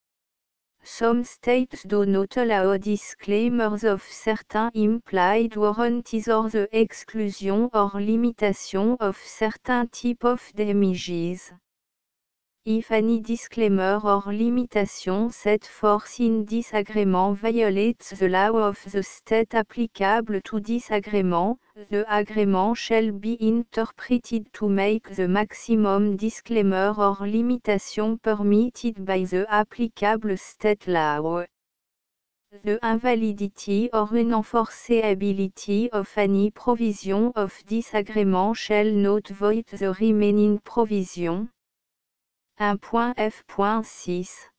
Some states do not allow disclaimers of certain implied warranties or the exclusion or limitation of certain type of damages. If any disclaimer or limitation set forth in this agreement violates the law of the state applicable to this agreement, the agreement shall be interpreted to make the maximum disclaimer or limitation permitted by the applicable state law. The invalidity or unenforceability of any provision of this agreement shall not void the remaining provision. one point F point six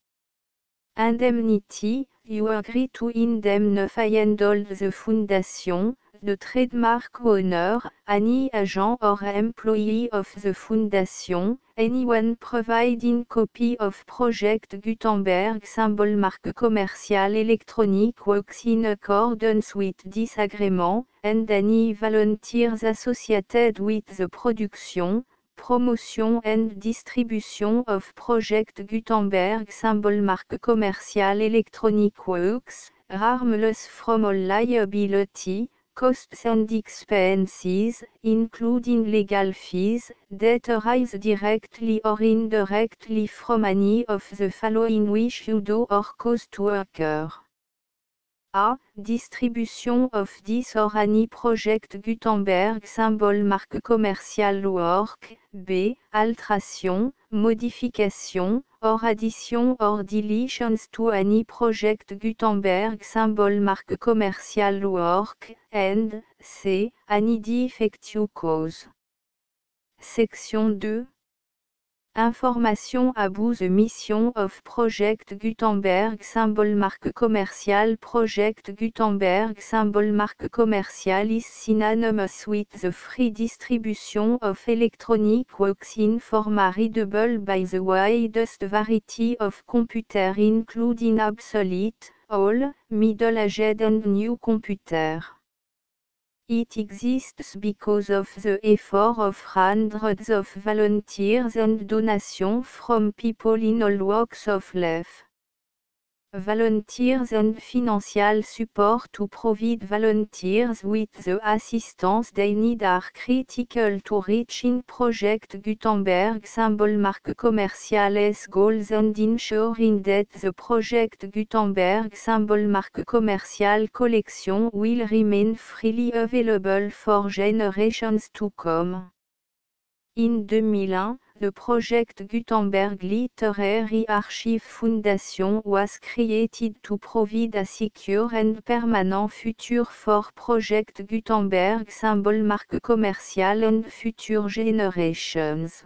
Indemnity, you agree to indemnify and hold the foundation, the trademark owner, any agent or employee of the foundation, anyone providing copy of Project Gutenberg symbol marque commercial electronic works in accordance with this agreement, and any volunteers associated with the production, promotion and distribution of Project Gutenberg symbol marque commercial electronic works, harmless from all liability, costs and expenses, including legal fees, that arise directly or indirectly from any of the following which you do or cause to occur. A. Distribution of this or any Project Gutenberg symbol marque commercial work. B. Alteration, modification, or addition or deletions to any Project Gutenberg symbol marque commercial work. And C. Any defect you cause. Section deux. Information about the mission of Project Gutenberg symbol marque commercial. Project Gutenberg symbol marque commercial is synonymous with the free distribution of electronic works in format readable by the widest variety of computers including obsolete, old, middle-aged and new computers. It exists because of the effort of hundreds of volunteers and donations from people in all walks of life. Volunteers and financial support to provide volunteers with the assistance they need are critical to reaching Project Gutenberg symbol marque commercial's goals and ensuring that the Project Gutenberg symbol marque commercial collection will remain freely available for generations to come. In deux mille un, The project Gutenberg Literary Archive Foundation was created to provide a secure and permanent future for Project Gutenberg symbol marque commercial and future generations.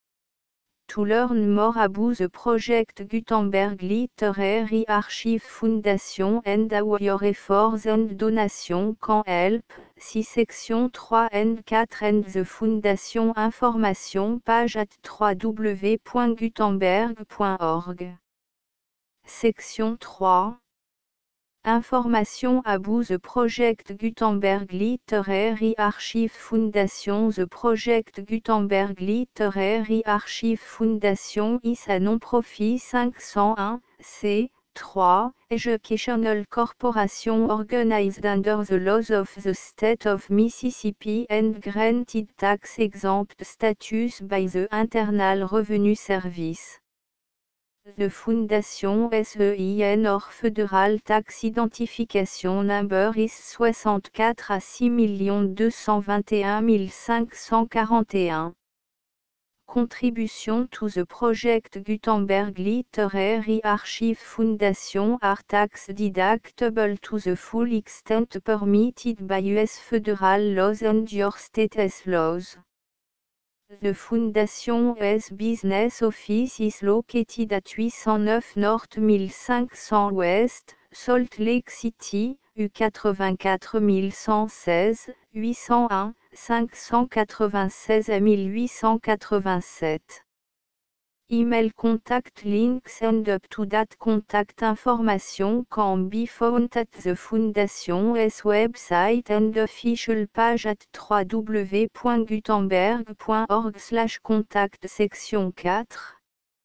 To learn more about the Project Gutenberg Literary Archive Foundation and how your efforts and donations can help, see section trois and quatre and the Foundation information page at w w w point gutenberg point org. Section trois. Information about the Project Gutenberg Literary Archive Foundation. The Project Gutenberg Literary Archive Foundation is a non-profit cinq cent un c trois educational corporation organized under the laws of the state of Mississippi and granted tax-exempt status by the Internal Revenue Service. The Foundation S E I N or Federal Tax Identification Number is soixante-quatre à six millions deux cent vingt et un mille cinq cent quarante et un. Contribution to the Project Gutenberg Literary Archive Foundation are tax deductible to the full extent permitted by U S federal laws and your state's laws. The Foundation's business office is located at eight oh nine North fifteen hundred West, Salt Lake City, U quatre-vingt-quatre mille cent seize, huit cent un, cinq cent quatre-vingt-seize à eighteen eighty-seven. Email contact links and up-to-date contact information can be found at the Foundation's website and official page at w w w point gutenberg point org slash contact. Section quatre.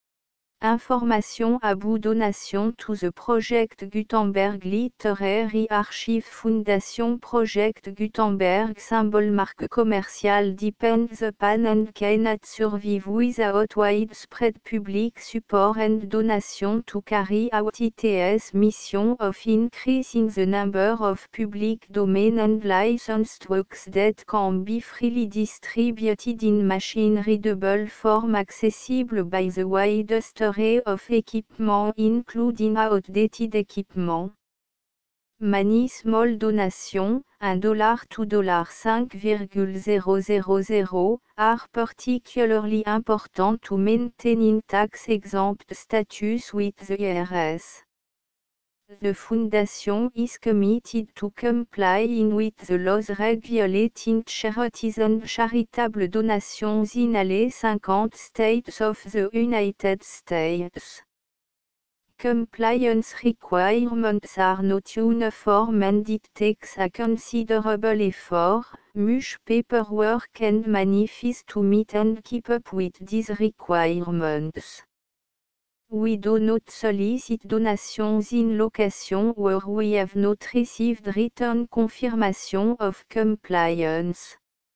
Information about donation to the Project Gutenberg Literary Archive Foundation. Project Gutenberg symbol marque commercial depends upon and cannot survive without widespread public support and donation to carry out its mission of increasing the number of public domain and licensed works that can be freely distributed in machine-readable form accessible by the widest array of equipment including outdated equipment. Many small donations, one dollar to five thousand, are particularly important to maintaining tax-exempt status with the I R S. The Foundation is committed to complying with the laws regulating charities and charitable donations in all fifty states of the United States. Compliance requirements are not uniform and it takes a considerable effort, much paperwork and money fees to meet and keep up with these requirements. We do not solicit donations in locations where we have not received written confirmation of compliance.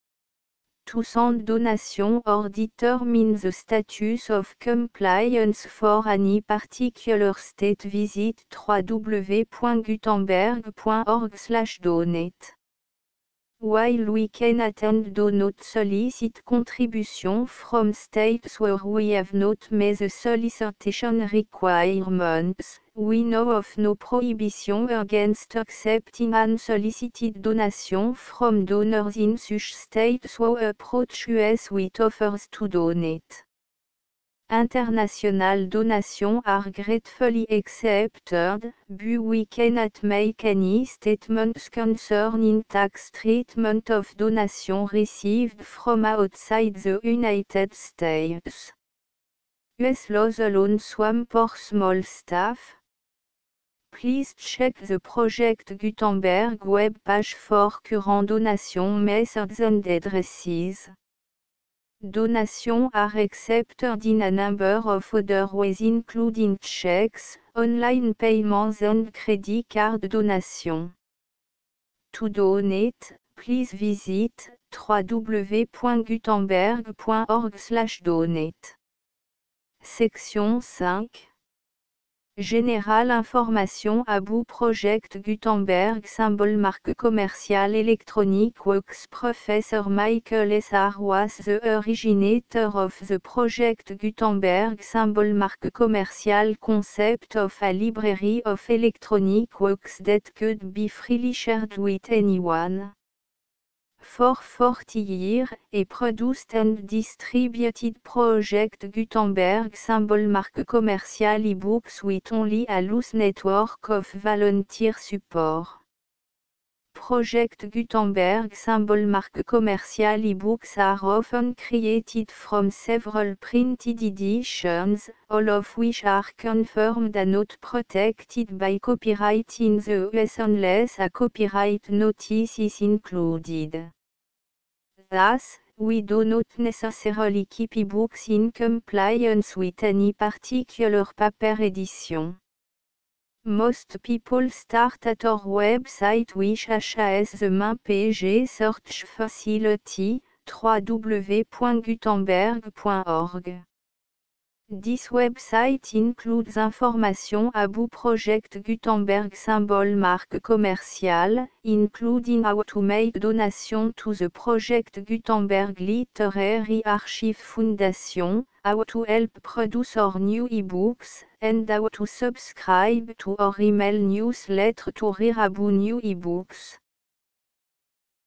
To send donation or determine the status of compliance for any particular state, visit w w w point gutenberg point org slash donate. While we cannot and do not solicit contribution from states where we have not met the solicitation requirements, we know of no prohibition against accepting unsolicited donation from donors in such states who approach us with offers to donate. International donations are gratefully accepted, but we cannot make any statements concerning tax treatment of donations received from outside the United States. U S laws alone swam for small staff. Please check the Project Gutenberg web page for current donation methods and addresses. Donations are accepted in a number of other ways including checks, online payments and credit card donations. To donate, please visit w w w point gutenberg point org slash donate. Section cinq. Général information Abou Project Gutenberg symbole marque commerciale électronique Works Professor Michael S. R. was the originator of the project Gutenberg symbole marque commerciale concept of a library of electronic works that could be freely shared with anyone. For forty years, et produced and distributed Project Gutenberg symbole marque commerciale e-books with only a loose network of volunteer support. Project Gutenberg symbole marque commerciale e-books are often created from several printed editions, all of which are confirmed and not protected by copyright in the U S unless a copyright notice is included. Thus, we do not necessarily keep ebooks in compliance with any particular paper edition. Most people start at our website which has the main page search facility, w w w point gutenberg point org. This website includes information about Project Gutenberg symbol marque commerciale, including how to make donation to the Project Gutenberg Literary Archive Foundation, how to help produce our new ebooks, and how to subscribe to our email newsletter to read about new ebooks.